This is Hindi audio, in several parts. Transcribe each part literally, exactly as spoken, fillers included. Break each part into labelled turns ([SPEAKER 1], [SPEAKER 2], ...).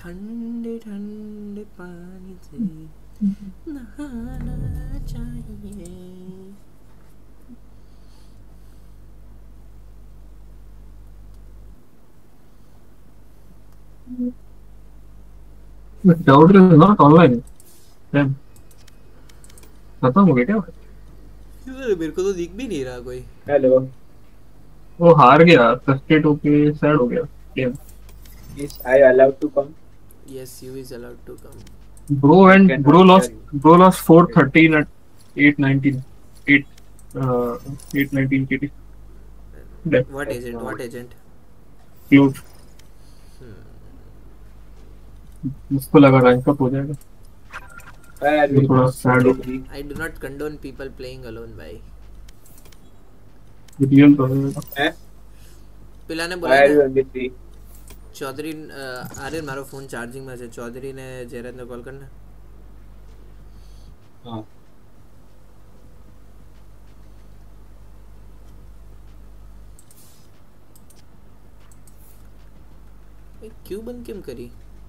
[SPEAKER 1] ठंडे ठंडे पानी से नहाना चाहिए।
[SPEAKER 2] Doubt is not online. Damn, खत्म हो गया क्या?
[SPEAKER 1] क्यों मेरे को तो दिख भी नहीं रहा कोई।
[SPEAKER 3] हेलो,
[SPEAKER 2] वो हार गया, फ्रस्ट्रेट होके सैड हो गया game.
[SPEAKER 3] Is I allowed to come?
[SPEAKER 1] Yes you is allowed to come.
[SPEAKER 2] Bro
[SPEAKER 3] I
[SPEAKER 2] and
[SPEAKER 3] can
[SPEAKER 2] bro
[SPEAKER 3] not hear
[SPEAKER 2] lost
[SPEAKER 3] you.
[SPEAKER 2] Bro lost four thirteen eight eight nineteen eight eight nineteen के टी।
[SPEAKER 1] What agent what agent?
[SPEAKER 2] Close. मुझको लगा रैंक अप हो जाएगा।
[SPEAKER 3] Why are
[SPEAKER 2] ये
[SPEAKER 3] you
[SPEAKER 2] थोड़ा सैड हो
[SPEAKER 3] busy?
[SPEAKER 1] I do not condone people playing alone भाई।
[SPEAKER 2] गया। रियल तो है।
[SPEAKER 3] Eh?
[SPEAKER 1] पिला ने बोला
[SPEAKER 3] Why are
[SPEAKER 1] ना
[SPEAKER 3] you busy?
[SPEAKER 1] चौधरी आर्यन मारो फोन चार्जिंग में है। चौधरी ने जयराज ने कॉल करना।
[SPEAKER 3] हाँ।
[SPEAKER 1] क्यों बंद क्यों करी?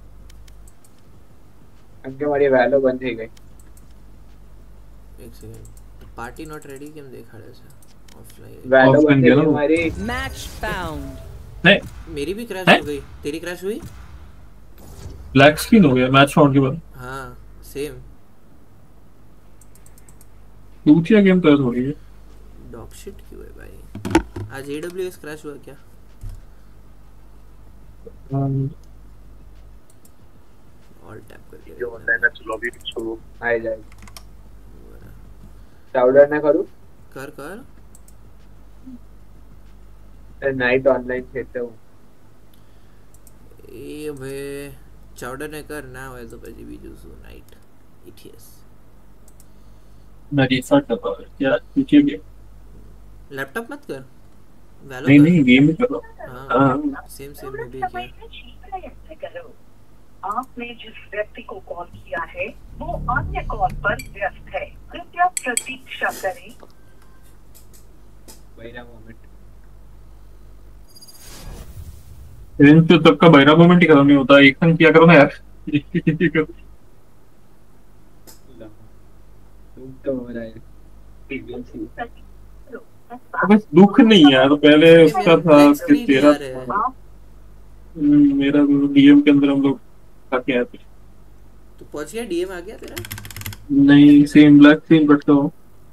[SPEAKER 3] अंके हमारी वैल्यू बंद हो गई।
[SPEAKER 1] एक सेकंड। पार्टी नॉट रेडी क्यों देखा रहे से ऑफलाइन?
[SPEAKER 3] वैल्यू
[SPEAKER 2] Offline
[SPEAKER 3] बंद
[SPEAKER 2] गया
[SPEAKER 3] हो
[SPEAKER 2] ना
[SPEAKER 3] गई
[SPEAKER 2] वो।
[SPEAKER 3] हमारी।
[SPEAKER 4] Match found.
[SPEAKER 2] नहीं
[SPEAKER 1] मेरी भी क्रैश
[SPEAKER 2] है,
[SPEAKER 1] हो गई। तेरी क्रैश हुई?
[SPEAKER 2] ब्लैक स्क्रीन हो गया मैच फाउंड के बाद।
[SPEAKER 1] हाँ सेम।
[SPEAKER 2] दूसरा गेम तो हो रही है।
[SPEAKER 1] डॉग शिट क्यों है भाई? आज एडब्ल्यूएस क्रैश हुआ क्या? ऑल टैप कर
[SPEAKER 3] जो होता है
[SPEAKER 1] लिया।
[SPEAKER 3] ना, चलो अभी छोड़ो, आ जाएगा। टाउडर ना करूँ?
[SPEAKER 1] कर कर।
[SPEAKER 3] नाइट ऑनलाइन खेलते हूँ।
[SPEAKER 1] ए भाई चाउडर ने कर ना હોય તો પછી બીજું શું નાઈટ ઇટીએસ
[SPEAKER 2] मैं रीस्टार्ट कर रहा हूँ क्या दूसरा गेम।
[SPEAKER 1] लैपटॉप मत कर वैलो
[SPEAKER 2] नहीं
[SPEAKER 1] कर।
[SPEAKER 2] नहीं गेम ही कर रहा हूँ।
[SPEAKER 1] हाँ
[SPEAKER 2] हाँ
[SPEAKER 1] सेम सेम मैं भी किया।
[SPEAKER 5] आपने जिस व्यक्ति को कॉल किया है वो अन्य कॉल पर व्यस्त है, कृपया प्रतीक्षा करें।
[SPEAKER 3] बहिरा मोमेंट।
[SPEAKER 2] रेंज तो तब का बहरा मोमेंट ही खत्म नहीं होता। एक संग किया करो ना यार।
[SPEAKER 3] तो हो रहा है।
[SPEAKER 2] बस दुख नहीं है यार, पहले उसका था
[SPEAKER 1] ब्लैक
[SPEAKER 2] कि
[SPEAKER 1] स्क्रीन
[SPEAKER 2] तेरा
[SPEAKER 1] यार है।
[SPEAKER 2] हम्म, मेरा डीएम के अंदर हम लोग काफी आए थे।
[SPEAKER 1] तो पहुंच गया डीएम आ गया तेरा?
[SPEAKER 2] नहीं सेम ब्लैक सेम बट तो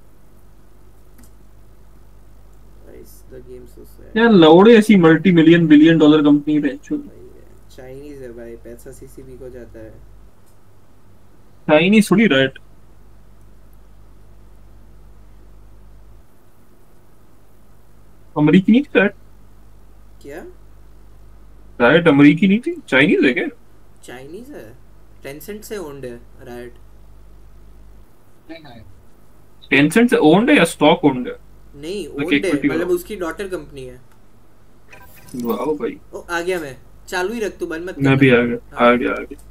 [SPEAKER 1] guys the game so sad.
[SPEAKER 2] यार लौड़े ऐसी multi million billion dollar company है
[SPEAKER 1] चाइनीज है भाई पैसा सीसीबी को जाता है।
[SPEAKER 2] चाइनीज थोड़ी राइट। अमेरिकी नहीं थी राइट।
[SPEAKER 1] क्या
[SPEAKER 2] राइट अमेरिकी नहीं थी, चाइनीज है क्या?
[SPEAKER 1] चाइनीज है? टेंसेंट से ओन्ड है राइट।
[SPEAKER 2] टेंसेंट से ओन्ड है या स्टॉक ओन्ड है?
[SPEAKER 1] नहीं
[SPEAKER 2] Like
[SPEAKER 1] ओन्ड है
[SPEAKER 2] equity
[SPEAKER 1] मतलब
[SPEAKER 2] वाला।
[SPEAKER 1] उसकी डॉटर कंपनी है।
[SPEAKER 2] वाह भाई।
[SPEAKER 1] ओ आ गया मैं। चालू ही रख तू बंद मत
[SPEAKER 2] मैं भी आ गया
[SPEAKER 1] हाँ।
[SPEAKER 2] आ गया आ गया।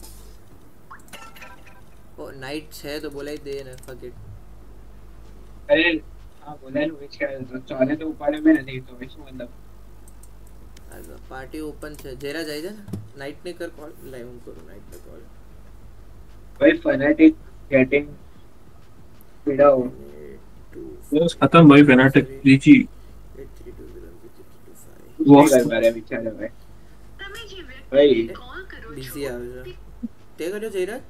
[SPEAKER 1] ओ नाइट है तो बोला ही दे ना फक इट।
[SPEAKER 3] अरे हाँ बोला है विच क्या चाले तो ऊपर में नहीं तो विच मतलब
[SPEAKER 1] आज पार्टी ओपन છે જરા જાય છે ને નાઈટ ને કર કોલ લાઈવ હું કરું નાઈટ ને કોલ।
[SPEAKER 3] भाई फैनेटिक गेटिंग पीड़ा हो।
[SPEAKER 2] बस खत्म भाई फेनाटिक लीची
[SPEAKER 3] नहीं कर पा रहे बेचारे भाई। भाई
[SPEAKER 1] बिजी આવે છે તે કર્યો જયરાજ?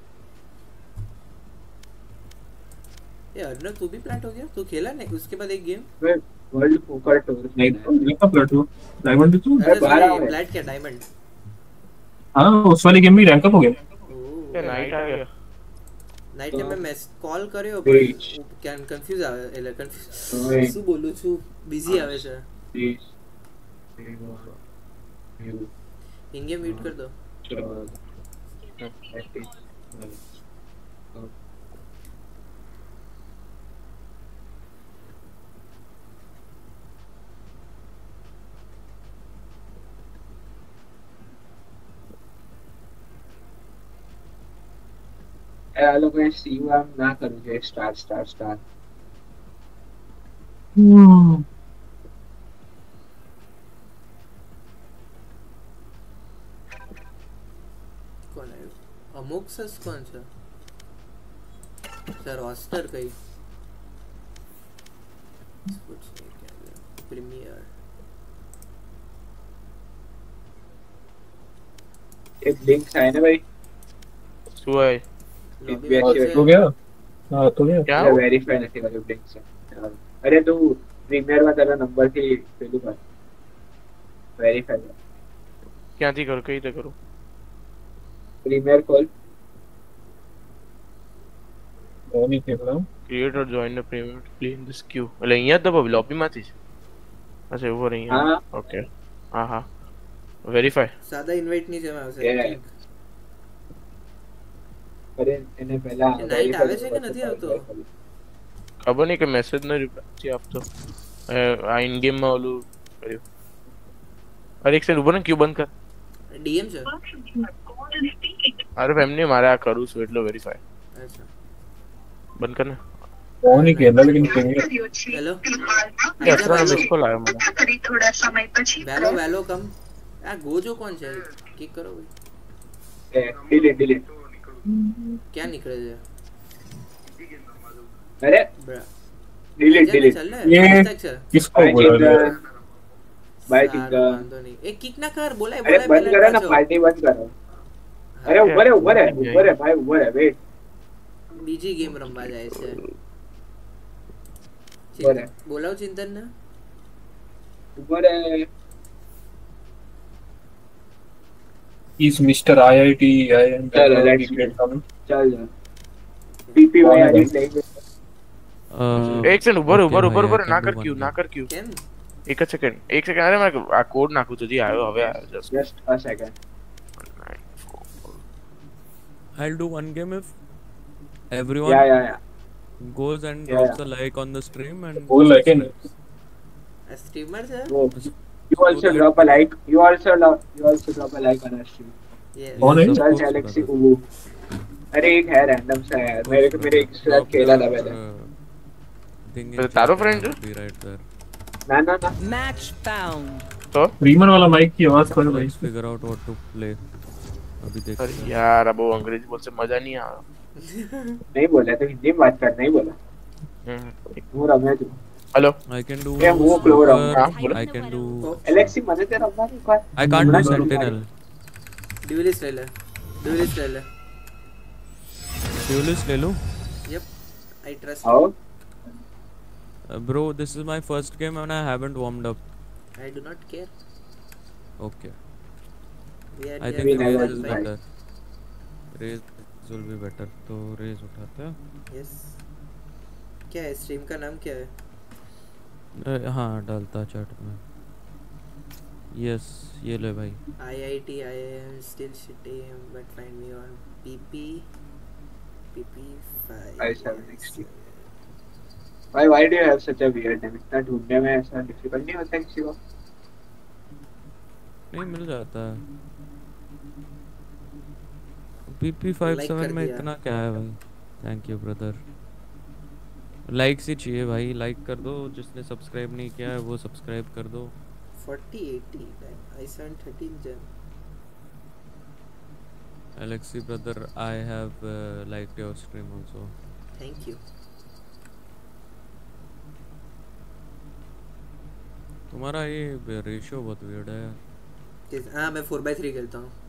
[SPEAKER 1] ये अर्नब तू भी प्लाट हो गया? तू खेला नहीं उसके बाद एक गेम?
[SPEAKER 3] वर्ल्ड पोकर टूर
[SPEAKER 2] नहीं तो ये का प्लेट हो डायमंड तो
[SPEAKER 1] अरे
[SPEAKER 3] बारह
[SPEAKER 1] सॉरी
[SPEAKER 3] है।
[SPEAKER 1] प्लाट क्या डायमंड?
[SPEAKER 2] हाँ उस वाली गेम में रैंक अप हो गया।
[SPEAKER 1] ओह
[SPEAKER 6] नाइट आ गया।
[SPEAKER 1] નાઈટ ને મેં મેસ કોલ કર્યો
[SPEAKER 3] Beach.
[SPEAKER 1] પણ ક્યાં કન્ફ્યુઝ આવે એટલે કન્ફ્યુઝ
[SPEAKER 3] Right.
[SPEAKER 1] શું બોલું છું બિઝી આવે છે। इन गेम म्यूट कर दो।
[SPEAKER 3] આ લોકો સીવ આમ ના કરવું જોઈએ સ્ટાર સ્ટાર સ્ટાર
[SPEAKER 1] कौन है नोक्सस कौन सा सर रोस्टर कहीं कुछ नहीं क्या प्रीमियर
[SPEAKER 3] एक लिंक्स है ना भाई
[SPEAKER 4] सुबह
[SPEAKER 1] लॉबी
[SPEAKER 3] ये
[SPEAKER 1] में
[SPEAKER 2] हाँ,
[SPEAKER 1] कैसे
[SPEAKER 2] तो गया हाँ तो गया
[SPEAKER 4] क्या
[SPEAKER 3] ये वेरीफाई नहीं वाले लिंक्स है अरे तू प्रीमियर में तेरा नंबर थी पहली बार वेरीफाई
[SPEAKER 4] क्या थी करो कहीं तो करो
[SPEAKER 3] प्रीमियर कॉल
[SPEAKER 2] वो नहीं खेल रहा हूँ
[SPEAKER 4] क्रिएट और join the premier play in this queue એટલે અહીંયા તો લॉबी માંથી છે અચ્છા એવો રહી
[SPEAKER 3] हाँ
[SPEAKER 4] ઓકે હા હા વેરીફાઈ
[SPEAKER 1] सादा इनवाइट नहीं છે મારે
[SPEAKER 3] Yeah. अरे એને પહેલા
[SPEAKER 1] એ night આવે છે કે નથી આવતો?
[SPEAKER 4] ખબર નહીં કે મેસેજ ન રિપ્લાય આપતો આ ઇન ગેમ માં ઓલું કર્યું અરે એક સેકન્ડ ઉભો ને ક્યુ બંધ કર
[SPEAKER 1] डीएम છે
[SPEAKER 4] અરે એમને મારે આ કરું છું એટલે વેરીફાઈ
[SPEAKER 1] अच्छा
[SPEAKER 4] બંધ કર ને
[SPEAKER 2] वो नहीं खेल रहा लेकिन खेलेंगे
[SPEAKER 1] हेलो
[SPEAKER 4] કે અસરા મિસ કોલ આવ્યો મને
[SPEAKER 5] थोड़ा समय પછી
[SPEAKER 1] वेलो वेलो कम आ गोजो कौन છે किक करो भाई
[SPEAKER 3] डिलीट डिलीट
[SPEAKER 1] क्या निकले છે
[SPEAKER 3] अरे
[SPEAKER 1] ब्रा
[SPEAKER 3] डिलीट डिलीट
[SPEAKER 1] चल
[SPEAKER 2] ये
[SPEAKER 1] रहा है है
[SPEAKER 2] किसको
[SPEAKER 3] भाई
[SPEAKER 2] बोला
[SPEAKER 3] चिंता भाई
[SPEAKER 1] सारू,
[SPEAKER 3] चिंता
[SPEAKER 1] वांधो नहीं ए किक ना कर बोलाय
[SPEAKER 3] अरे
[SPEAKER 1] बोलाय
[SPEAKER 3] बंद करो ना पार्टी बंद करो अरे ऊपर है ऊपर है ऊपर है भाई ऊपर है वेट
[SPEAKER 1] બીજી ગેમ રમવા જાય છે
[SPEAKER 3] બોલે.
[SPEAKER 1] બોલાવ ચિંતન ને
[SPEAKER 3] ऊपर है
[SPEAKER 2] He's Mister I I T I am
[SPEAKER 3] चलो, let's
[SPEAKER 2] platform.
[SPEAKER 3] चल जा पीपीवाई आर यू प्लेइंग
[SPEAKER 4] એક સેકન્ડ ઉભો રહે ઉભો રહે ઉભો રહે ના કર ક્યુ ના કર ક્યુ
[SPEAKER 1] કેમ
[SPEAKER 4] એક જ સેકન્ડ એક સેકન્ડ અરે મારે આ કોડ નાખું તો જી આવ્યો હવે આવ્યો just
[SPEAKER 3] just a second
[SPEAKER 6] I'll do one game if everyone
[SPEAKER 3] या या या
[SPEAKER 6] goes and
[SPEAKER 3] Yeah,
[SPEAKER 6] drops
[SPEAKER 3] yeah.
[SPEAKER 6] a like on the stream and
[SPEAKER 2] वो like है
[SPEAKER 1] સ્ટ્રીમર છે
[SPEAKER 3] वो you also drop a like you also lo- you also drop a like on our stream
[SPEAKER 1] yes
[SPEAKER 2] कौन है?
[SPEAKER 6] Yes, of
[SPEAKER 3] चल
[SPEAKER 6] course,
[SPEAKER 3] गैलेक्सी
[SPEAKER 6] brother.
[SPEAKER 3] कुबू अरे एक है रैंडम सा है मेरे को मेरे एक साथ
[SPEAKER 6] Drop
[SPEAKER 3] खेला था
[SPEAKER 6] the,
[SPEAKER 3] पहले
[SPEAKER 6] uh, thing in
[SPEAKER 4] तो
[SPEAKER 6] chat
[SPEAKER 4] taro
[SPEAKER 6] and
[SPEAKER 4] friend
[SPEAKER 6] I'll
[SPEAKER 4] है?
[SPEAKER 6] be right there.
[SPEAKER 3] ना ना ना
[SPEAKER 7] Match found.
[SPEAKER 4] તો
[SPEAKER 2] रीमन वाला माइक की आवाज करो भाई
[SPEAKER 6] Let's figure out what to play. अभी देखते
[SPEAKER 4] અરે
[SPEAKER 6] हैं.
[SPEAKER 4] યાર આ બહુ અંગ્રેજી બોલશે મજા નહીં આવે
[SPEAKER 3] नहीं बोला तो हिंदी में बात कर नहीं बोला
[SPEAKER 4] હમ.
[SPEAKER 3] वो रम्या तू
[SPEAKER 4] hello
[SPEAKER 6] I can do.
[SPEAKER 3] Yeah, move closer.
[SPEAKER 6] Super,
[SPEAKER 4] हाँ, बोलो.
[SPEAKER 6] I can do.
[SPEAKER 3] एलेक्सी मजे तेरा बात एक बार
[SPEAKER 6] I can't do
[SPEAKER 3] बोला.
[SPEAKER 6] Sentinel.
[SPEAKER 1] ड्यूलिस्ट ले ले ड्यूलिस्ट ले ले
[SPEAKER 6] Duelist ले लूं?
[SPEAKER 1] यप आई ट्रस्ट
[SPEAKER 3] आओ
[SPEAKER 6] Uh, bro, this is my first game and I haven't warmed up.
[SPEAKER 1] I do not care
[SPEAKER 6] Okay.
[SPEAKER 1] We are
[SPEAKER 6] I
[SPEAKER 3] We
[SPEAKER 6] think
[SPEAKER 3] never
[SPEAKER 6] Raze is
[SPEAKER 3] tried.
[SPEAKER 6] better. Raze will be better. तो Raze उठाते हैं.
[SPEAKER 1] यस क्या है स्ट्रीम का नाम क्या है
[SPEAKER 6] Uh, हाँ डालता चैट में. Yes, ये ले भाई.
[SPEAKER 1] I I T I am still shitting but find me on P P P P five
[SPEAKER 3] I seven sixty. Why why do you have such a weird name? इतना ढूंढने में ऐसा डिफिकल्ट नहीं होता किसी को?
[SPEAKER 6] नहीं मिल जाता है. P P fifty-seven
[SPEAKER 1] कर
[SPEAKER 6] में
[SPEAKER 1] दिया.
[SPEAKER 6] इतना क्या है भाई? Thank you brother. लाइक्स ही चाहिए भाई. लाइक कर दो. जिसने सब्सक्राइब नहीं किया है वो सब्सक्राइब कर दो.
[SPEAKER 1] forty eighty I seven thirteen gen
[SPEAKER 6] Alexi brother, I have uh, liked your stream also.
[SPEAKER 1] thank you
[SPEAKER 6] तुम्हारा ये रेशियो बहुत weird है यार.
[SPEAKER 1] किस हाँ मैं four by three खेलता हूँ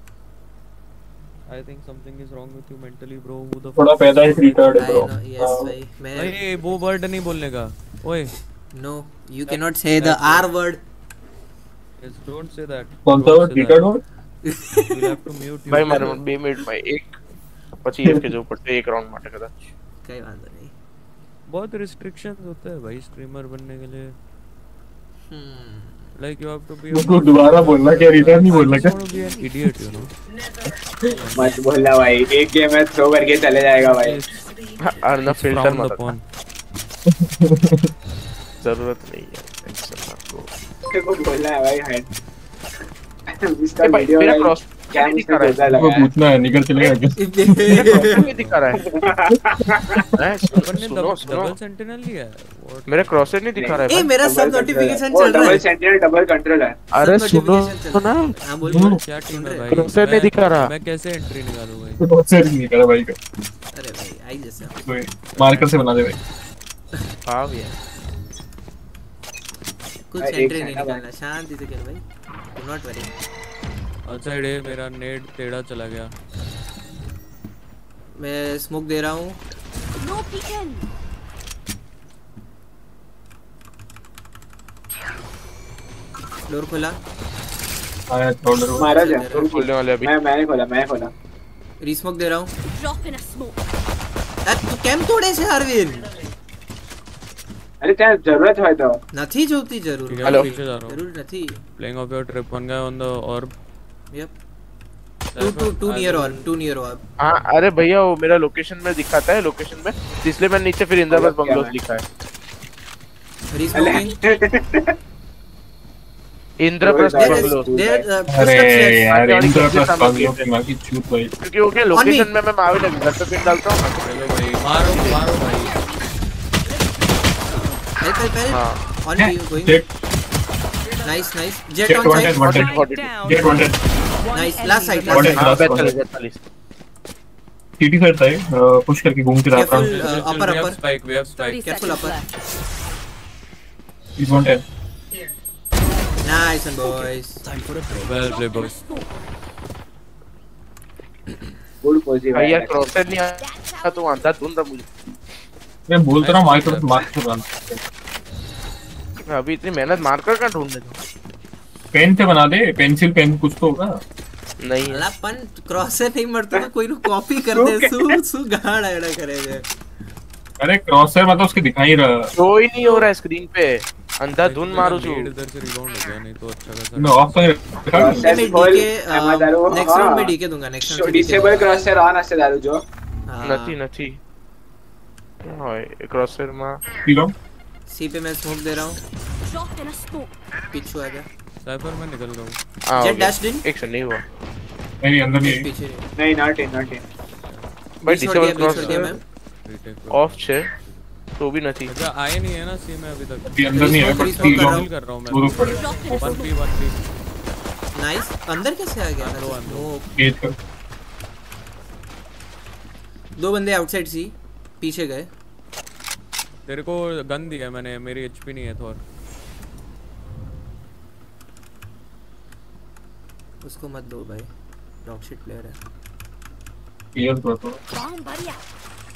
[SPEAKER 6] I think something is wrong with you mentally bro. Who the
[SPEAKER 2] थोड़ा पैदा ही retard है
[SPEAKER 1] I
[SPEAKER 2] bro
[SPEAKER 1] know yes भाई मैं
[SPEAKER 6] भाई वो वर्ड नहीं बोलने का. ओए
[SPEAKER 1] no you cannot say the R word
[SPEAKER 6] yes, don't say that.
[SPEAKER 2] कौन सा
[SPEAKER 6] Don't
[SPEAKER 2] word
[SPEAKER 6] say
[SPEAKER 2] retard
[SPEAKER 6] that.
[SPEAKER 2] Word
[SPEAKER 6] We'll have to mute you.
[SPEAKER 4] ભાઈ મારે બે મિનિટમાં એક પછી એફકે જવું પડશે એક રાઉન્ડ માટે કદાચ
[SPEAKER 1] कई वांधो नहीं
[SPEAKER 6] बहुत restrictions होते हैं भाई स्ट्रीमर बनने के लिए.
[SPEAKER 1] hmm
[SPEAKER 6] Like you have to be.
[SPEAKER 2] उसको दोबारा बोलना क्या retard नहीं बोलना क्या
[SPEAKER 6] You want to be an idiot, you know.
[SPEAKER 3] मत बोलना भाई एक गेम में थ्रो करके चले जाएगा भाई
[SPEAKER 4] और ना
[SPEAKER 6] It's
[SPEAKER 4] फिल्टर
[SPEAKER 6] frowned
[SPEAKER 4] मत
[SPEAKER 6] upon.
[SPEAKER 4] जरूरत नहीं है टेंशन मत लो
[SPEAKER 3] तेरे को बोलना है भाई हैंड इसका
[SPEAKER 4] ए भाई
[SPEAKER 3] वीडियो
[SPEAKER 4] मेरा
[SPEAKER 3] है
[SPEAKER 4] क्रॉस
[SPEAKER 3] क्या
[SPEAKER 4] नहीं
[SPEAKER 3] इसने
[SPEAKER 4] दिखा रहा
[SPEAKER 3] जोरदार
[SPEAKER 4] है
[SPEAKER 2] वो
[SPEAKER 3] लगाया
[SPEAKER 2] पूछना है निकल चलेगा क्या?
[SPEAKER 4] क्रॉसर नहीं दिखा रहा है हैं?
[SPEAKER 6] अपन ने
[SPEAKER 4] सुनो सुनो
[SPEAKER 6] डबल सेंटिनल लिया है What?
[SPEAKER 4] मेरा क्रॉसर नहीं दिखा रहा
[SPEAKER 1] ए
[SPEAKER 4] है
[SPEAKER 1] मेरा
[SPEAKER 3] Double
[SPEAKER 1] सब
[SPEAKER 3] control है।
[SPEAKER 1] नोटिफिकेशन
[SPEAKER 3] वो
[SPEAKER 1] चल रहा
[SPEAKER 3] डबल
[SPEAKER 1] है।
[SPEAKER 3] सेंटिनल डबल कंट्रोल है।
[SPEAKER 4] अरे
[SPEAKER 1] सब
[SPEAKER 4] सुनो
[SPEAKER 1] notification चल रहा है।
[SPEAKER 4] ना
[SPEAKER 1] हाँ बोल बोल।
[SPEAKER 6] क्या
[SPEAKER 1] सुन
[SPEAKER 6] टीम है
[SPEAKER 1] रहे
[SPEAKER 6] भाई?
[SPEAKER 1] हैं।
[SPEAKER 4] क्रॉसर नहीं
[SPEAKER 6] मैं-
[SPEAKER 4] दिखा रहा।
[SPEAKER 6] मैं कैसे एंट्री निकालूं भाई?
[SPEAKER 2] तो बहुत सही नहीं करा भाई का।
[SPEAKER 1] अरे भाई आई जैसे
[SPEAKER 2] कोई मार्कर से बना दे भाई।
[SPEAKER 4] हाँ भैया
[SPEAKER 1] कुछ
[SPEAKER 3] भाई, एक
[SPEAKER 1] एंट्री नहीं
[SPEAKER 3] सेकंड
[SPEAKER 1] निकालना, शांति से खेल भाई, डू नॉट वरी।
[SPEAKER 6] आउटसाइड है, मेरा नेट टेढ़ा चला गया।
[SPEAKER 1] मैं स्मोक दे रहा हूँ।
[SPEAKER 7] No peeking.
[SPEAKER 1] डोर खोला।
[SPEAKER 2] आया शोल्डर वो।
[SPEAKER 3] मारा जा
[SPEAKER 1] चल
[SPEAKER 4] खोलने वाले अभी
[SPEAKER 3] मैं मैंने खोला मैंने खोला
[SPEAKER 1] रीस्मोक दे रहा हूँ।
[SPEAKER 7] Drop in a smoke.
[SPEAKER 1] અરે તું કેમ તોડે છે અરવિંદ?
[SPEAKER 3] अरे क्या जरूरत है तो
[SPEAKER 1] નથી જોતી જરૂર,
[SPEAKER 6] ठीक है,
[SPEAKER 4] हेलो।
[SPEAKER 6] मैं पीछे जा रहा हूँ।
[SPEAKER 1] જરૂર નથી।
[SPEAKER 6] Playing off your trip one guy on the orb.
[SPEAKER 1] Yep. Two two two near orb, two near orb.
[SPEAKER 4] हाँ अरे भैया वो मेरा लोकेशन में दिखाता है लोकेशन में, इसलिए मैंने नीचे फिर इंद्राबाद बंगलोज लिखा है।
[SPEAKER 1] Resmoking.
[SPEAKER 4] Indraprastha
[SPEAKER 3] There
[SPEAKER 1] There is
[SPEAKER 4] bungalows
[SPEAKER 1] there uh,
[SPEAKER 2] अरे
[SPEAKER 1] footsteps.
[SPEAKER 2] यार
[SPEAKER 4] वाली
[SPEAKER 2] इंद्र
[SPEAKER 4] सबसे
[SPEAKER 2] प्लस
[SPEAKER 4] सामने
[SPEAKER 2] बंगलों
[SPEAKER 4] gate है।
[SPEAKER 2] की माँ की छूट भाई।
[SPEAKER 4] क्योंकि वो क्या लोकेशन में मैं मावी लग घर पे पिन डालता हूँ ना।
[SPEAKER 6] चलो भाई, मारो मारो भाई।
[SPEAKER 1] Help help help.
[SPEAKER 4] हाँ
[SPEAKER 1] On to you going.
[SPEAKER 2] Jet
[SPEAKER 1] Nice nice. Jet
[SPEAKER 2] jet
[SPEAKER 1] on
[SPEAKER 2] wanted
[SPEAKER 1] side.
[SPEAKER 2] wanted
[SPEAKER 4] Wanted.
[SPEAKER 2] Jet wanted
[SPEAKER 1] Nice. Last side.
[SPEAKER 2] Wanted.
[SPEAKER 1] Last side.
[SPEAKER 2] last one.
[SPEAKER 4] बैठा बैठा
[SPEAKER 2] टीटी साइड था ये पुश करके घूम के रहा था।
[SPEAKER 1] Careful.
[SPEAKER 6] Chill,
[SPEAKER 1] Uh,
[SPEAKER 6] chill,
[SPEAKER 1] upper,
[SPEAKER 6] we have
[SPEAKER 1] upper.
[SPEAKER 6] spike, we have spike.
[SPEAKER 7] thirty
[SPEAKER 1] Careful,
[SPEAKER 7] seconds
[SPEAKER 1] upper.
[SPEAKER 7] left.
[SPEAKER 2] He's wanted.
[SPEAKER 1] Nice one boys.
[SPEAKER 6] Well played, boys.
[SPEAKER 3] Good posi
[SPEAKER 4] भाई यार क्रॉसर नहीं आया तो आंधा धुंध था मुझे।
[SPEAKER 2] मैं बोलता रहा हूँ मार्कर मार्कर से बना।
[SPEAKER 4] मैं अभी इतनी मेहनत मारकर कहाँ ढूंढने दूँ?
[SPEAKER 2] पेन से बना दे, पेंसिल पेन कुछ तो होगा।
[SPEAKER 4] नहीं है।
[SPEAKER 1] અલા પણ ક્રોસર નહીં મળતું તો કોઈનું કોપી કર દે, શું શું ગાળ આડા કરે છે।
[SPEAKER 2] अरे क्रॉसर मतलब उसके दिखा ही रहा।
[SPEAKER 4] शो ही नहीं हो रहा है स्क्रीन पे, अंधा धुंध मारू छू।
[SPEAKER 6] Lead इधर से rebound हो गया, नहीं तो अच्छा खासा।
[SPEAKER 2] मैं ऑफ कर रखा।
[SPEAKER 1] मैं
[SPEAKER 3] Cross खोल,
[SPEAKER 1] डीके
[SPEAKER 3] एमा दारू,
[SPEAKER 1] नेक्स्ट
[SPEAKER 3] हाँ।
[SPEAKER 1] राउंड में डीके दूंगा, next round
[SPEAKER 3] disable crosshair on असते दारू जो
[SPEAKER 4] નથી નથી क्या હોય क्रॉसर में
[SPEAKER 2] ठीक है।
[SPEAKER 1] सी पे मैं स्मोक दे रहा हूँ।
[SPEAKER 7] Drop in a smoke.
[SPEAKER 1] पीछू आ जा।
[SPEAKER 6] Cypher में निकल रहा हूँ।
[SPEAKER 4] हाँ
[SPEAKER 1] Jet
[SPEAKER 4] हो गया।
[SPEAKER 1] dashed in?
[SPEAKER 4] एक से नहीं हुआ
[SPEAKER 2] नहीं अंदर नहीं है।
[SPEAKER 1] पीछे नहीं।
[SPEAKER 3] नहीं नॉट इन नॉट इन
[SPEAKER 4] भाई
[SPEAKER 1] बीच छोड़ दिया,
[SPEAKER 4] डिसेबल
[SPEAKER 1] बीच छोड़ दिया
[SPEAKER 4] क्रॉस
[SPEAKER 1] मैं।
[SPEAKER 6] Retake पे।
[SPEAKER 4] ऑफ छे तो भी નથી।
[SPEAKER 6] अच्छा आए नहीं है ना सी में अभी तक।
[SPEAKER 2] अभी अंदर नहीं है पर
[SPEAKER 1] Resmoke
[SPEAKER 2] ठीक
[SPEAKER 1] कर रहा
[SPEAKER 2] है।
[SPEAKER 1] हूँ।
[SPEAKER 6] कर रहा हूँ मैं।
[SPEAKER 2] वो तो पड़े।
[SPEAKER 7] Drop in a
[SPEAKER 6] One
[SPEAKER 7] smoke.
[SPEAKER 6] P, one P.
[SPEAKER 1] Nice. अंदर कैसे आ गया?
[SPEAKER 6] अंदर, अंदर।
[SPEAKER 1] स्मोक।
[SPEAKER 2] गेज कर।
[SPEAKER 1] दो बंदे आउटसाइड सी पीछे गए।
[SPEAKER 6] तेरे को गन दिया मैंने, मेरी एचपी नहीं है थोर।
[SPEAKER 1] उसको मत दो भाई, डॉग शिट प्लेयर है।
[SPEAKER 2] क्लियर कर दो।
[SPEAKER 7] Bomb buddy out.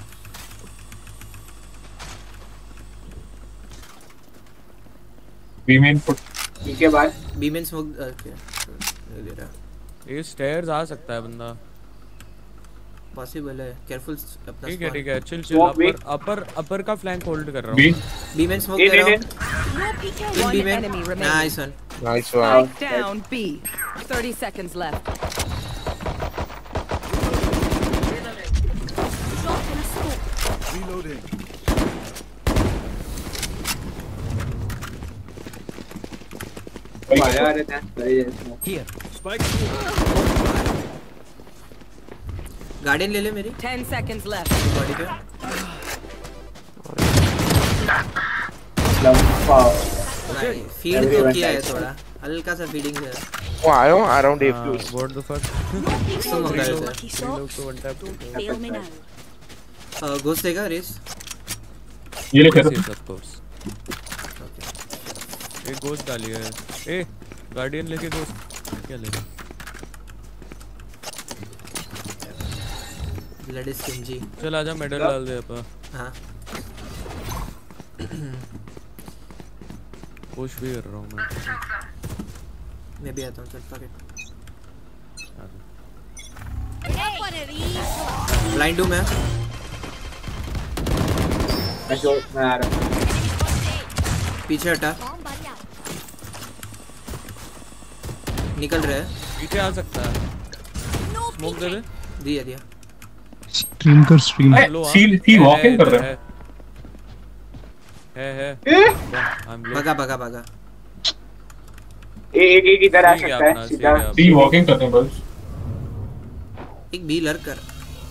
[SPEAKER 2] Remain foot.
[SPEAKER 3] के बाद
[SPEAKER 1] बी में स्मोक ओके नहीं ले रहा।
[SPEAKER 6] ये स्टेयर्स आ सकता है बंदा।
[SPEAKER 1] पॉसिबल है, केयरफुल अपना।
[SPEAKER 6] ठीक है ठीक है, chill chill.
[SPEAKER 3] Smoke me.
[SPEAKER 6] Upper upper upper का फ्लैंक होल्ड कर रहा
[SPEAKER 2] बी
[SPEAKER 6] हूँ।
[SPEAKER 1] बी में स्मोक
[SPEAKER 3] इन
[SPEAKER 1] दे रहा
[SPEAKER 3] इन
[SPEAKER 1] हूँ।
[SPEAKER 7] No peeking.
[SPEAKER 1] In B
[SPEAKER 8] One
[SPEAKER 1] में
[SPEAKER 8] enemy remaining.
[SPEAKER 1] Nice one.
[SPEAKER 4] Nice one.
[SPEAKER 8] Spike down B. Thirty seconds left.
[SPEAKER 7] Drop in a smoke.
[SPEAKER 3] मारा अरे था सही है
[SPEAKER 1] गार्डियन ले ले मेरी
[SPEAKER 8] Ten seconds left.
[SPEAKER 1] बॉडी पे।
[SPEAKER 3] लंपा
[SPEAKER 1] फीड तो किया है थोड़ा, हल्का सा फीडिंग है।
[SPEAKER 4] वो आया हूँ around F Q.
[SPEAKER 6] What the fuck.
[SPEAKER 1] इसको मंगाया था।
[SPEAKER 6] ये लोग तो one tap.
[SPEAKER 7] Fail me now.
[SPEAKER 1] Ghost देगा रेस।
[SPEAKER 2] ये ले कर।
[SPEAKER 6] Of course. एक गोस्ट डाली है। ए गार्डियन लेके गोस्ट क्या ले?
[SPEAKER 1] ब्लड स्किंजी।
[SPEAKER 6] चल आजा मेडल डाल दे अपन।
[SPEAKER 1] हाँ
[SPEAKER 6] पुश भी कर रहा हूँ मैं।
[SPEAKER 1] मैं भी आता हूँ, चल पकड़।
[SPEAKER 7] Get one of these.
[SPEAKER 1] Blind हूँ मैं।
[SPEAKER 3] मैं जो मैं आ रहा हूँ
[SPEAKER 1] पीछे हटा,
[SPEAKER 7] Bomb buddy out.
[SPEAKER 1] निकल रहा है।
[SPEAKER 6] पीछे आ सकता है।
[SPEAKER 7] No
[SPEAKER 6] स्मोक दे दे।
[SPEAKER 1] दिया दिया।
[SPEAKER 9] स्ट्रीम कर स्ट्रीम
[SPEAKER 6] लो
[SPEAKER 2] सी सी वॉकिंग कर रहा है।
[SPEAKER 6] है है आई एम
[SPEAKER 1] भगा भगा भगा।
[SPEAKER 3] ए एक एक इधर आ
[SPEAKER 6] ठीक है
[SPEAKER 3] सकता है
[SPEAKER 6] अपना,
[SPEAKER 3] सीधा
[SPEAKER 6] ठीक है
[SPEAKER 2] सी वॉकिंग कर रहे हैं बस।
[SPEAKER 1] एक बी लर्क कर।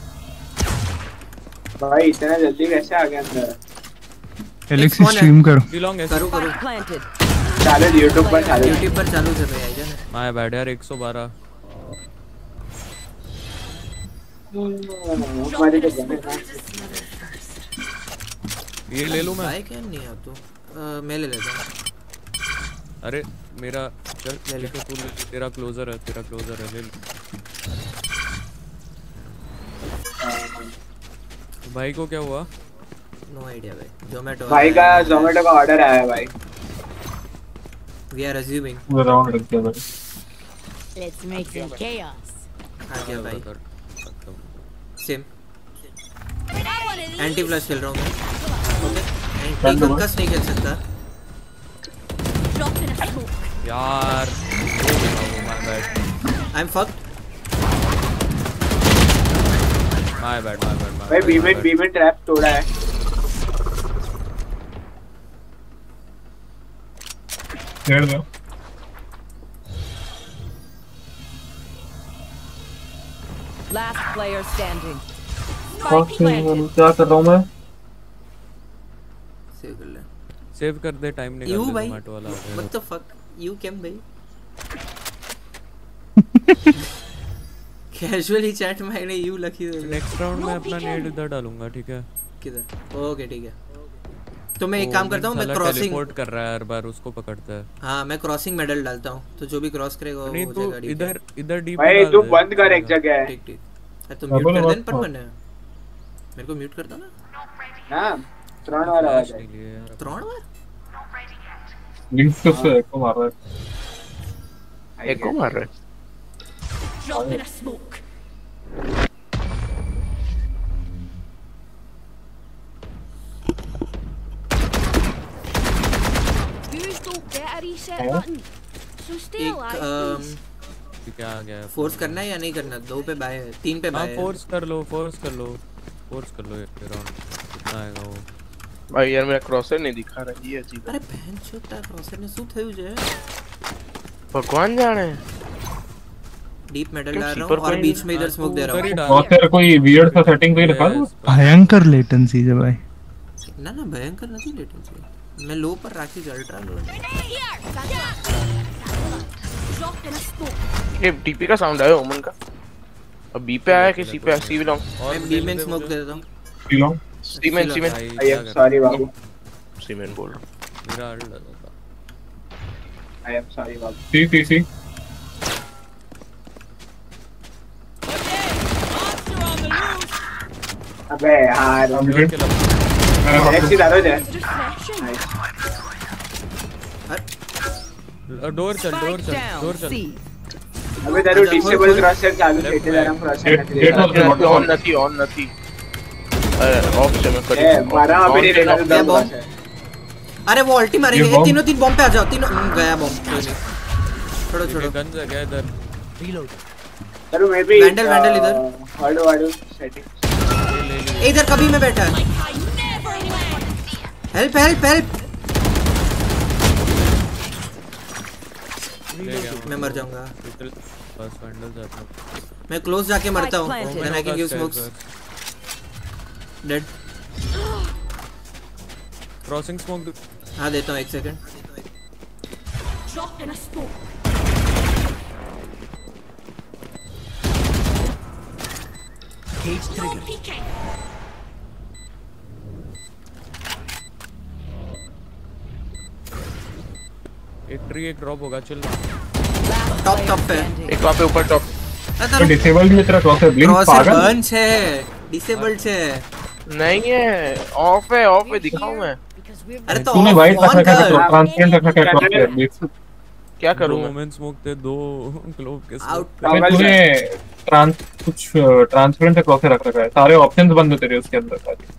[SPEAKER 3] भाई इतना जल्दी कैसे आ गया अंदर?
[SPEAKER 9] एलेक्सी स्ट्रीम करो।
[SPEAKER 6] बिलोंग है
[SPEAKER 1] करो करो
[SPEAKER 8] Planted.
[SPEAKER 3] चालू YouTube पर चालू
[SPEAKER 1] यूट्यूब पर चालू कर रहे हैं जान।
[SPEAKER 6] माय बैड यार एक सौ बारह।
[SPEAKER 3] हमारे तो बने ना।
[SPEAKER 6] ये ले लूं मैं?
[SPEAKER 1] भाई क्या नहीं है तू? मैं ले लेता हूं।
[SPEAKER 6] अरे मेरा चल ले ले तू ले, तेरा क्लोजर है तेरा क्लोजर है ले ले। भाई को क्या हुआ?
[SPEAKER 1] नो आइडिया भाई। जोमेटो
[SPEAKER 3] भाई का जोमेटो का ऑर्डर आया है भाई।
[SPEAKER 1] वी आर अज्यूमिंग
[SPEAKER 2] वो राउंड रख दिया भाई।
[SPEAKER 7] Let's make some chaos.
[SPEAKER 1] आ गया भाई। Same
[SPEAKER 7] I want to
[SPEAKER 1] anti flash खेल रहा हूं मैं। ओके एक कंकस नहीं खेल सकता।
[SPEAKER 7] drop in a smoke.
[SPEAKER 6] यार वो my bad
[SPEAKER 1] I am fucked.
[SPEAKER 6] My bad my bad
[SPEAKER 3] भाई बी में बी में ट्रैप तोड़ा है।
[SPEAKER 2] खेल दो।
[SPEAKER 8] Last player standing.
[SPEAKER 7] Spike planted.
[SPEAKER 2] क्या कर रहा हूं मैं?
[SPEAKER 1] सेव कर ले।
[SPEAKER 6] सेव कर दे टाइम निकाल
[SPEAKER 1] यू
[SPEAKER 6] ले
[SPEAKER 1] भाई
[SPEAKER 6] जोमेटो वाला आ गया।
[SPEAKER 1] What the fuck you came भाई। कैजुअली चैट में मैंने यू लिखी है।
[SPEAKER 6] नेक्स्ट राउंड में अपना नेड इधर डालूंगा ठीक है?
[SPEAKER 1] किधर? ओके ठीक है। तो मैं एक काम करता हूं मैं क्रॉसिंग
[SPEAKER 6] टेलीपोर्ट कर रहा है हर बार उसको पकड़ता है।
[SPEAKER 1] हां मैं क्रॉसिंग मेडल डालता हूं तो जो भी क्रॉस करेगा वो
[SPEAKER 6] नहीं
[SPEAKER 1] हो
[SPEAKER 6] तो
[SPEAKER 1] जाएगा। ठीक
[SPEAKER 6] इधर इधर डीप
[SPEAKER 3] भाई तू बंद कर एक जगह।
[SPEAKER 1] ठीक ठीक है तो म्यूट कर देन पर मैंने मेरे को म्यूट कर दो ना।
[SPEAKER 3] हां त्रण वाला आवाज है।
[SPEAKER 1] त्रण बार
[SPEAKER 2] लिंक तो से को मार रहा है।
[SPEAKER 4] एक को मार रहा है।
[SPEAKER 7] Drop in a smoke. Use don't get a reset button. So stay
[SPEAKER 1] एक
[SPEAKER 7] alive,
[SPEAKER 1] अम,
[SPEAKER 7] please.
[SPEAKER 6] क्या आ गया?
[SPEAKER 1] फोर्स करना है या नहीं करना? दो पे बाय है, तीन पे
[SPEAKER 6] हां
[SPEAKER 1] बाय है।
[SPEAKER 6] फोर्स कर लो फोर्स कर लो फोर्स कर लो ये राउंड कितना आएगा वो?
[SPEAKER 4] भाई यार मेरा क्रॉसर नहीं दिखा रहा ये अजीब है।
[SPEAKER 1] अरे बहन छोटा क्रॉसर ने શું થયું છે?
[SPEAKER 4] भगवान जाने।
[SPEAKER 1] डीप मेडल
[SPEAKER 4] क्यों
[SPEAKER 1] डाल रहा
[SPEAKER 4] keeper
[SPEAKER 1] हूं और
[SPEAKER 4] कोई
[SPEAKER 1] बीच में इधर स्मोक दे रहा हूं।
[SPEAKER 2] क्रॉसर कोई वियर्ड सा सेटिंग पे रखा दो।
[SPEAKER 9] भयंकर लेटेंसी है भाई।
[SPEAKER 1] ना ना भयंकर नहीं लेटेंसी। मैं लो पर राखी ultra low.
[SPEAKER 7] Drop in a smoke.
[SPEAKER 4] ये टीपी का साउंड आया ओमन का। अब बी पे आया कि सी पे सी बिलोंग।
[SPEAKER 1] मैं बी में स्मोक दे देता हूं।
[SPEAKER 2] Belong
[SPEAKER 4] cement cement
[SPEAKER 3] I am sorry बाबू।
[SPEAKER 4] सीमेंट बोल रहा हूं।
[SPEAKER 6] मेरा अल्ट लगा था।
[SPEAKER 3] आई एम सॉरी बाबू।
[SPEAKER 2] सी सी सी
[SPEAKER 3] अबे यार ऐसी डालो जाए।
[SPEAKER 6] डोर चल डोर चल डोर चल।
[SPEAKER 3] अबे तेरे डिसेबल क्रॉसर चालू थे तेरा नाम क्रॉसर
[SPEAKER 4] ऑन नहीं ऑन नहीं। अरे ऑफ से मैं कर
[SPEAKER 3] ए मारा अभी नहीं रहना दो बॉम्ब।
[SPEAKER 1] अरे वो अल्टी मारेंगे ये तीनों तीन बॉम्ब पे आ जाओ। तीनों गया बॉम्ब। छोड़ो छोड़ो
[SPEAKER 6] गन से गया इधर
[SPEAKER 1] रीलोड।
[SPEAKER 3] चलो मैं भी
[SPEAKER 1] वैंडल वैंडल इधर
[SPEAKER 3] वाडो वाडो सेटिंग
[SPEAKER 1] इधर कभी में बैठा है। Help help help. मैं मर जाऊंगा।
[SPEAKER 6] बस वैंडल जाता हूं।
[SPEAKER 1] मैं क्लोज जाके मरता हूं। Then I can give smokes. Dead.
[SPEAKER 6] Crossing smoke
[SPEAKER 1] हां देता हूं एक second.
[SPEAKER 7] Drop in a smoke. Cage trigger.
[SPEAKER 6] एक ट्री एक ड्रॉप होगा चल।
[SPEAKER 1] टॉप टॉप पे
[SPEAKER 4] एक वहां पे ऊपर टॉप।
[SPEAKER 2] तो डिसेबल्ड में तेरा क्रॉसर ब्लिंक पागल
[SPEAKER 1] बर्न है डिसेबल्ड है
[SPEAKER 4] नहीं है ऑफ है ऑफ है दिखाऊं मैं।
[SPEAKER 1] अरे तो
[SPEAKER 2] तूने वाइट रख रखा है ट्रांसपेरेंट रख रखा है क्रॉसर।
[SPEAKER 4] क्या करूं मैं?
[SPEAKER 6] मोमेंट स्मोक थे दो ग्लोब के
[SPEAKER 1] आउट।
[SPEAKER 2] तूने ट्रांस कुछ ट्रांसपेरेंट क्रॉसर रख रखा है। सारे ऑप्शंस बंद है तेरे उसके अंदर सारे।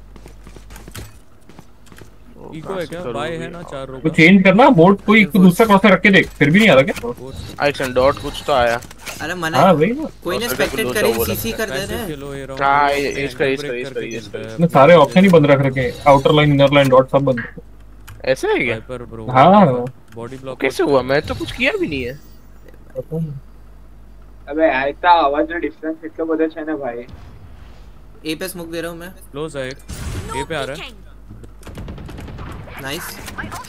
[SPEAKER 6] इको है क्या? बाय है ना चार रो
[SPEAKER 2] तो चेंज करना मोड कोई दूसरा क्रॉसर रख के देख फिर भी नहीं आ रहा क्या?
[SPEAKER 4] एक्शन डॉट कुछ तो आया।
[SPEAKER 1] अरे मना
[SPEAKER 2] हां वही ना
[SPEAKER 1] कोई ने स्पेक्टेट करी सीसी कर दे रहे हैं।
[SPEAKER 4] हां इसका इसका इसका इसका
[SPEAKER 2] सारे ऑप्शन ही बंद रख रखे हैं। Outer line inner line dot सब बंद।
[SPEAKER 4] ऐसे है क्या?
[SPEAKER 6] पर ब्रो
[SPEAKER 2] हां
[SPEAKER 6] बॉडी ब्लॉक
[SPEAKER 4] कैसे हुआ? मैं तो कुछ किया भी नहीं है।
[SPEAKER 3] अबे यार इतना आवाज में डिफरेंस इतना बड़ा है ना भाई।
[SPEAKER 1] ए पे स्मोक दे रहा हूं मैं।
[SPEAKER 6] क्लोज है एक। ए पे आ रहा है।
[SPEAKER 1] Nice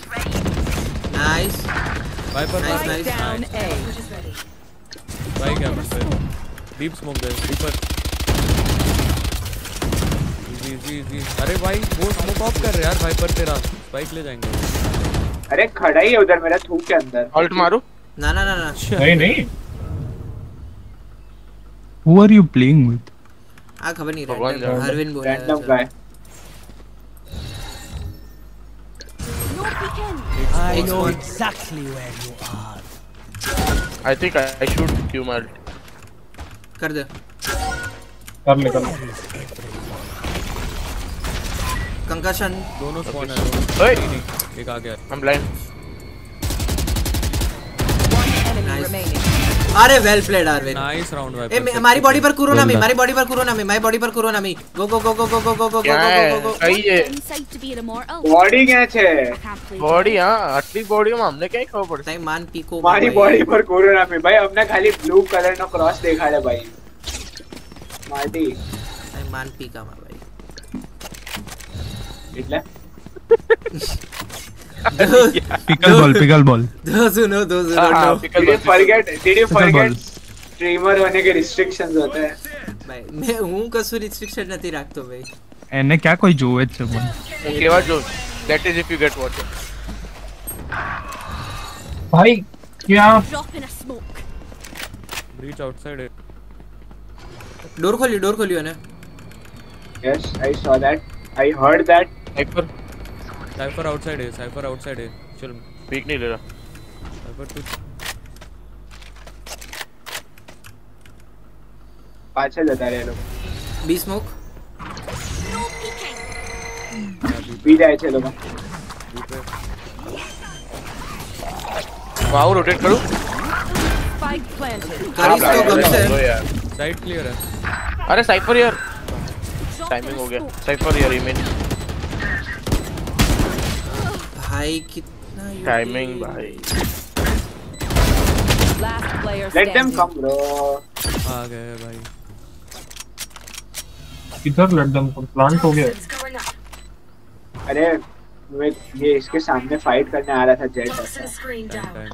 [SPEAKER 1] nice
[SPEAKER 6] Viper
[SPEAKER 1] nice nice
[SPEAKER 8] Down A.
[SPEAKER 6] भाई क्या बन रहा है? डीप स्मोक है ऊपर। Easy easy easy. अरे भाई वो स्मोक ऑफ कर रहे यार वाइपर तेरा। स्पाइक ले जाएंगे।
[SPEAKER 3] अरे खड़ा ही है उधर मेरा थूक के अंदर।
[SPEAKER 4] ऑल्ट मारो।
[SPEAKER 1] ना ना ना ना
[SPEAKER 2] नहीं नहीं
[SPEAKER 9] Who are you playing with?
[SPEAKER 1] आ खबर नहीं
[SPEAKER 4] भगवान
[SPEAKER 1] रहा
[SPEAKER 4] जाने।
[SPEAKER 1] अरविंद बोल
[SPEAKER 3] random guy.
[SPEAKER 7] No peeking.
[SPEAKER 10] I know exactly where you are.
[SPEAKER 4] I think I, I should Q mult.
[SPEAKER 1] कर दे
[SPEAKER 2] कर ले कर ले।
[SPEAKER 1] कंकशन
[SPEAKER 6] दोनों स्पॉन है दोनों।
[SPEAKER 4] ओए
[SPEAKER 6] एक आ गया।
[SPEAKER 4] I'm blind.
[SPEAKER 8] Enemy
[SPEAKER 1] Nice.
[SPEAKER 8] remaining.
[SPEAKER 1] अरे well played Arvind
[SPEAKER 6] nice round
[SPEAKER 1] a
[SPEAKER 6] Viper.
[SPEAKER 1] मे- हमारी बॉडी पर कोरोना में हमारी बॉडी पर कोरोना में माय बॉडी पर कोरोना में गो गो गो गो गो गो गो गो
[SPEAKER 4] क्या
[SPEAKER 1] गो
[SPEAKER 4] है
[SPEAKER 1] गो गो
[SPEAKER 4] सही है
[SPEAKER 7] Inside to be an immortal.
[SPEAKER 3] Body क्या है?
[SPEAKER 7] I can't play.
[SPEAKER 4] बॉडी हां आटली बॉडी में हमने क्या खबर पड़ता
[SPEAKER 1] टाइम मान पीको
[SPEAKER 3] हमारी बॉडी पर कोरोना में भाई हमने खाली ब्लू कलर नो क्रॉस देखा है भाई। मार्टी
[SPEAKER 1] टाइम मान पीका मा भाई
[SPEAKER 3] એટલે
[SPEAKER 9] Pickle ball, pickle ball.
[SPEAKER 1] दो सुनो दो सुनो
[SPEAKER 4] हाँ,
[SPEAKER 1] no.
[SPEAKER 4] pickle
[SPEAKER 3] did you
[SPEAKER 4] ball,
[SPEAKER 3] forget did you
[SPEAKER 9] Pickle
[SPEAKER 3] forget
[SPEAKER 9] ball.
[SPEAKER 3] Streamer होने के रिस्ट्रिक्शंस होते हैं।
[SPEAKER 1] ભાઈ મેં હું કશું રિસ્ટ્રિક્શન નથી રાખતો ભાઈ
[SPEAKER 9] એને ક્યાં કોઈ જોવે જ છે પણ
[SPEAKER 4] Okay, what Joe? That is if you get water.
[SPEAKER 2] भाई क्या
[SPEAKER 7] Drop in a smoke.
[SPEAKER 6] Breach outside है।
[SPEAKER 1] ડોર ખોલ્યું ડોર ખોલ્યું ને
[SPEAKER 3] Yes, I saw that. I heard that.
[SPEAKER 4] Sniper
[SPEAKER 6] Cypher outside है साइफर आउटसाइड है। चल
[SPEAKER 4] पीक नहीं ले रहा।
[SPEAKER 6] साइफर तू
[SPEAKER 3] पाछे जता रहे लोग।
[SPEAKER 1] B smoke
[SPEAKER 7] No peeking.
[SPEAKER 3] पी जाए छे लोग।
[SPEAKER 4] वाओ रोटेट करूं?
[SPEAKER 8] Spike planted.
[SPEAKER 1] कर इसको गम से
[SPEAKER 4] लो यार।
[SPEAKER 6] साइड क्लियर है।
[SPEAKER 4] अरे साइफर यार
[SPEAKER 7] Drop in
[SPEAKER 4] टाइमिंग
[SPEAKER 7] a
[SPEAKER 4] हो गया।
[SPEAKER 7] smoke.
[SPEAKER 4] साइफर यार ईमेल
[SPEAKER 1] भाई कितना you
[SPEAKER 4] टाइमिंग
[SPEAKER 1] did.
[SPEAKER 4] भाई।
[SPEAKER 8] Last player
[SPEAKER 3] Let them
[SPEAKER 8] standing.
[SPEAKER 3] come bro.
[SPEAKER 6] आ गए भाई।
[SPEAKER 2] इधर लेट देम प्लांट हो गया।
[SPEAKER 3] अरे मैं ये इसके सामने फाइट करने आ रहा था Jett.
[SPEAKER 6] Time time.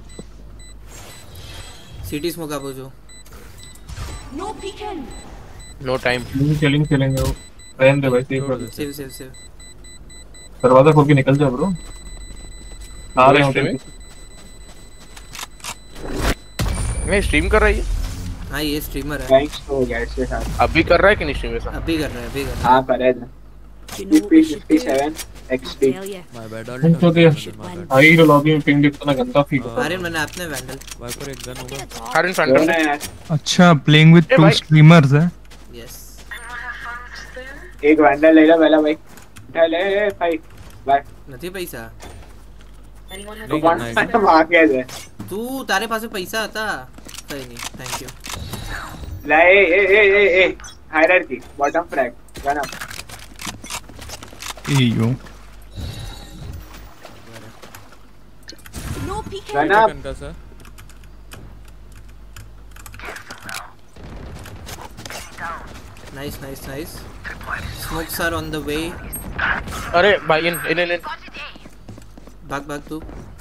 [SPEAKER 1] City smoke आप जो
[SPEAKER 7] No peeking.
[SPEAKER 4] No time.
[SPEAKER 2] नहीं चलेंगे चलेंगे वो रहने दे भाई सेफ
[SPEAKER 6] छोड़
[SPEAKER 2] कर
[SPEAKER 6] दे।
[SPEAKER 2] दे।
[SPEAKER 1] सेव सेव सेव
[SPEAKER 2] दरवाजा खोल के निकल जा ब्रो। आ रहे हैं उधर।
[SPEAKER 4] नहीं स्ट्रीम कर रही है।
[SPEAKER 1] हाँ ये स्ट्रीमर है
[SPEAKER 3] थैंक्स हो गया इसके साथ।
[SPEAKER 4] अभी कर रहा है कि नहीं स्ट्रीम ऐसा?
[SPEAKER 1] अभी कर रहा है अभी कर रहा
[SPEAKER 3] हाँ करे था।
[SPEAKER 7] Do you know what we should do?
[SPEAKER 3] fifty-seven X P।
[SPEAKER 7] Tell you.
[SPEAKER 6] My bad all
[SPEAKER 2] हम तो के
[SPEAKER 6] टाइम।
[SPEAKER 2] आई लॉबी में पिंग इतना गंदा फील
[SPEAKER 1] है अरे मैंने अपने वैंडल
[SPEAKER 6] वाइपर एक गन होगा।
[SPEAKER 4] हर इन फ्रंट
[SPEAKER 3] ना
[SPEAKER 4] में
[SPEAKER 3] यार
[SPEAKER 9] अच्छा playing with
[SPEAKER 4] ए
[SPEAKER 9] two
[SPEAKER 4] भाई।
[SPEAKER 9] streamers है
[SPEAKER 1] यस
[SPEAKER 3] एक वैंडल ले लो पहला भाई। उठा ले भाई। बाय।
[SPEAKER 1] નથી પૈસા
[SPEAKER 3] तो कौन भाग गया है?
[SPEAKER 1] તું તારે પાસે પૈસા હતા કઈ નહીં થેન્ક યુ
[SPEAKER 3] ला ए ए ए ए ए hierarchy bottom frag gun up.
[SPEAKER 9] Yo
[SPEAKER 7] No peeking.
[SPEAKER 3] Gun up.
[SPEAKER 6] Gun का sir.
[SPEAKER 1] Nice nice nice smokes are on the way
[SPEAKER 4] अरे भाई इन इन इन
[SPEAKER 1] भाग भाग तू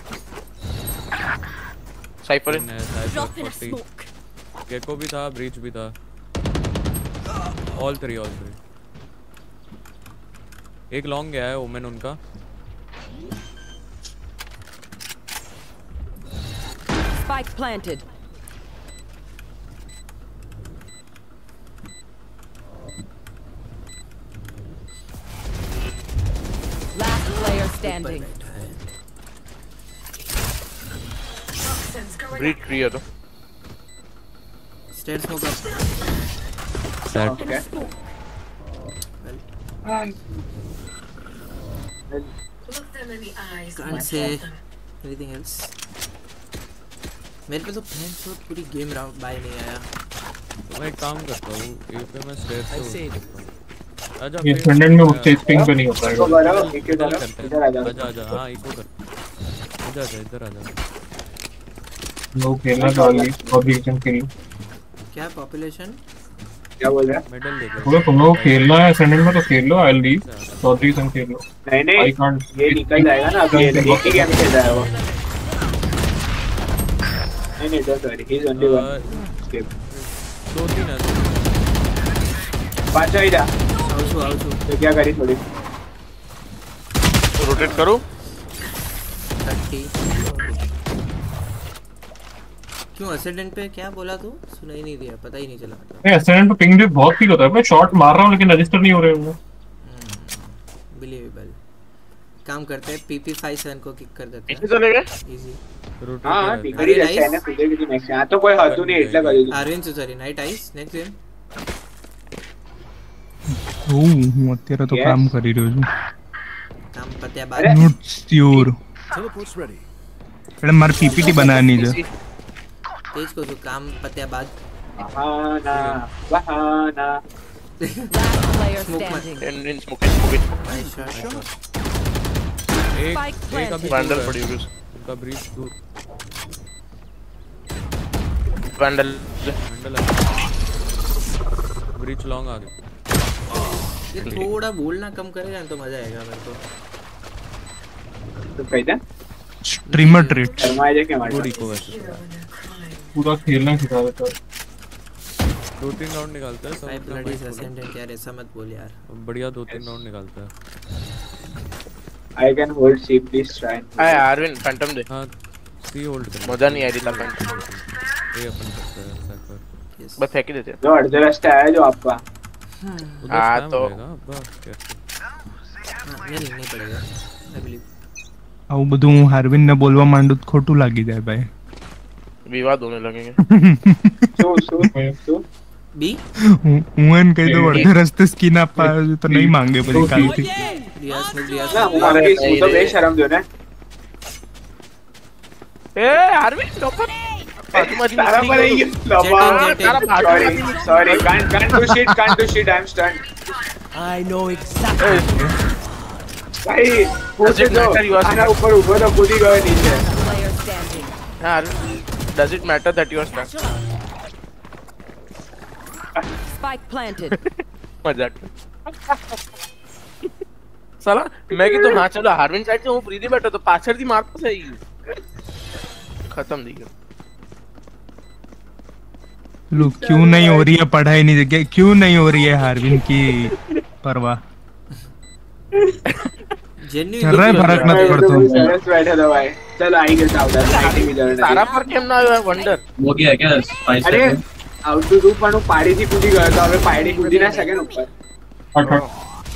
[SPEAKER 4] साइफर
[SPEAKER 6] इन है, Cypher
[SPEAKER 7] Drop in a
[SPEAKER 6] forty.
[SPEAKER 7] smoke.
[SPEAKER 6] Gekko भी था ब्रीच भी था। All three all three. एक लॉन्ग गया है ओमेन उनका।
[SPEAKER 8] Spike planted. Last player standing.
[SPEAKER 4] Breach free है तो
[SPEAKER 1] stair smoke up
[SPEAKER 6] set
[SPEAKER 3] okay.
[SPEAKER 1] Can't say anything else मेरे पे तो प्लान शॉट पूरी गेम राउंड बाय नहीं आया
[SPEAKER 6] तो मैं एक काम करता हूँ ए पे मैं स्टेयर से उठता हूँ। आजा
[SPEAKER 2] ये
[SPEAKER 6] फिर-
[SPEAKER 2] फ्रंट एंड में उससे पिंग पे नहीं होता
[SPEAKER 3] इसको
[SPEAKER 2] है।
[SPEAKER 3] करो एक
[SPEAKER 6] इधर
[SPEAKER 3] करो
[SPEAKER 6] करते हैं।
[SPEAKER 3] इधर आ जाओ।
[SPEAKER 6] आजा आजा हाँ इको कर। इधर आजा इधर आजा।
[SPEAKER 2] लोग खेलना डाल ली और रीजन खेल।
[SPEAKER 1] क्या पॉपुलेशन
[SPEAKER 3] क्या बोल रहा है?
[SPEAKER 6] मेडल दे दो।
[SPEAKER 2] बोलो तुम लोग खेलना है असेंडेंट में तो खेल लो, आई विल लीव चौधरी संग खेल लो।
[SPEAKER 3] नहीं नहीं
[SPEAKER 2] आई कांट,
[SPEAKER 3] ये निकल जाएगा ना अभी, एक ही गेम खेल रहा है वो। नहीं नहीं don't worry, he is only one skip.
[SPEAKER 6] दो तीन है
[SPEAKER 3] पांचवा ही जा।
[SPEAKER 1] आउचू आउचू
[SPEAKER 3] तो क्या करी थोड़ी
[SPEAKER 4] रोटेट करो।
[SPEAKER 1] थर्टी क्यों असेंडेंट पे क्या बोला तू? सुना ही नहीं दिया, पता ही नहीं चला मतलब।
[SPEAKER 2] नहीं असेंडेंट पे पिंग भी बहुत फील होता है। मैं शॉट मार रहा हूं लेकिन रजिस्टर नहीं हो रहे होंगे।
[SPEAKER 1] बिलीवेबल काम करते हैं। पीपी फाइव सेवन को किक कर देते हैं।
[SPEAKER 4] पीछे चले गए
[SPEAKER 1] इजी
[SPEAKER 3] हां निकल ही जाता है ना तुझे भी नेक्स्ट। यहां तो कोई हद नहीं इतना करेगी।
[SPEAKER 1] अरविंद सुसरी नाइट आइस नेक्स्ट गेम।
[SPEAKER 9] ओ હું અત્યારે તો કામ કરી રહ્યો છું.
[SPEAKER 1] કામ પત્યા બાદ
[SPEAKER 9] નોટ શ્યોર. એટલે મારે પીપીટી બનાવવાની છે.
[SPEAKER 1] तेज को जो काम पत्या बाद
[SPEAKER 3] बहाना बहाना
[SPEAKER 8] Player standing.
[SPEAKER 4] Ten in smoking smoking
[SPEAKER 6] एक
[SPEAKER 8] Spike
[SPEAKER 6] एक अभी
[SPEAKER 4] वैंडल पड़ी हुई है
[SPEAKER 6] उनका ब्रीच दूर।
[SPEAKER 4] वैंडल
[SPEAKER 6] वैंडल है ब्रीच लॉन्ग आ गया।
[SPEAKER 1] ये थोड़ा बोलना कम करेगा तो मजा आएगा मेरे को।
[SPEAKER 3] तो कहता
[SPEAKER 9] स्ट्रीमर ट्रेट.
[SPEAKER 3] शर्मा जे के मार
[SPEAKER 6] पूरी को वैसे
[SPEAKER 2] पूरा खेलना सिखा देता है।
[SPEAKER 6] दो तीन राउंड निकालता है सब
[SPEAKER 1] भाई
[SPEAKER 6] अपना
[SPEAKER 1] ब्लडी
[SPEAKER 6] mic खोलो।
[SPEAKER 1] असेंडेंट यार ऐसा मत बोल यार।
[SPEAKER 6] बढ़िया दो तीन राउंड निकालता है।
[SPEAKER 3] I can hold C please try.
[SPEAKER 4] Hi Arvind Phantom दे।
[SPEAKER 6] हां सी होल्ड कर।
[SPEAKER 4] मजा नहीं आ रही था फैंटम।
[SPEAKER 6] ये अपन करते हैं ऐसा कर।
[SPEAKER 4] बस फेंक ही देते हैं।
[SPEAKER 3] जो अर्धे रास्ते आया जो आपका
[SPEAKER 6] उधर
[SPEAKER 4] हाँ,
[SPEAKER 6] स्पैम
[SPEAKER 4] तो-
[SPEAKER 6] होएगा अब्बा क्या।
[SPEAKER 1] हां नहीं नहीं पड़ेगा आई बिलीव।
[SPEAKER 9] આવું બધું હું હાર્વિન ને બોલવા માંડું તો ખોટું લાગી જાય ભાઈ.
[SPEAKER 4] विवाद होने लगेंगे।
[SPEAKER 3] सो सो सो
[SPEAKER 1] बी
[SPEAKER 9] હું હું એને કહી દઉં અડધે રસ્તે સ્કીન આપવા આવ્યો છું તો નહીં માંગે પછી કાલથી.
[SPEAKER 1] रियाज में रियाज
[SPEAKER 3] ना हमारे इसको तो बेशरम जो ना
[SPEAKER 4] ए अरविंद डॉक्टर तुम्हारी
[SPEAKER 3] सारा पर ही लबा sorry sorry can't can't do shit can't do shit I am stunned.
[SPEAKER 10] I know exactly.
[SPEAKER 3] भाई पूछ
[SPEAKER 4] Does it
[SPEAKER 3] दो
[SPEAKER 4] matter you are
[SPEAKER 3] आना ऊपर ऊपर तो कूद ही गए नीचे।
[SPEAKER 8] Player standing.
[SPEAKER 4] यार does it matter that you are stuck?
[SPEAKER 8] Spike planted.
[SPEAKER 4] मजाक साला मैं कि तो हां चलो हार्विन साइड से हूं फ्री दी बैठो तो पाछड़ दी मारता सही खत्म दी गया।
[SPEAKER 9] लो क्यों नहीं हो रही है पढ़ाई नहीं जगह क्यों नहीं हो रही है हार्विन की परवाह.
[SPEAKER 1] जेन्युइन
[SPEAKER 9] चल रहा है फर्क मत कर तू.
[SPEAKER 3] सरस बैठे दो भाई चलो आई के साथ लाइटिंग भी जरूर
[SPEAKER 4] सारा पर केम ना वंडर
[SPEAKER 11] वो क्या है क्या
[SPEAKER 3] अरे आउट टू डू पण पाड़ी થી કૂદી ગયો તો હવે પાડી કૂદી ના શકે ને ઉપર
[SPEAKER 2] हट हट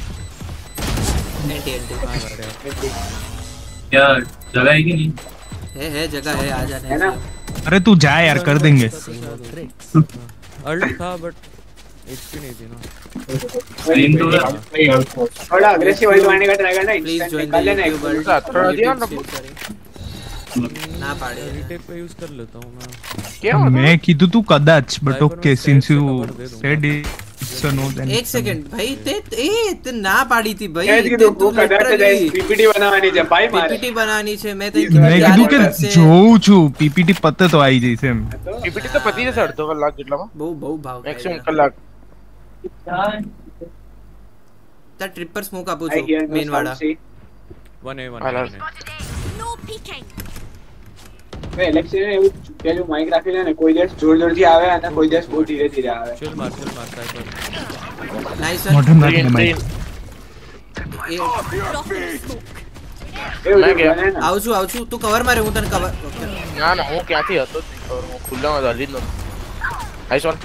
[SPEAKER 1] एंटी एंटी
[SPEAKER 11] क्या जगह है कि नहीं?
[SPEAKER 1] है है जगह है आ जाने
[SPEAKER 3] है ना
[SPEAKER 9] अरे तू जा यार कर देंगे.
[SPEAKER 6] अल्ट था बट एचपी नहीं थी ना।
[SPEAKER 11] स्क्रीन तो है।
[SPEAKER 2] नहीं यार
[SPEAKER 3] थोड़ा अग्रेसिव वाइड मारने का ट्राई करना
[SPEAKER 1] प्लीज
[SPEAKER 3] इंस्टेंट
[SPEAKER 1] ज्वाइन
[SPEAKER 3] निकाल लेना एक
[SPEAKER 1] यूट्यूब
[SPEAKER 3] बार
[SPEAKER 4] थोड़ा ध्यान रखो।
[SPEAKER 1] ना पाड़े
[SPEAKER 6] रीटेक पे यूज कर लेता हूं मैं।
[SPEAKER 4] क्या होता
[SPEAKER 9] मैं कीधું તું કદાચ બટ
[SPEAKER 6] Cyber
[SPEAKER 9] ઓકે
[SPEAKER 6] में
[SPEAKER 9] સિન્સ
[SPEAKER 6] stats
[SPEAKER 9] યુ
[SPEAKER 6] का cover दे दूंगा।
[SPEAKER 9] Said it's a no then.
[SPEAKER 1] एक सेकंड भाई ते ए ते ना पाड़ी थी भाई
[SPEAKER 3] कैद की
[SPEAKER 1] ते
[SPEAKER 3] तो कदाच जाए पीपीटी बनावવાની છે ભાઈ મારે
[SPEAKER 1] पीपीटी बनानी છે मैं तो
[SPEAKER 9] મેં કીધું કે જોઉં છું પીપીટી પતે તો આવી જઈશ એમ.
[SPEAKER 4] पीपीटी तो पति से अड़धो कलाक જેટલામાં
[SPEAKER 1] बहु बहु भाव
[SPEAKER 4] मैक्सिमम कलाक
[SPEAKER 1] ता ट्रिपर स्मोक आपो
[SPEAKER 3] आई
[SPEAKER 1] છો
[SPEAKER 3] हियर
[SPEAKER 1] मेन वाला
[SPEAKER 6] one A one
[SPEAKER 4] Hello.
[SPEAKER 7] No peeking.
[SPEAKER 3] મે ઇલેક્શન ને એવું પેલું માઈક રાખી લે ને કોઈ દિવસ જોર જોર થી આવે અને કોઈ દિવસ બહુ ધીરે ધીરે આવે
[SPEAKER 6] चिल मार चिल मार साइपर।
[SPEAKER 1] नाइस
[SPEAKER 9] મોઢું નાખીને
[SPEAKER 4] ग्रीन
[SPEAKER 9] માઈક.
[SPEAKER 4] ग्रीन
[SPEAKER 3] એવું
[SPEAKER 4] मैं गया।
[SPEAKER 3] બને ને
[SPEAKER 1] આવું છું આવું છું તું કવર મારે હું તને કવર ઓકે
[SPEAKER 4] ના ના હું ક્યાંથી હતો और હું ખુલ્લામાં તો હલી જ નતો nice one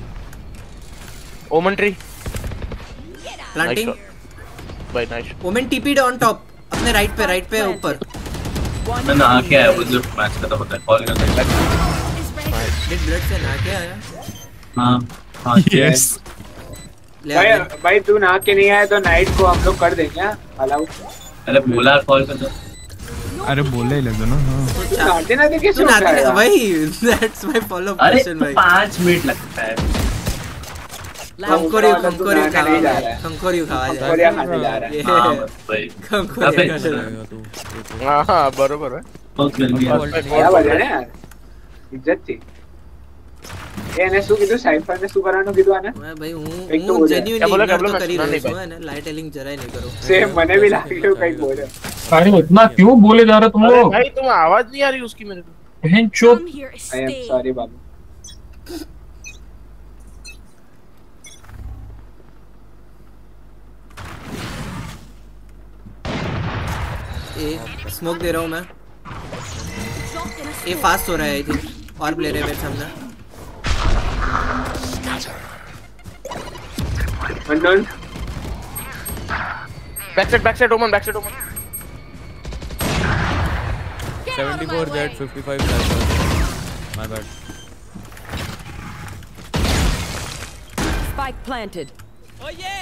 [SPEAKER 4] Omen tree
[SPEAKER 1] planting
[SPEAKER 4] by nice
[SPEAKER 1] Omen TP'd on top अपने राइट पे राइट पे ऊपर
[SPEAKER 11] मैं नहा के आया वो जो मैच खत्म होता है कॉल करता है।
[SPEAKER 1] डिड ब्लड से ना क्या आया
[SPEAKER 11] हाँ हाँ
[SPEAKER 9] यस.
[SPEAKER 1] ले
[SPEAKER 3] भाई
[SPEAKER 1] आ
[SPEAKER 3] भाई तू नहा के नहीं आया तो नाइट को हम लोग कर देंगे अलाउ
[SPEAKER 11] अरे बोला कॉल कर दो।
[SPEAKER 9] अरे बोले ही लेते ना. हाँ.
[SPEAKER 3] तू नहाते ना तो कैसे
[SPEAKER 1] तू नाते
[SPEAKER 3] उठाएगा?
[SPEAKER 1] वही दैट्स माय फॉलो अप
[SPEAKER 11] अरे
[SPEAKER 1] क्वेश्चन भाई
[SPEAKER 11] पाँच मिनट लगता है।
[SPEAKER 1] कंकोरियो
[SPEAKER 3] तू
[SPEAKER 1] कंकोरियो
[SPEAKER 3] नहाने
[SPEAKER 1] खावा
[SPEAKER 3] नहीं जा
[SPEAKER 1] जाए
[SPEAKER 3] रहा है।
[SPEAKER 1] कंकोरियो खावा जाए
[SPEAKER 3] कंकोरिया खाने जा रहा है।
[SPEAKER 11] हाँ बस भाई
[SPEAKER 1] कंकोरियो
[SPEAKER 11] अबे।
[SPEAKER 1] खाने जा रहा है।
[SPEAKER 6] जाएगा तू।
[SPEAKER 4] हां हां बरोबर है
[SPEAKER 11] बहुत गर्मी है।
[SPEAKER 3] क्या बजा ना यार इज्जत थी એને શું કીધું સાઇફર ને શું કરવાનું કીધું આને
[SPEAKER 1] मैं भाई हूं
[SPEAKER 3] एक तो
[SPEAKER 1] हूं
[SPEAKER 3] बोले।
[SPEAKER 1] जेन्युइनली
[SPEAKER 4] क्या बोला, क्या
[SPEAKER 1] इग्नोर
[SPEAKER 4] बोला,
[SPEAKER 1] तो कर ही
[SPEAKER 4] मैं
[SPEAKER 1] रहे
[SPEAKER 4] सुना
[SPEAKER 1] हो
[SPEAKER 4] नहीं
[SPEAKER 1] है ना लाइट टेलिंग जरा ही नहीं करो
[SPEAKER 3] सेम मैंने भी लाइट कहीं बोला
[SPEAKER 2] अरे इतना क्यों बोले जा रहे तुम
[SPEAKER 4] अरे
[SPEAKER 2] लोग?
[SPEAKER 4] भाई तुम आवाज नहीं आ रही उसकी मेरे को।
[SPEAKER 2] बहन चुप।
[SPEAKER 7] Come here,
[SPEAKER 3] I am
[SPEAKER 7] stay.
[SPEAKER 3] Sorry बाबू
[SPEAKER 1] ए स्मोक दे रहा हूं मैं ये फास्ट हो रहा है आई थिंक और प्लेयर है मेरे सामने
[SPEAKER 3] unknown
[SPEAKER 4] back side back side Omen back side Omen
[SPEAKER 6] seventy-four jet fifty-five sniper. My bad.
[SPEAKER 8] Spike planted.
[SPEAKER 10] Oh yeah!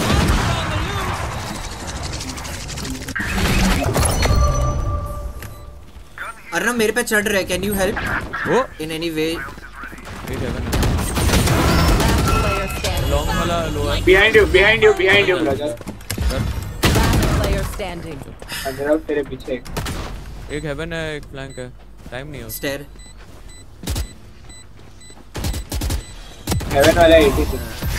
[SPEAKER 1] Arnab मेरे पे चढ़ रहा है कैन यू हेल्प
[SPEAKER 6] वो
[SPEAKER 1] इन एनी वे
[SPEAKER 6] एक हेवन लॉन्ग वाला लो है
[SPEAKER 3] behind you behind you behind you brother
[SPEAKER 8] Player standing.
[SPEAKER 3] अंदर तेरे पीछे
[SPEAKER 6] एक हेवन है एक फ्लैंक है टाइम नहीं है
[SPEAKER 1] स्टेयर
[SPEAKER 3] हेवन वाला eighty-six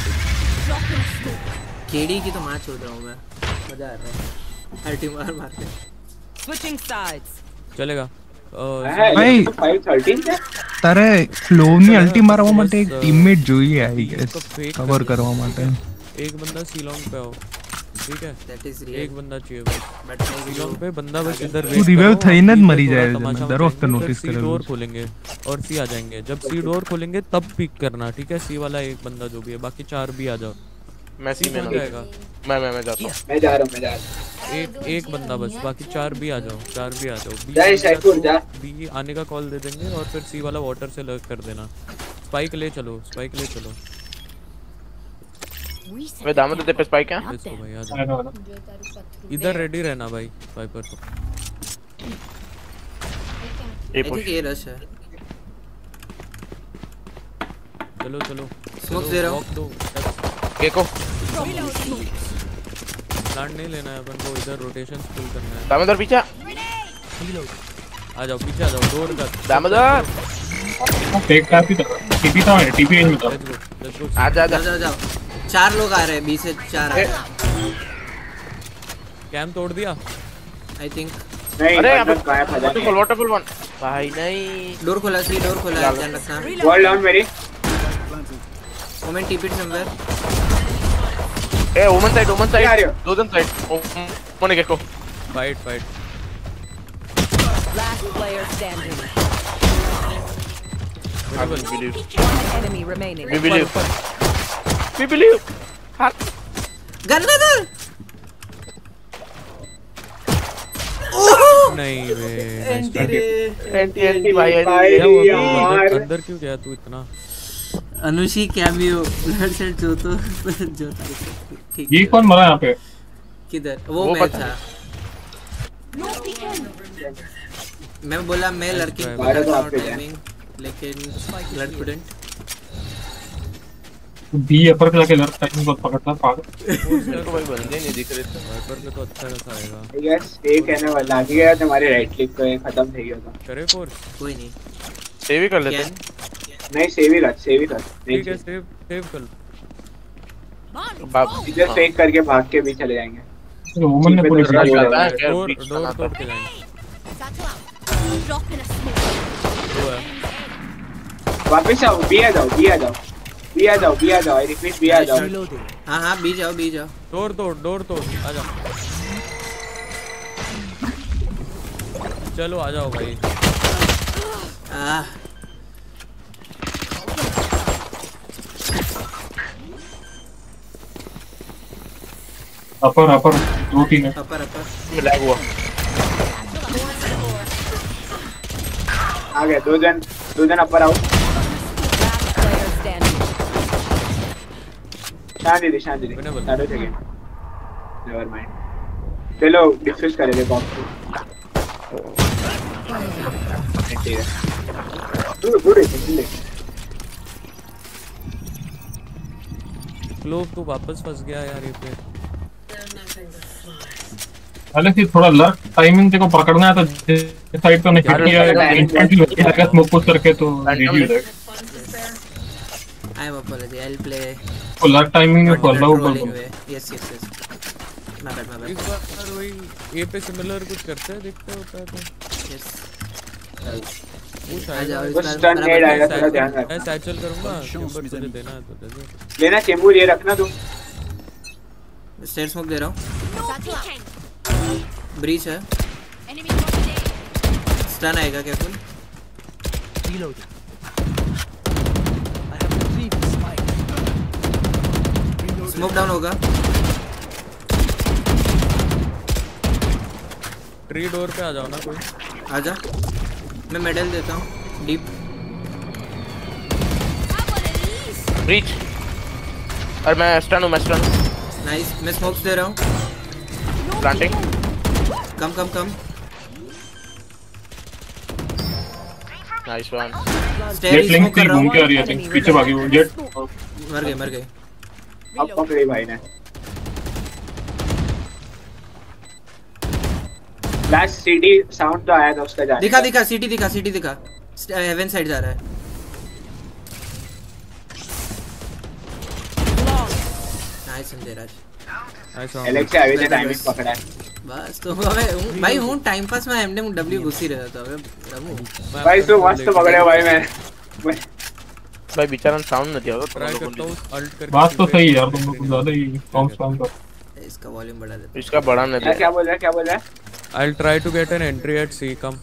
[SPEAKER 1] केडी की तो मार छोड़ रहा हूं मैं मजा आ रहा है अल्टी मार मार के
[SPEAKER 8] Switching sides.
[SPEAKER 6] चलेगा
[SPEAKER 9] ભાઈ
[SPEAKER 3] five thirteen છે
[SPEAKER 9] તારે ફ્લોની અલ્ટી મારવા માટે એક ટીમમેટ જોઈએ આઈ ગેસ કવર કરવા માટે
[SPEAKER 6] एक बंदा सी लॉन्ग पे आओ ठीक है
[SPEAKER 1] दैट इज
[SPEAKER 6] एक बंदा चाहिए बस
[SPEAKER 1] बट
[SPEAKER 6] सी लॉन्ग पे बंदा बस इधर
[SPEAKER 9] तू रिवाइव थઈને જ मरी जाए दर वक्त नोटिस
[SPEAKER 6] सी डोर खोलेंगे और सी आ जाएंगे जब सी डोर खोलेंगे तब पिक करना ठीक है सी वाला एक बंदा जो भी है बाकी चार भी आ जाओ
[SPEAKER 4] मैं सी में
[SPEAKER 6] जाएगा
[SPEAKER 4] मैं मैं मैं जाता हूं
[SPEAKER 3] मैं जा रहा हूं मैं जा रहा हूं
[SPEAKER 6] एक एक बंदा बस बाकी चार भी आ जाओ चार भी आ जाओ बी
[SPEAKER 3] जा सैफुर जा
[SPEAKER 6] बी आने का कॉल दे देंगे और फिर सी वाला वाटर से लग कर देना स्पाइक ले चलो स्पाइक ले चलो
[SPEAKER 4] मैं दामद तेरे पे स्पाइक है
[SPEAKER 6] इसको भाई आ जाओ इधर रेडी रहना भाई वाइपर तो
[SPEAKER 4] ए
[SPEAKER 1] आई
[SPEAKER 4] पुश
[SPEAKER 1] थिंक ये रश है
[SPEAKER 6] चलो चलो
[SPEAKER 1] स्मोक दे रहा हूं
[SPEAKER 6] दो
[SPEAKER 4] एको
[SPEAKER 6] प्लांट नहीं लेना है अपन को इधर रोटेशन फुल करना है
[SPEAKER 4] दामोदर पीछे
[SPEAKER 6] आ जाओ पीछे आ जाओ डोर का
[SPEAKER 4] दामोदर
[SPEAKER 2] फेक टैप ही था टीपी था टीपी एज में था
[SPEAKER 6] लेट्स गो लेट्स गो
[SPEAKER 4] आ जा जा
[SPEAKER 1] जाओ जाओ चार लोग आ रहे हैं बी से चार आ रहे हैं
[SPEAKER 6] कैम तोड़ दिया
[SPEAKER 3] नहीं
[SPEAKER 1] आई थिंक
[SPEAKER 4] अरे
[SPEAKER 3] अंदर गायब हो जाएंगे
[SPEAKER 4] वाटरफॉल वाटरफॉल वन भाई नहीं
[SPEAKER 1] डोर खोला सी डोर खोला है ध्यान रखना
[SPEAKER 3] वॉल डाउन मेरी
[SPEAKER 1] moment tip it somewhere
[SPEAKER 4] A woman side woman
[SPEAKER 3] क्या आ रही
[SPEAKER 4] साइड
[SPEAKER 3] हो?
[SPEAKER 4] दो जन साइड मोने के को
[SPEAKER 6] fight fight
[SPEAKER 8] Last player standing.
[SPEAKER 4] I will believe
[SPEAKER 8] One enemy remaining.
[SPEAKER 4] we believe we believe हाथ
[SPEAKER 1] गन गन
[SPEAKER 6] नहीं वे
[SPEAKER 1] एंटी रे
[SPEAKER 4] एंटी एंटी भाई
[SPEAKER 3] भाई
[SPEAKER 6] क्या हुआ
[SPEAKER 3] यार।
[SPEAKER 6] अंदर अंदर क्यों गया तू इतना
[SPEAKER 1] अनुशी कैमियो ब्लड सेट जो तो जो था ठीक
[SPEAKER 2] ये
[SPEAKER 1] है।
[SPEAKER 2] कौन मरा यहाँ पे?
[SPEAKER 1] किधर वो
[SPEAKER 4] वो
[SPEAKER 1] मैं
[SPEAKER 4] पता-
[SPEAKER 1] था मैं बोला मैं लड़की को
[SPEAKER 3] बारह तो
[SPEAKER 1] पकड़
[SPEAKER 3] आपके जाए।
[SPEAKER 1] टाइमिंग लेकिन ब्लड कुडंट
[SPEAKER 2] बी अपर पे जाके लड़का टाइम को पकड़ता पागल।
[SPEAKER 4] मेरे को भाई बंदे नहीं दिख रहे थे
[SPEAKER 6] वाइपर पे तो अच्छा खासा आएगा
[SPEAKER 3] यस एक है ना वाला आगे गया तुम्हारे राइट क्लिक पे खत्म થઈ ગયો था
[SPEAKER 6] करे फोर्स
[SPEAKER 1] कोई नहीं
[SPEAKER 4] सेव ही कर लेते
[SPEAKER 1] क्या
[SPEAKER 4] हैं
[SPEAKER 3] नहीं सेव ही कर सेव ही कर
[SPEAKER 6] ठीक है सेव सेव कर
[SPEAKER 4] बाप
[SPEAKER 3] इधर फेक करके भाग के भी चले जाएंगे
[SPEAKER 2] वुमन ने पुलिस
[SPEAKER 4] रश
[SPEAKER 2] को
[SPEAKER 4] आता है क्या
[SPEAKER 6] डोर
[SPEAKER 4] बीच
[SPEAKER 6] डोर
[SPEAKER 4] बनाता
[SPEAKER 6] तोड़
[SPEAKER 4] है
[SPEAKER 6] के जाएंगे
[SPEAKER 7] Drop in a smoke.
[SPEAKER 6] दो है
[SPEAKER 3] वापस आओ बी आ जाओ बी आ जाओ बी आ जाओ बी आ जाओ आई रिपीट बी आ जाओ
[SPEAKER 1] हाँ हाँ बी जाओ बी जाओ
[SPEAKER 6] डोर तोड़ डोर तोड़ आ जाओ चलो आ जाओ भाई
[SPEAKER 1] आह
[SPEAKER 2] अपर अपर दो टीम है।
[SPEAKER 1] अपर अपर
[SPEAKER 4] लैग हुआ
[SPEAKER 3] आ गए दो जन दो जन अपर आओ
[SPEAKER 8] Last player standing.
[SPEAKER 3] शांति दे शांति दे
[SPEAKER 6] मैंने बोला।
[SPEAKER 3] चालू जगह नेवर माइंड चलो डिस्कस करेंगे बॉक्स को ठीक है गुड गुड है
[SPEAKER 6] क्लोव तो वापस फंस गया यार ये पे
[SPEAKER 2] हालांकि थोड़ा लक टाइमिंग तेरे को पकड़ना है तो साइड पे नहीं
[SPEAKER 4] यार,
[SPEAKER 2] किया इंस्टेंटली लगा स्मोक पुश करके तो रेडी हो जाएगा
[SPEAKER 1] I am apology. I'll play.
[SPEAKER 2] Oh, that timing है फॉलो
[SPEAKER 1] control
[SPEAKER 2] ऊपर.
[SPEAKER 1] anyway. Yes, yes, yes. My bad, my bad.
[SPEAKER 6] इस बार वही ए पे सिमिलर कुछ करते हैं, देखते होता है तो
[SPEAKER 1] Yes.
[SPEAKER 6] पूछ
[SPEAKER 1] आ
[SPEAKER 6] आएगा।
[SPEAKER 1] जाओ इस
[SPEAKER 3] बस
[SPEAKER 1] बार
[SPEAKER 3] stun
[SPEAKER 1] बराबर
[SPEAKER 3] nade
[SPEAKER 1] से
[SPEAKER 3] आएगा,
[SPEAKER 1] start
[SPEAKER 3] थोड़ा
[SPEAKER 1] करो।
[SPEAKER 3] ध्यान रख।
[SPEAKER 6] मैं सैचल करूंगा, चेंबर तुझे देना है तो दे दे।
[SPEAKER 3] लेना चेंबूर, ये रखना तू।
[SPEAKER 1] स्टेयर स्मोक दे रहा हूँ।
[SPEAKER 7] No peeking.
[SPEAKER 1] ब्रीच है।
[SPEAKER 7] Enemy spotted A.
[SPEAKER 1] स्टन आएगा careful.
[SPEAKER 10] Reloading. I have retrieved the spike. Reloading.
[SPEAKER 1] Smoke down होगा।
[SPEAKER 6] ट्री डोर पे आ जाओ ना कोई।
[SPEAKER 1] आजा। मैं मेडल देता हूँ। डीप।
[SPEAKER 4] ब्रीच। और मैं स्टन हूँ, मैं स्टन हूँ।
[SPEAKER 1] नाइस। मैं स्मोक्स दे रहा हूँ।
[SPEAKER 4] Planting.
[SPEAKER 1] Come come come.
[SPEAKER 4] Nice one.
[SPEAKER 1] Stair
[SPEAKER 2] Jett link
[SPEAKER 1] smoke कर
[SPEAKER 2] थी
[SPEAKER 1] रहा
[SPEAKER 2] घूम
[SPEAKER 1] हूँ।
[SPEAKER 2] के आ रही है, थिंक पीछे भागी वो जेट.
[SPEAKER 1] मर गए मर गए.
[SPEAKER 3] अब पकड़ी भाई ने. लास्ट सीडी साउंड तो आया था उसका जाने.
[SPEAKER 1] दिखा दिखा सीटी दिखा सीटी दिखा. हेवन साइड जा रहा है. नाइस संजयराज.
[SPEAKER 3] एलेक्स अभी ने टाइमिंग पकड़ा है.
[SPEAKER 1] बस तो हमें भाई हूं टाइम पास में एमडे डब्ल्यू घुसी रहा था. अबे रमू
[SPEAKER 3] भाई तो मस्त पकड़े भाई मैं.
[SPEAKER 4] भाई बेचारा साउंड नहीं आता.
[SPEAKER 6] ट्राई करता हूं अल्ट करके.
[SPEAKER 2] बात तो सही है यार, तुम लोग कुछ ज्यादा ही कम स्पैम कर.
[SPEAKER 1] इसका वॉल्यूम बढ़ा दे.
[SPEAKER 4] इसका बढ़ा नहीं दे.
[SPEAKER 3] क्या बोल रहा है क्या बोल रहा है?
[SPEAKER 6] I'll try to get an entry at C. Come.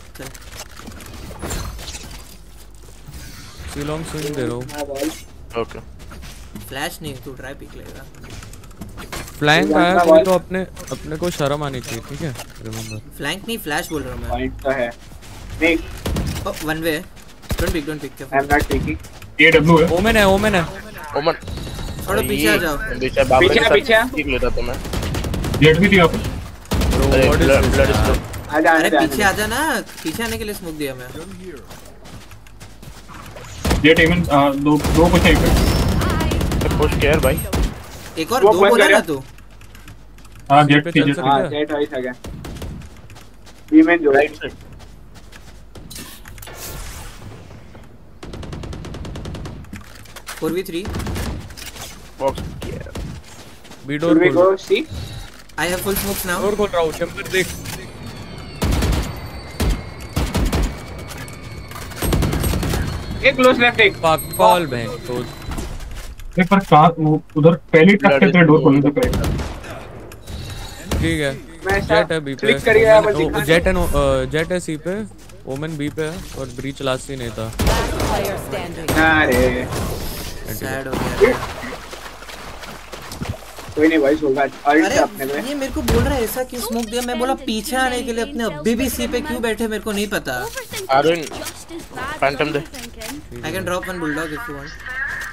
[SPEAKER 6] C long swing दे रहा हूँ.
[SPEAKER 4] ओके.
[SPEAKER 1] फ्लैश नहीं तू ट्राई पिक लेगा.
[SPEAKER 6] फ्लैंक आया कोई तो अपने अपने को शर्म आनी चाहिए. ठीक है रिमेंबर.
[SPEAKER 1] फ्लैंक नहीं फ्लैश बोल रहा हूँ मैं.
[SPEAKER 3] पॉइंट तो है. नहीं.
[SPEAKER 1] ओ वन वे है. Don't pick don't peek.
[SPEAKER 3] I am not taking.
[SPEAKER 2] A W है.
[SPEAKER 6] ओमेन है ओमेन है.
[SPEAKER 4] ओमन.
[SPEAKER 1] थोड़ा पीछे आ जाओ.
[SPEAKER 4] पीछे बाबा
[SPEAKER 3] पीछे पीछे
[SPEAKER 4] ठीक लेता तो मैं.
[SPEAKER 2] जेट भी थी आप.
[SPEAKER 4] अरे ब्लड ब्लड स्टॉप.
[SPEAKER 3] आजा
[SPEAKER 1] अरे पीछे आजा ना. पीछे आने के लिए स्मोक दिया मैं.
[SPEAKER 2] जेट इवन दो दो कुछ है पे.
[SPEAKER 4] पुश केयर भाई.
[SPEAKER 1] एक और दो बोला ना तू.
[SPEAKER 2] हां जेट थी जेट.
[SPEAKER 3] हां जेट हो ही सके. बी में जो
[SPEAKER 4] right side.
[SPEAKER 1] Four v three.
[SPEAKER 4] Box care.
[SPEAKER 6] B door
[SPEAKER 3] we go C.
[SPEAKER 1] I have full smokes now.
[SPEAKER 6] Door खोल रहा हूँ. चैंबर देख.
[SPEAKER 3] एक क्लोज लेफ्ट एक.
[SPEAKER 6] पाक कॉल बहन तो.
[SPEAKER 2] एक पर कार उधर पहले टच करते डोर खोलने से पहले.
[SPEAKER 6] ठीक है.
[SPEAKER 3] मैं
[SPEAKER 6] जेट है बी पे.
[SPEAKER 3] क्लिक करिए बस दिखा.
[SPEAKER 6] जेट है जेट है सी पे. ओमेन बी पे है और ब्रीच लास्ट ही नहीं था.
[SPEAKER 8] Player standing.
[SPEAKER 3] अरे
[SPEAKER 1] सैड हो गया.
[SPEAKER 3] कोई नहीं भाई होगा. अल्ट अपने में.
[SPEAKER 1] ये मेरे को बोल रहा है ऐसा क्यों स्मोक दिया. मैं बोला पीछे आने के लिए अपने अभी भी सी पे क्यों बैठे मेरे को नहीं पता.
[SPEAKER 4] आर्यन फैंटम दे.
[SPEAKER 1] I can drop one bulldog if you want.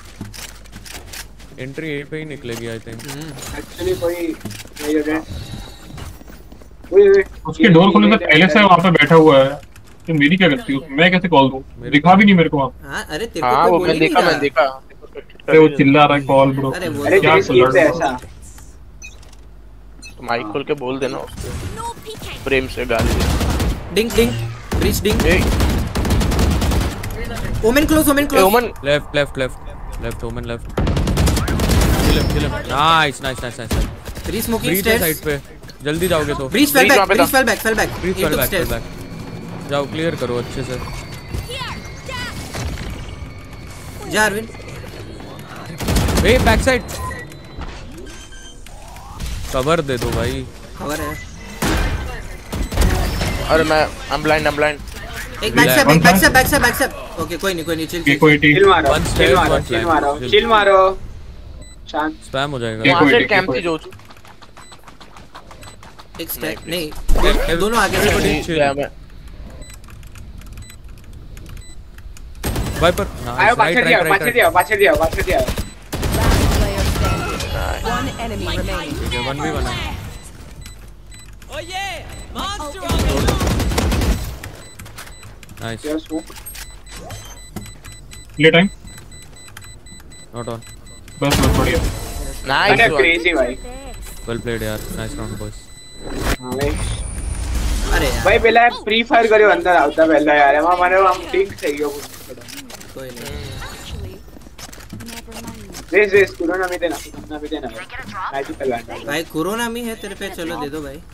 [SPEAKER 6] Entry A पे ही निकलेगी आई थिंक.
[SPEAKER 3] एक्चुअली कोई नहीं है. ओए ओए
[SPEAKER 2] उसके डोर खोलने से पहले से वहां पे बैठा हुआ है. तो मेरी क्या गलती है? मैं कैसे कॉल दूं? दिखा भी नहीं मेरे को वहां.
[SPEAKER 1] हां अरे तेरे
[SPEAKER 4] हां
[SPEAKER 1] को
[SPEAKER 4] वो
[SPEAKER 1] कोई
[SPEAKER 4] मैं
[SPEAKER 1] बोल ही
[SPEAKER 4] देखा
[SPEAKER 1] नहीं
[SPEAKER 4] मैं देखा.
[SPEAKER 2] अरे वो चिल्ला रहा है कॉल ब्रो.
[SPEAKER 1] अरे वो
[SPEAKER 3] अरे
[SPEAKER 2] क्या
[SPEAKER 3] तेरी स्किल है ऐसा.
[SPEAKER 4] माइक खोल के बोल देना उसको. प्रेम से गाली दे.
[SPEAKER 1] Ding ding breach ding.
[SPEAKER 4] ए
[SPEAKER 1] Omen close Omen close.
[SPEAKER 4] Omen.
[SPEAKER 6] Left left left left Omen left. Kill him kill him. Nice nice nice nice.
[SPEAKER 1] Three smoking
[SPEAKER 6] breach है
[SPEAKER 1] स्टेयर्स.
[SPEAKER 6] साइड पे. जल्दी जाओगे तो.
[SPEAKER 1] Breach fall back breach fall back fall back.
[SPEAKER 6] Breach fall back fall back. जाओ क्लियर करो अच्छे से.
[SPEAKER 1] जा अरविंद.
[SPEAKER 6] ए बैक साइड. कवर दे दो भाई.
[SPEAKER 1] कवर है.
[SPEAKER 4] अरे मैं आई am blind I am blind.
[SPEAKER 1] एक बैक से बैक से बैक से बैक से. ओके कोई नहीं कोई नहीं चिल.
[SPEAKER 2] कोई टी
[SPEAKER 3] चिल मारो
[SPEAKER 6] One
[SPEAKER 3] चिल
[SPEAKER 6] stairs,
[SPEAKER 3] मारो
[SPEAKER 6] one
[SPEAKER 3] चिल
[SPEAKER 6] flank.
[SPEAKER 3] मारो
[SPEAKER 6] Chill.
[SPEAKER 3] चिल मारो. शांत.
[SPEAKER 6] स्पैम हो जाएगा.
[SPEAKER 2] एक
[SPEAKER 4] वहां
[SPEAKER 2] कोई
[SPEAKER 4] से
[SPEAKER 2] टी,
[SPEAKER 4] कैंप
[SPEAKER 2] कोई
[SPEAKER 4] थी जो.
[SPEAKER 1] एक स्टैक नहीं दोनों आगे से.
[SPEAKER 6] chill. वाइपर.
[SPEAKER 3] आयो पाछे दिया पाछे दिया पाछे दिया पाछे दिया.
[SPEAKER 8] Player standing. One enemy remaining.
[SPEAKER 6] ठीक है वन वी वन है. नाइस.
[SPEAKER 3] Your smoke.
[SPEAKER 2] ले टाइम.
[SPEAKER 6] Not on.
[SPEAKER 2] बस बस बढ़िया.
[SPEAKER 3] अरे
[SPEAKER 4] नाइस.
[SPEAKER 3] क्रेजी भाई.
[SPEAKER 6] वेल प्लेड यार. Nice round boys.
[SPEAKER 3] हां भाई.
[SPEAKER 1] अरे यार
[SPEAKER 3] भाई पहले फ्री फायर करियो अंदर आवता पहले यार. हम माने हम ठीक सही हो.
[SPEAKER 1] कोई नहीं.
[SPEAKER 3] रेस रेस कोरोना में देना कोरोना में देना मैं भी करवाना
[SPEAKER 1] भाई कोरोना में है तेरे पे, चलो दे दो भाई।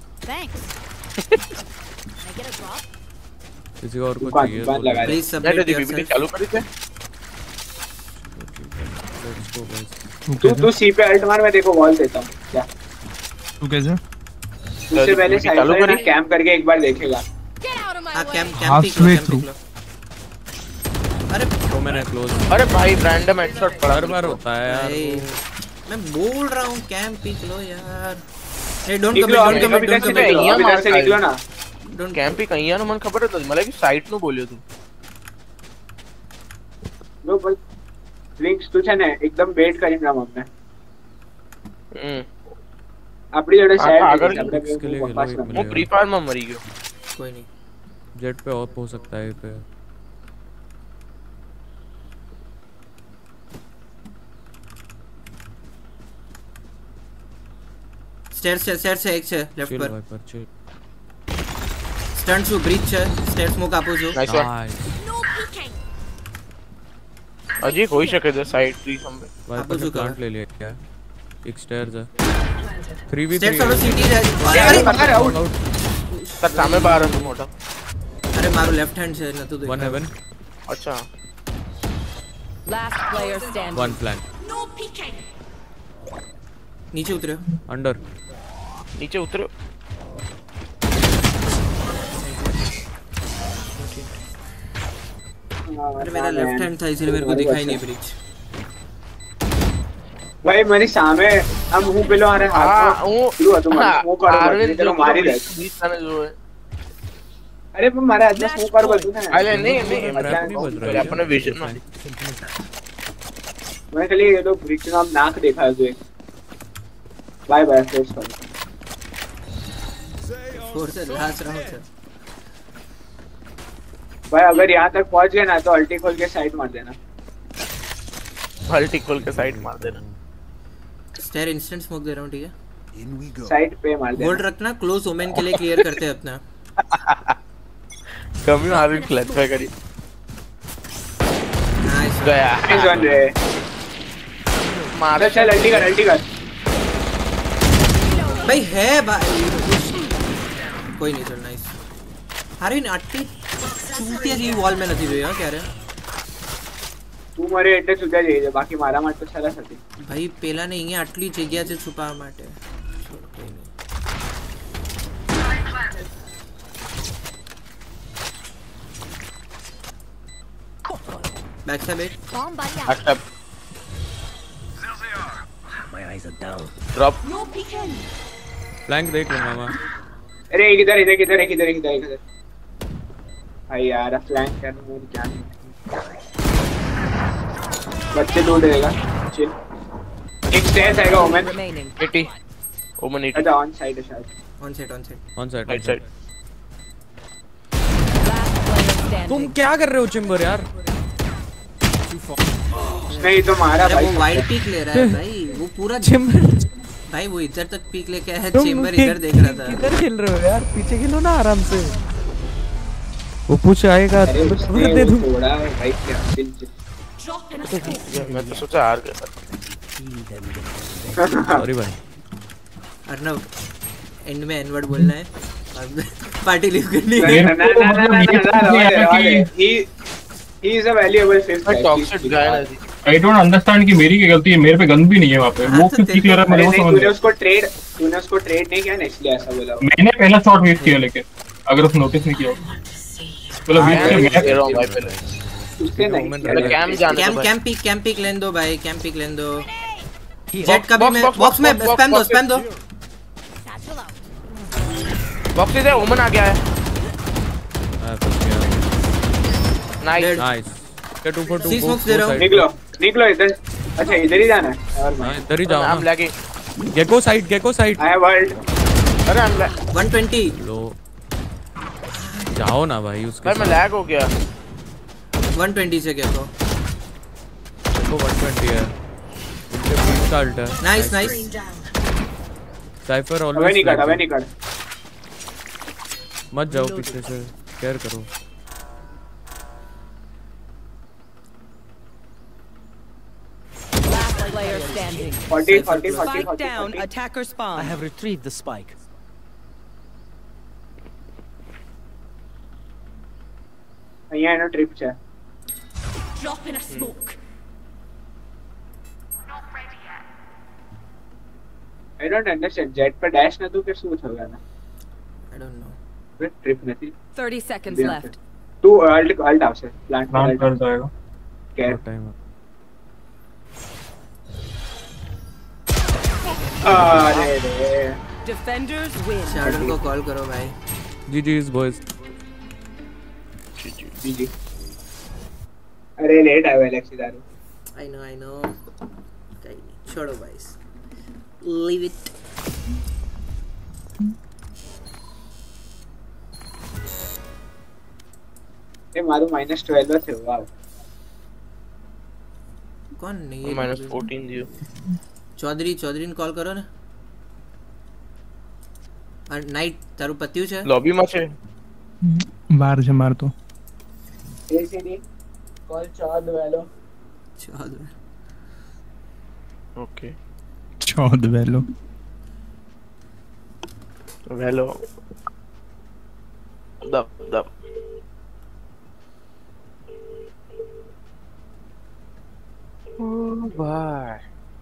[SPEAKER 6] किसी और को चाहिए तो
[SPEAKER 1] प्लीज सबमिट
[SPEAKER 4] बीबी चालू कर दे।
[SPEAKER 3] तू तू सी पे अल्ट मार, मैं देखो वॉल देता हूं क्या।
[SPEAKER 9] तू कैसे?
[SPEAKER 3] उससे पहले साइड में कैंप करके एक बार देखेगा।
[SPEAKER 1] हां कैंप कैंप पिक लो। अरे
[SPEAKER 6] तो मैंने क्लोज।
[SPEAKER 4] अरे भाई रैंडम हेडशॉट पड़ा
[SPEAKER 6] हर बार होता है यार।
[SPEAKER 1] मैं बोल रहा हूं कैंप पिक लो यार। ए don't commit don't commit don't commit
[SPEAKER 3] इधर से निकलो ना।
[SPEAKER 1] डोंट
[SPEAKER 4] कैंप पिक અહીંયા નો મને ખબર હતી મને કે સાઇટ નું બોલ્યો તું।
[SPEAKER 3] નો બસ લિંક્સ તું છે ને એકદમ વેટ કરીને રમ અમને।
[SPEAKER 4] હમ
[SPEAKER 3] આપડી જોડે સાઈડ
[SPEAKER 4] આગળ
[SPEAKER 3] આપણે
[SPEAKER 4] હું ફ્રી ફાયર માં મરી ગયો।
[SPEAKER 1] कोई नहीं
[SPEAKER 6] जेट पे ऑफ हो सकता है पे।
[SPEAKER 1] स्टेयर्स से स्टेयर्स से एक છે લેફ્ટ પર
[SPEAKER 6] પર છે
[SPEAKER 1] સ્ટન્ટ ટુ બ્રિજ છે સ્ટેયર સ્મોક આપું છું।
[SPEAKER 4] નાઈસ અજી હોઈ શકે છે સાઈડ થ્રી સમવે
[SPEAKER 6] આપું છું પ્લાન્ટ ले लिया क्या एक स्टेयर्स है थ्री वी थ्री
[SPEAKER 1] स्टेयर्स वाला सिटी है।
[SPEAKER 3] अरे अरे आउट
[SPEAKER 4] સર સામે બહાર હતું મોટા।
[SPEAKER 1] अरे मारो लेफ्ट हैंड से न तो देख
[SPEAKER 6] वन हेवन।
[SPEAKER 4] अच्छा
[SPEAKER 8] last player standing
[SPEAKER 6] one plant
[SPEAKER 1] नीचे उतरे
[SPEAKER 6] अंडर
[SPEAKER 4] नीचे उतरो।
[SPEAKER 1] अरे मेरा लेफ्ट हैंड था इसलिए मेरे को दिखाई नहीं ब्रिज।
[SPEAKER 3] भाई मेरी सामे हम હું પેલો આરે હાથ હું પેલો હતો મને સ્મોક આરો તેનો મારી દે
[SPEAKER 4] बीच સામે જો है।
[SPEAKER 3] अरे પણ મારા હાથમાં સ્મોક આરો હતું ને
[SPEAKER 4] અલે નહીં નહીં આપણે વિઝન માં
[SPEAKER 3] मैं खाली ये तो ब्रिज नाम नाक देखा है जो बाय बाय फेस कर
[SPEAKER 1] फोर से लास्ट राउंड है
[SPEAKER 3] भाई। अगर यहाँ तक पहुँच गए ना तो अल्टी खोल के साइड मार देना।
[SPEAKER 4] अल्टी खोल के साइड मार देना।
[SPEAKER 1] स्टेयर इंस्टेंट स्मोक दे रहा हूँ ठीक है।
[SPEAKER 3] साइड पे मार देना।
[SPEAKER 1] होल्ड रखना क्लोज ओमेन के लिए क्लियर करते हैं अपना।
[SPEAKER 4] कभी आ भी फ्लैश पे करी
[SPEAKER 1] नाइस
[SPEAKER 4] गया
[SPEAKER 3] नाइस वन रे
[SPEAKER 4] मार
[SPEAKER 3] चल अल्टी कर अल्टी कर
[SPEAKER 1] भाई है भाई कोई नहीं चल नाइस। अरे नाटी चूतिया जी वॉल में નથી જોયો क्या रे
[SPEAKER 3] તું મારે એટલે સુધા જઈ છે બાકી મારા માટે સરસ હતી
[SPEAKER 1] ભાઈ પેલા ને અહીંયા આટલી જગ્યા છે છુપાવવા માટે। बैक से बैक
[SPEAKER 7] Bomb buddy out.
[SPEAKER 4] अच्छा
[SPEAKER 10] My eyes are down.
[SPEAKER 4] Drop
[SPEAKER 7] No peeking.
[SPEAKER 6] Flank देख लो मामा।
[SPEAKER 3] अरे एक इधर इधर इधर एक इधर एक इधर इधर भाई यार फ्लैंक करने में क्या नहीं बच्चे दो देगा चिल। एक स्टेयर्स आएगा ओमन
[SPEAKER 4] एटी ओमन एटी
[SPEAKER 3] अच्छा ऑन साइड है शायद
[SPEAKER 1] on side on side
[SPEAKER 6] on side
[SPEAKER 4] right side.
[SPEAKER 6] तुम क्या कर रहे हो चिम्बर यार?
[SPEAKER 3] नहीं तो मारा भाई
[SPEAKER 1] वो वाइड पीक ले रहा है भाई वो पूरा
[SPEAKER 6] चिम्बर
[SPEAKER 1] भाई वो इधर तक पीक लेके आया है। चेंबर इधर देख रहा था।
[SPEAKER 6] किधर खेल रहे हो यार? पीछे खेलो ना आराम से। वो पूछ आएगा
[SPEAKER 3] अरे उसने
[SPEAKER 6] दे दूं
[SPEAKER 3] थोड़ा भाई क्या चिल चिल।
[SPEAKER 4] मैं तो सोचा हार गया।
[SPEAKER 6] सॉरी भाई
[SPEAKER 1] अर्नव एंड में एन वर्ड बोलना है पार्टी लीव करनी है।
[SPEAKER 3] ना ना ना ना he he is a valuable fifth guy।
[SPEAKER 4] Toxic guy है।
[SPEAKER 2] आई डोंट अंडरस्टैंड कि मेरी क्या गलती है, मेरे पे गन भी नहीं है वहां पे। वो क्यों ठीक लग रहा है मुझे वो समझ
[SPEAKER 3] तूने उसको ट्रेड तूने उसको ट्रेड नहीं किया ना इसलिए ऐसा बोला।
[SPEAKER 2] मैंने पहला शॉट वेस्ट किया लेकिन अगर उसने नोटिस नहीं किया चलो वेस्ट किया मैं
[SPEAKER 4] कह रहा हूं भाई पहले
[SPEAKER 3] उसके नहीं
[SPEAKER 4] कैंप जाने
[SPEAKER 1] कैंप
[SPEAKER 4] दो
[SPEAKER 1] कैंप पिक कैंप पिक लेन दो भाई कैंप पिक लेन दो। जेट का भी मैं बॉक्स में स्पैम दो स्पैम दो।
[SPEAKER 4] बॉक्स से ओमन आ गया है। नाइस
[SPEAKER 6] नाइस के two for two
[SPEAKER 1] C smokes दे रहा हूं।
[SPEAKER 3] निकलो निकलो इधर। अच्छा इधर ही जाना है और
[SPEAKER 6] हां इधर ही जाओ।
[SPEAKER 4] हम लगे
[SPEAKER 6] गेको साइड गेको साइड
[SPEAKER 3] आई वर्ल्ड।
[SPEAKER 4] अरे हम
[SPEAKER 1] वन ट्वेंटी
[SPEAKER 6] लो जाओ ना भाई उसके
[SPEAKER 4] भाई मैं लैग हो गया।
[SPEAKER 1] वन ट्वेंटी से क्या तो
[SPEAKER 6] वो वन ट्वेंटी है उनके बीच का अल्ट है।
[SPEAKER 1] नाइस नाइस
[SPEAKER 6] साइफर
[SPEAKER 3] अबे
[SPEAKER 6] ऑलवेज
[SPEAKER 3] नहीं काट अबे नहीं काट
[SPEAKER 6] मत जाओ पीछे से केयर करो।
[SPEAKER 8] standing.
[SPEAKER 3] forty, forty, forty,
[SPEAKER 8] Spike
[SPEAKER 3] forty,
[SPEAKER 8] down.
[SPEAKER 3] forty.
[SPEAKER 8] Attacker spawn.
[SPEAKER 10] I have retrieved the spike.
[SPEAKER 3] અહીંયા એનો ટ્રીપ છે.
[SPEAKER 7] Drop in a smoke.
[SPEAKER 3] I don't understand. Jet પર dash નતું કે શું થયું આને?
[SPEAKER 1] I don't know.
[SPEAKER 3] ટ્રીપ નથી.
[SPEAKER 8] thirty seconds
[SPEAKER 3] Yeah.
[SPEAKER 8] left.
[SPEAKER 3] તું અલ્ટ અલ્ટ આવશે. પ્લાન્ટ
[SPEAKER 2] प्लान कर जाएगा.
[SPEAKER 3] કેર.
[SPEAKER 6] टाइम
[SPEAKER 3] अरे रे.
[SPEAKER 8] Defenders win.
[SPEAKER 1] शार्डन को कॉल करो भाई.
[SPEAKER 6] जीजी's boys.
[SPEAKER 3] जीजी. अरे लेट आया एलेक्सी दारू.
[SPEAKER 1] I know, I know. कहीं नहीं. छोड़ो भाई. Leave it.
[SPEAKER 3] એ મારું minus twelve થયું. વાવ.
[SPEAKER 1] कौन नहीं?
[SPEAKER 4] माइनस फोर्टीन दियो.
[SPEAKER 1] चौधरी चौधरी ने कॉल करो ने. और नाइट तारू पत्યું છે?
[SPEAKER 4] લોબી માં છે.
[SPEAKER 9] બહાર છે માર તો.
[SPEAKER 3] એસીડી કોલ ચાદ વેલો.
[SPEAKER 1] ચાદ.
[SPEAKER 4] ओके.
[SPEAKER 9] चौद वेलो.
[SPEAKER 4] वेलो. दब दब. Oh bye.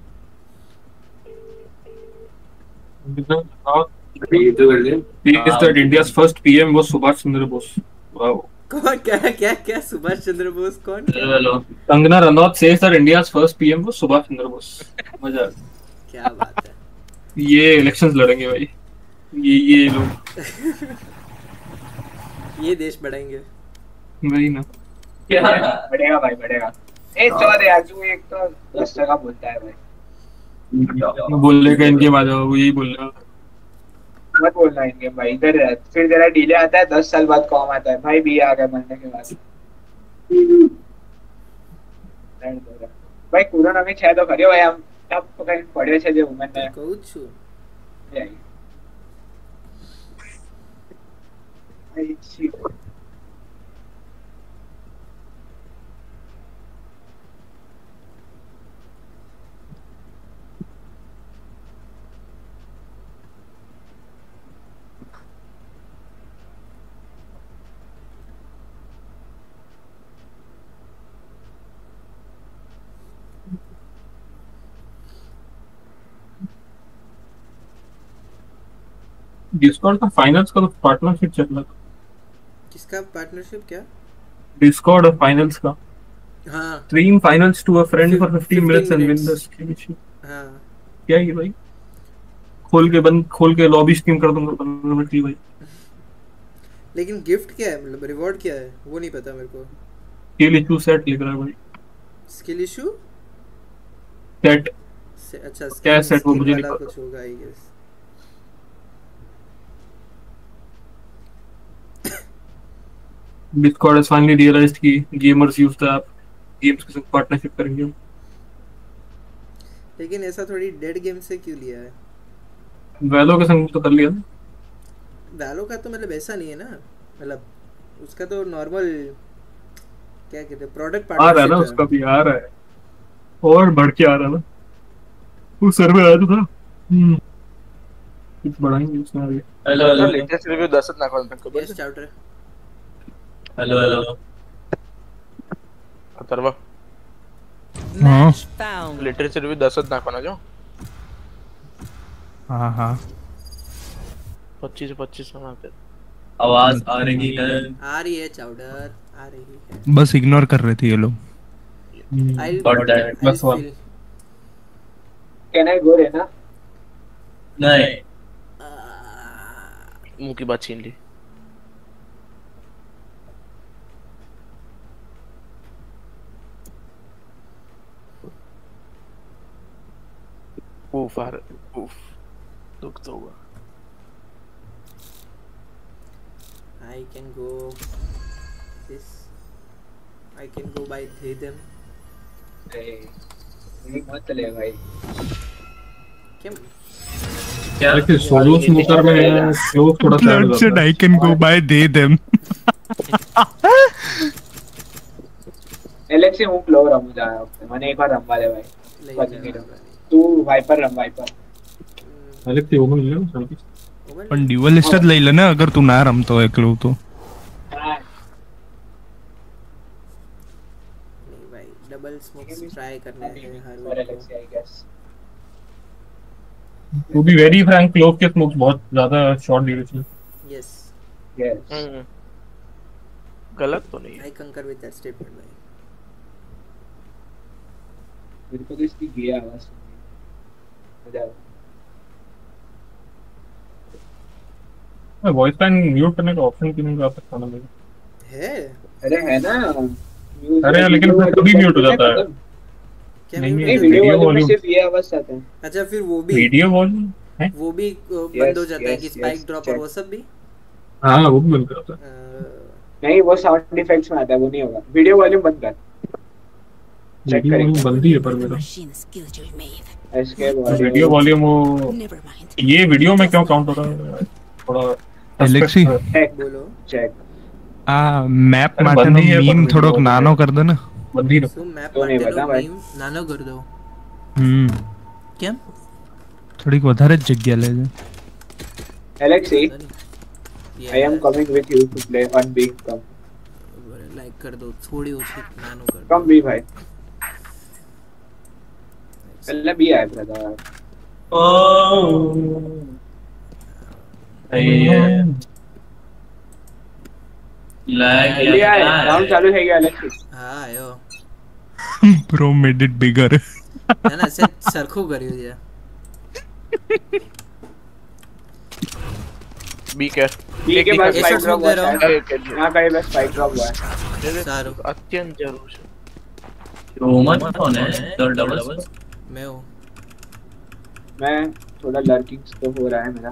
[SPEAKER 11] ये तो कर दे.
[SPEAKER 2] He is that India's first P M was Subhash Chandra Bose. Wow.
[SPEAKER 1] कौन क्या क्या क्या सुभाष चंद्र बोस कौन?
[SPEAKER 11] Hello.
[SPEAKER 2] Kangana Ranaut says that India's first P M was Subhash Chandra Bose. मजा.
[SPEAKER 1] क्या बात है.
[SPEAKER 2] ये इलेक्शंस लड़ेंगे भाई. ये ये लोग.
[SPEAKER 1] ये देश बढ़ाएंगे.
[SPEAKER 2] वही ना.
[SPEAKER 3] क्या बढ़ेगा भाई बढ़ेगा. ए चौधरी यार तू एक तो दस जगह बोलता है भाई.
[SPEAKER 2] बोलने का इनके बाद वो यही बोल रहा.
[SPEAKER 3] मत बोलना इनके भाई. इधर रह. फिर तेरा डिले आता है दस साल बाद कॉम आता है भाई. बी आ गया मरने के बाद. भाई कोरोना में छह तो करियो भाई. हम तब तो कहीं पढ़े छे जे વુમન ને
[SPEAKER 1] કહું છું.
[SPEAKER 3] ભાઈ છી.
[SPEAKER 2] डिस्कॉर्ड का फाइनल्स का पार्टनरशिप चल रहा था.
[SPEAKER 1] किसका पार्टनरशिप क्या?
[SPEAKER 2] डिस्कॉर्ड और फाइनल्स का.
[SPEAKER 1] हाँ.
[SPEAKER 2] Stream finals to a friend for fifteen minutes and win
[SPEAKER 1] minutes.
[SPEAKER 2] the stream.
[SPEAKER 1] हाँ.
[SPEAKER 2] क्या ये भाई? खोल के बंद खोल के लॉबी स्ट्रीम कर दूंगा पंद्रह मिनट की भाई.
[SPEAKER 1] लेकिन गिफ्ट क्या है? मतलब रिवॉर्ड क्या है? वो नहीं पता मेरे को.
[SPEAKER 2] स्किल इशू सेट लिख रहा है भाई.
[SPEAKER 1] Skill issue?
[SPEAKER 2] सेट.
[SPEAKER 1] अच्छा
[SPEAKER 2] क्या सेट वो मुझे नहीं
[SPEAKER 1] पता.
[SPEAKER 2] पता.
[SPEAKER 1] कुछ होगा I guess.
[SPEAKER 2] Discord has finally realized कि gamers use the app. Games के साथ पार्टनरशिप करेंगे.
[SPEAKER 1] लेकिन ऐसा थोड़ी डेड गेम से क्यों लिया है?
[SPEAKER 2] वैलो के संग तो कर लिया ना.
[SPEAKER 1] वैलो का तो मतलब ऐसा नहीं है ना. मतलब उसका तो नॉर्मल क्या कहते हैं प्रोडक्ट
[SPEAKER 2] आ रहा है ना. उसका भी आ रहा है और बढ़ के आ रहा है ना. उस सर्वे आया तो था. हम्म कुछ बढ़ाएंगे उसमें आगे.
[SPEAKER 11] Hello hello.
[SPEAKER 4] लेटेस्ट रिव्यू दस ना कॉल तक
[SPEAKER 1] यस चाउटर.
[SPEAKER 11] Hello hello.
[SPEAKER 4] Atharva.
[SPEAKER 8] Match found.
[SPEAKER 4] Literature review दस ना कोना जो.
[SPEAKER 9] हाँ हाँ.
[SPEAKER 4] पच्चीस पच्चीस बनाते.
[SPEAKER 11] आवाज आ रही है.
[SPEAKER 1] आ रही है चाउटर. आ रही है.
[SPEAKER 9] बस इग्नोर कर रहे थे ये लोग.
[SPEAKER 1] I'll
[SPEAKER 11] Got that.
[SPEAKER 1] I'll
[SPEAKER 2] Plus one.
[SPEAKER 1] feel-
[SPEAKER 3] Can I go Rena?
[SPEAKER 11] नहीं.
[SPEAKER 4] मुंह की बात छीन ली. Oof, I, oof. दुख तो हुआ.
[SPEAKER 1] I can go this. I can go by they them.
[SPEAKER 3] ये मत ले भाई.
[SPEAKER 1] क्या?
[SPEAKER 11] क्या?
[SPEAKER 2] लेकिन सोलो स्मोकर में स्लो थोड़ा सा
[SPEAKER 9] Blood said I can go by they them.
[SPEAKER 3] Alexi હું પ્લો રમું જા. મને એકવાર રમવા દે ભાઈ.
[SPEAKER 1] લઈ
[SPEAKER 3] પછી
[SPEAKER 1] જાઓ.
[SPEAKER 3] નહીં રમવા. तू वाइपर रम वाइपर
[SPEAKER 2] एलेक्स ये ओमन ले लो जल्दी
[SPEAKER 9] पण ड्युअलिस्टच लईलं ना अगर तू ना रमतो एकलो तो
[SPEAKER 3] हाँ
[SPEAKER 1] नहीं भाई डबल स्मोक्स ट्राई करने हैं हर
[SPEAKER 3] और Alex I guess
[SPEAKER 2] to be very frank Clove के स्मोक्स बहुत ज्यादा शॉर्ट ड्यूरेशन
[SPEAKER 1] यस
[SPEAKER 3] यस
[SPEAKER 4] गलत तो नहीं
[SPEAKER 1] आई कंकर विद दैट स्टेटमेंट भाई
[SPEAKER 3] मेरे को तो इसकी गे आवाज सुनी मजा
[SPEAKER 2] मैं वॉइस पैन म्यूट करने का ऑप्शन क्यों नहीं आ सकता ना मेरे
[SPEAKER 1] है
[SPEAKER 3] अरे है ना
[SPEAKER 2] अरे लेकिन उसमें कभी म्यूट हो जाता है
[SPEAKER 1] क्या
[SPEAKER 2] नहीं,
[SPEAKER 1] म्यूट
[SPEAKER 2] नहीं,
[SPEAKER 1] है?
[SPEAKER 3] वीडियो
[SPEAKER 2] वीडियो
[SPEAKER 3] वाले में
[SPEAKER 2] वॉल्यूम
[SPEAKER 3] सिर्फ ये आवाज आते हैं
[SPEAKER 1] अच्छा फिर वो भी
[SPEAKER 2] वीडियो वॉल्यूम है
[SPEAKER 1] वो भी अ, बंद
[SPEAKER 3] Yes,
[SPEAKER 1] हो जाता है
[SPEAKER 3] yes,
[SPEAKER 1] कि स्पाइक
[SPEAKER 3] yes,
[SPEAKER 1] ड्रॉप और
[SPEAKER 3] check.
[SPEAKER 1] वो सब भी
[SPEAKER 2] हाँ वो भी बंद करता है
[SPEAKER 1] अ,
[SPEAKER 3] नहीं वो साउंड इफेक्ट्स में आता है वो नहीं होगा वीडियो वॉल्यूम बंद कर चेक
[SPEAKER 2] वीडियो वॉल्यूम
[SPEAKER 3] करेंगे
[SPEAKER 2] बंद ही है पर मेरा
[SPEAKER 3] एस्केप
[SPEAKER 2] वीडियो वॉल्यूम वो ये वीडियो में क्यों काउंट हो रहा है थोड़ा
[SPEAKER 9] एलेक्सी
[SPEAKER 3] चेक
[SPEAKER 1] बोलो
[SPEAKER 3] चेक
[SPEAKER 9] आ मैप
[SPEAKER 2] अरे
[SPEAKER 9] माटेનો
[SPEAKER 2] बंदी है पर
[SPEAKER 9] मीम
[SPEAKER 2] वीडियो
[SPEAKER 9] થોડોક
[SPEAKER 2] में-
[SPEAKER 9] નાનો कर दो ना
[SPEAKER 2] बंद ही रखो
[SPEAKER 1] तुम मैप
[SPEAKER 3] तो नहीं
[SPEAKER 1] माटेलो
[SPEAKER 3] बता भाई।
[SPEAKER 1] मीम नानो कर दो
[SPEAKER 9] हम्म
[SPEAKER 1] કેમ
[SPEAKER 9] થોડીક વધારે જ જગ્યા લેજે
[SPEAKER 3] एलेक्सी
[SPEAKER 1] ये
[SPEAKER 3] I am coming with you to play on B कम
[SPEAKER 1] लाइक कर दो थोड़ी ओછી નાનો कर दो
[SPEAKER 3] कम बी भाई पहले बी आया ब्रदर
[SPEAKER 11] लैग
[SPEAKER 3] जल्दी आए राउंड चालू है क्या एलेक्सी
[SPEAKER 1] હા આયો
[SPEAKER 9] ब्रो मेड इट बिगर
[SPEAKER 1] ના ના સે સરખું કર્યું છે
[SPEAKER 4] बी के
[SPEAKER 3] बी के पास
[SPEAKER 1] ये
[SPEAKER 3] स्पाइक
[SPEAKER 1] शॉट
[SPEAKER 3] ड्रॉप
[SPEAKER 1] दे
[SPEAKER 3] हुआ
[SPEAKER 1] रहा हूँ।
[SPEAKER 3] है यहां कहीं बस स्पाइक ड्रॉप हुआ है
[SPEAKER 1] સારું
[SPEAKER 4] अत्यंत जरूर है
[SPEAKER 11] रोमन कौन है डबल डबल
[SPEAKER 1] मैं हूँ
[SPEAKER 3] मैं थोड़ा लर्किंग्स तो हो रहा है मेरा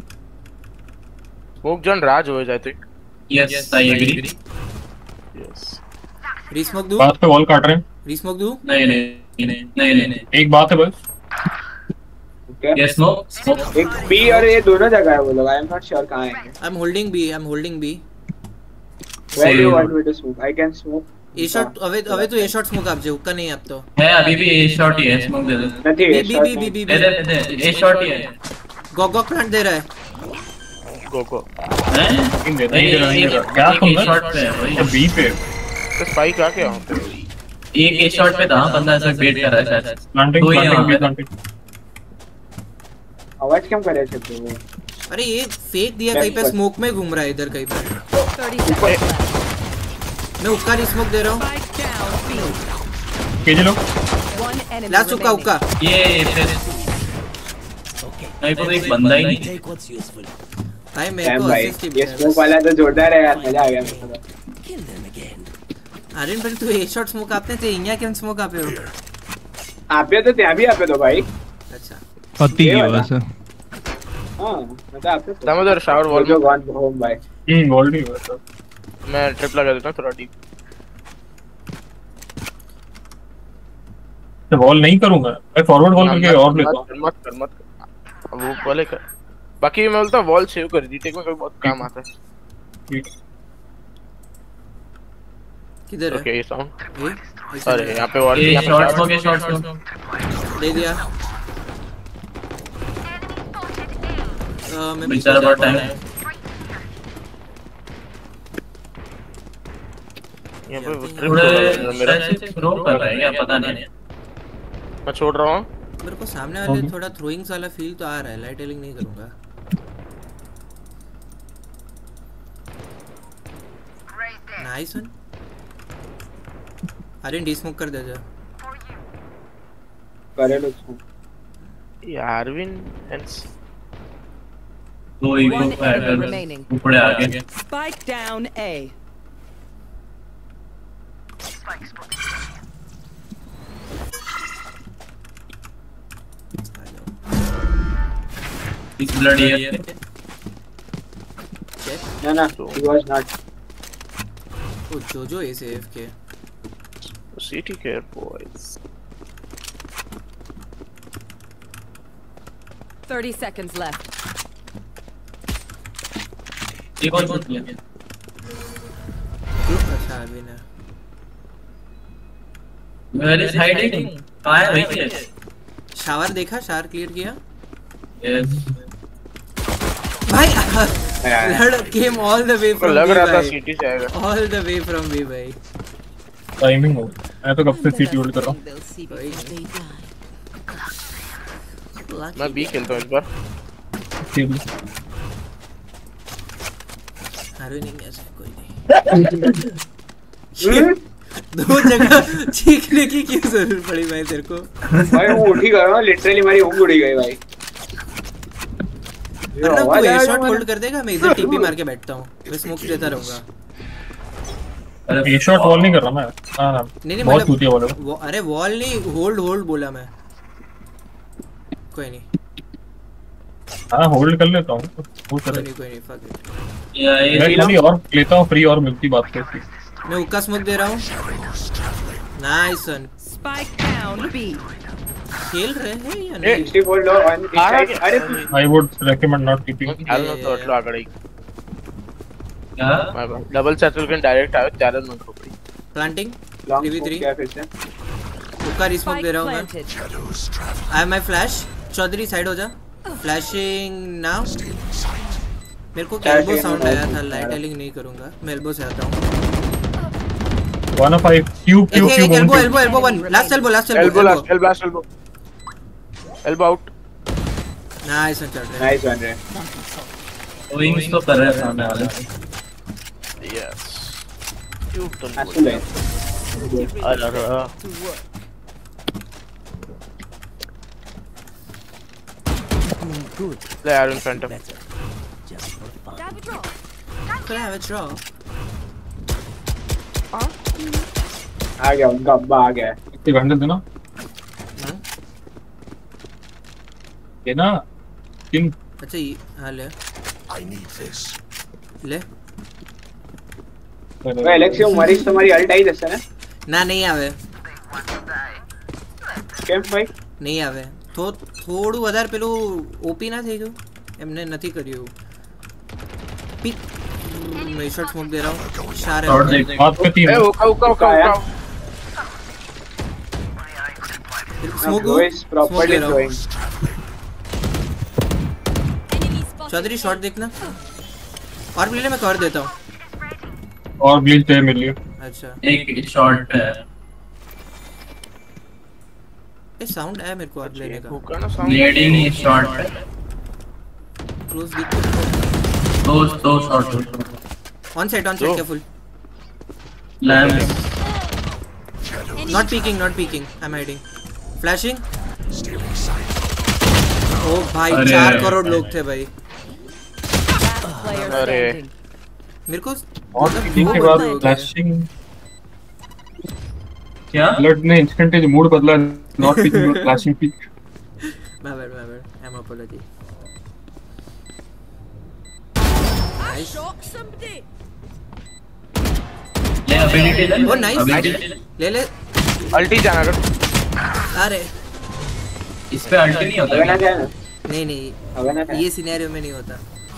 [SPEAKER 4] स्मोक जॉन राज हो जाए तो
[SPEAKER 11] yes I agree
[SPEAKER 4] yes
[SPEAKER 1] resmoke दूं
[SPEAKER 2] बात पे वॉल काट रहे हैं
[SPEAKER 1] रीस्मोक दूं
[SPEAKER 11] नहीं नहीं नहीं नहीं नहीं
[SPEAKER 2] एक बात है बस
[SPEAKER 3] ओके
[SPEAKER 11] यस स्मोक स्मोक
[SPEAKER 3] एक बी और ये दोनों जगह है वो लोग आई एम नॉट श्योर कहां आएंगे
[SPEAKER 1] I am holding B I am holding B
[SPEAKER 3] where do you want me to smoke I can smoke
[SPEAKER 1] a shot હવે હવે તો ए शॉट स्मोक આપજે હુક્કા નહીં આપતો
[SPEAKER 11] है अभी भी ए शॉट ही है स्मोक दे दे
[SPEAKER 3] नहीं
[SPEAKER 1] B B B B B
[SPEAKER 11] दे दे दे ए शॉट ही है
[SPEAKER 1] गॉग गॉग प्लांट दे रहा है
[SPEAKER 4] गो गो
[SPEAKER 11] हैं
[SPEAKER 2] नहीं दे नहीं दे रहा नहीं दे रहा क्या
[SPEAKER 11] एक
[SPEAKER 2] सुन
[SPEAKER 11] ए शॉट पे है
[SPEAKER 2] रहा
[SPEAKER 11] वही
[SPEAKER 2] है बी पे
[SPEAKER 4] तो स्पाइक आ गया वहां पे
[SPEAKER 11] एक ए शॉट पे था बंदा ऐसा वेट कर रहा है शायद
[SPEAKER 2] प्लांटिंग
[SPEAKER 11] दो ही हैं
[SPEAKER 2] प्लांटिंग
[SPEAKER 11] वहाँ पे।
[SPEAKER 2] प्लांटिंग
[SPEAKER 3] आवाज कम करे थे तो वो
[SPEAKER 1] अरे ये फेक दिया कहीं पे स्मोक में घूम रहा है इधर कहीं पे
[SPEAKER 8] thirty seconds left.
[SPEAKER 1] मैं हुक्का स्मोक दे रहा हूँ
[SPEAKER 8] Spike down B.
[SPEAKER 2] केजे लो
[SPEAKER 8] One enemy
[SPEAKER 1] लास्ट हुक्का
[SPEAKER 8] remaining.
[SPEAKER 1] हुक्का
[SPEAKER 11] ये फिर नहीं को एक बंदा ही नहीं
[SPEAKER 10] Take what's useful.
[SPEAKER 1] भाई मेरे
[SPEAKER 3] टाइम
[SPEAKER 1] को
[SPEAKER 3] भाई
[SPEAKER 1] असिस्ट ही
[SPEAKER 3] ये स्मोक वाला तो जोरदार है यार मजा आ गया मेरे को
[SPEAKER 10] Kill them again.
[SPEAKER 1] आर्यन पर तू ए शॉट स्मोक आपने तो इन्या केम स्मोक आपे हो
[SPEAKER 3] आप पे तो ત્યાં भी आप पे तो भाई
[SPEAKER 1] अच्छा
[SPEAKER 9] પતી
[SPEAKER 3] ये
[SPEAKER 9] ગયો
[SPEAKER 3] वाला।
[SPEAKER 9] હશે
[SPEAKER 3] हां मतलब आप पे तो
[SPEAKER 4] दामोदर शावर वॉल
[SPEAKER 3] जो वन होम भाई
[SPEAKER 2] हम्म वॉल नहीं हुआ सर
[SPEAKER 4] मैं ट्रिप लगा देता हूं थोड़ा डीप
[SPEAKER 2] तो वॉल नहीं करूंगा मैं फॉरवर्ड वॉल करके और लेता हूं
[SPEAKER 4] मत कर मत कर अब वो वाले कर बाकी मैं बोलता वॉल सेव कर रीटेक में कभी बहुत काम आता है
[SPEAKER 2] ठीक
[SPEAKER 1] किधर है
[SPEAKER 4] ओके ये साउंड
[SPEAKER 1] ये ऐसे
[SPEAKER 4] अरे
[SPEAKER 1] है।
[SPEAKER 4] यहाँ पे वॉल
[SPEAKER 11] ये
[SPEAKER 4] यहाँ पे
[SPEAKER 11] शॉट
[SPEAKER 4] shower-
[SPEAKER 11] स्मोक ये शॉट स्मोक
[SPEAKER 1] दे दिया अ, मैं
[SPEAKER 11] बेचारा बहुत टाइम
[SPEAKER 4] यहाँ पे ट्रिप
[SPEAKER 11] थोड़े
[SPEAKER 4] मेरा
[SPEAKER 11] शायद से थ्रो कर रहे हैं क्या पता नहीं
[SPEAKER 4] मैं छोड़ रहा हूँ
[SPEAKER 1] मेरे को सामने वाले थोड़ा थ्रोइंग्स वाला फील तो आ रहा है लाइट एलिंग नहीं करूंगा नाइस वन आर्यन डी स्मोक कर दे जा
[SPEAKER 3] करे लो स्मोक
[SPEAKER 4] ये आरविन एंड
[SPEAKER 11] दो ही
[SPEAKER 8] One
[SPEAKER 11] को
[SPEAKER 8] enemy
[SPEAKER 11] ऐड
[SPEAKER 8] remaining.
[SPEAKER 11] ऊपर आगे
[SPEAKER 8] Spike down A.
[SPEAKER 11] इस ब्लड ये
[SPEAKER 3] ना ना he was not
[SPEAKER 1] ओ जोजो ए से एफ के
[SPEAKER 4] CT care boys
[SPEAKER 8] Thirty seconds left.
[SPEAKER 11] ये कौन सा किया
[SPEAKER 1] अच्छा आर्यन है
[SPEAKER 11] वेयर इज हाइडिंग कहां है वही है
[SPEAKER 1] शावर देखा, शावर क्लियर किया
[SPEAKER 11] यस
[SPEAKER 1] भाई। लड़ came all the way from
[SPEAKER 4] लग रहा था सिटी से आएगा,
[SPEAKER 1] all the way from B भाई।
[SPEAKER 2] टाइमिंग हो, मैं तो कब से सीटी होल्ड कर रहा हूं।
[SPEAKER 4] मैं बी खेलता हूं इस बार।
[SPEAKER 1] हारू नहीं ऐसे कोई नहीं। दो जगह चीखने की क्यों जरूरत पड़ी भाई तेरे को?
[SPEAKER 3] भाई वो उठी गया, लिटरली मेरी ऊँग उड़ी गई भाई।
[SPEAKER 1] अरे तू ए शॉट होल्ड कर देगा, मैं इधर टीपी मार के बैठता हूं, मैं स्मोक देता रहूंगा।
[SPEAKER 2] अरे ए शॉट वॉल नहीं कर रहा मैं। हां
[SPEAKER 1] नहीं नहीं
[SPEAKER 2] बहुत टूटी वॉल है
[SPEAKER 1] वो। अरे वॉल नहीं, होल्ड होल्ड बोला मैं। कोई नहीं,
[SPEAKER 2] हां होल्ड कर लेता हूं, वो कर।
[SPEAKER 1] कोई नहीं कोई नहीं, फक इट।
[SPEAKER 11] या ये
[SPEAKER 2] मैं खाली और लेता हूं फ्री और मिलती बात करती।
[SPEAKER 1] मैं हुक्का स्मोक दे रहा हूं। Nice one.
[SPEAKER 8] Spike down B.
[SPEAKER 1] खेल रहे हैं या
[SPEAKER 3] ए
[SPEAKER 1] नहीं?
[SPEAKER 3] सिक्सटी फोर लो ऑन साइड। अरे
[SPEAKER 2] I would recommend not keeping.
[SPEAKER 4] आलो तो अटलो आगड़े
[SPEAKER 11] क्या
[SPEAKER 4] डबल सर्कल के डायरेक्ट आयो चार रन को पड़ी।
[SPEAKER 1] Planting
[SPEAKER 3] long
[SPEAKER 1] three v three.
[SPEAKER 3] क्या फिर से
[SPEAKER 1] हुक्का रिस्मोक
[SPEAKER 8] Spike
[SPEAKER 1] दे रहा हूं मैं।
[SPEAKER 8] planted.
[SPEAKER 1] I am my flash. Chaudhary side हो जा। Flashing now. मेरे को एल्बो साउंड आया था, लाइट एलिंग नहीं करूंगा, मैं एल्बो से आता हूं।
[SPEAKER 2] One of five cube cube cube
[SPEAKER 1] elbow elbow elbow one. Last elbow last elbow
[SPEAKER 4] elbow last elbow last elbow elbow out.
[SPEAKER 1] Nice one चल रहा है।
[SPEAKER 3] नाइस वन रे।
[SPEAKER 11] विंग्स तो कर रहे हैं सामने वाले।
[SPEAKER 4] यस क्यूब तो
[SPEAKER 3] आसू ले
[SPEAKER 4] अरे अरे They are in front of me.
[SPEAKER 1] Could I have a draw?
[SPEAKER 3] आ गया उनका अब्बा आ गया।
[SPEAKER 2] ये गंडे देना ये ना किंग।
[SPEAKER 1] अच्छा ये हाँ ले ले।
[SPEAKER 3] तो एलेक्सियो मरीज तुम्हारी अल्ट आई जैसे ना
[SPEAKER 1] ना नहीं आवे
[SPEAKER 3] કેમ ભાઈ
[SPEAKER 1] नहीं आवे तो થોડું વધારે પેલું ઓપી ના થઈ ગયું એમને નથી કર્યું પી मैं शॉट स्मोक दे रहा हूं शार है
[SPEAKER 2] बात पे तीन
[SPEAKER 4] ए ओका ओका ओका ओका
[SPEAKER 1] स्मोक
[SPEAKER 3] वो is properly going
[SPEAKER 1] Chaudhary shot देखना और प्ले मैं कर देता हूं
[SPEAKER 2] और ब्लीच दे मिल लिया।
[SPEAKER 1] अच्छा
[SPEAKER 11] एक शॉट है
[SPEAKER 1] ये साउंड है मेरे को और लेने का
[SPEAKER 4] ओका ना साउंड
[SPEAKER 11] ब्लीडिंग शॉट है
[SPEAKER 1] क्लोज दिख
[SPEAKER 11] दो दो shot
[SPEAKER 1] on side on side careful
[SPEAKER 11] lamp
[SPEAKER 1] not peeking not peeking I am hiding flashing ओ भाई चार करोड़ लोग थे भाई
[SPEAKER 4] अरे
[SPEAKER 1] मेरे को
[SPEAKER 2] और पीकिंग के बाद फ्लैशिंग
[SPEAKER 11] क्या
[SPEAKER 2] ब्लड ने इंस्टेंट जो मूड बदला not peeking flashing peek
[SPEAKER 1] my bad my bad I am apology
[SPEAKER 11] ले एबिलिटी ले
[SPEAKER 1] ओ नाइस ले ले
[SPEAKER 4] अल्टी जाना कर
[SPEAKER 1] अरे
[SPEAKER 11] इस पे अल्टी नहीं होता
[SPEAKER 3] अगना क्या है
[SPEAKER 1] नहीं नहीं
[SPEAKER 3] अगना क्या
[SPEAKER 1] ये सिनेरियो में नहीं होता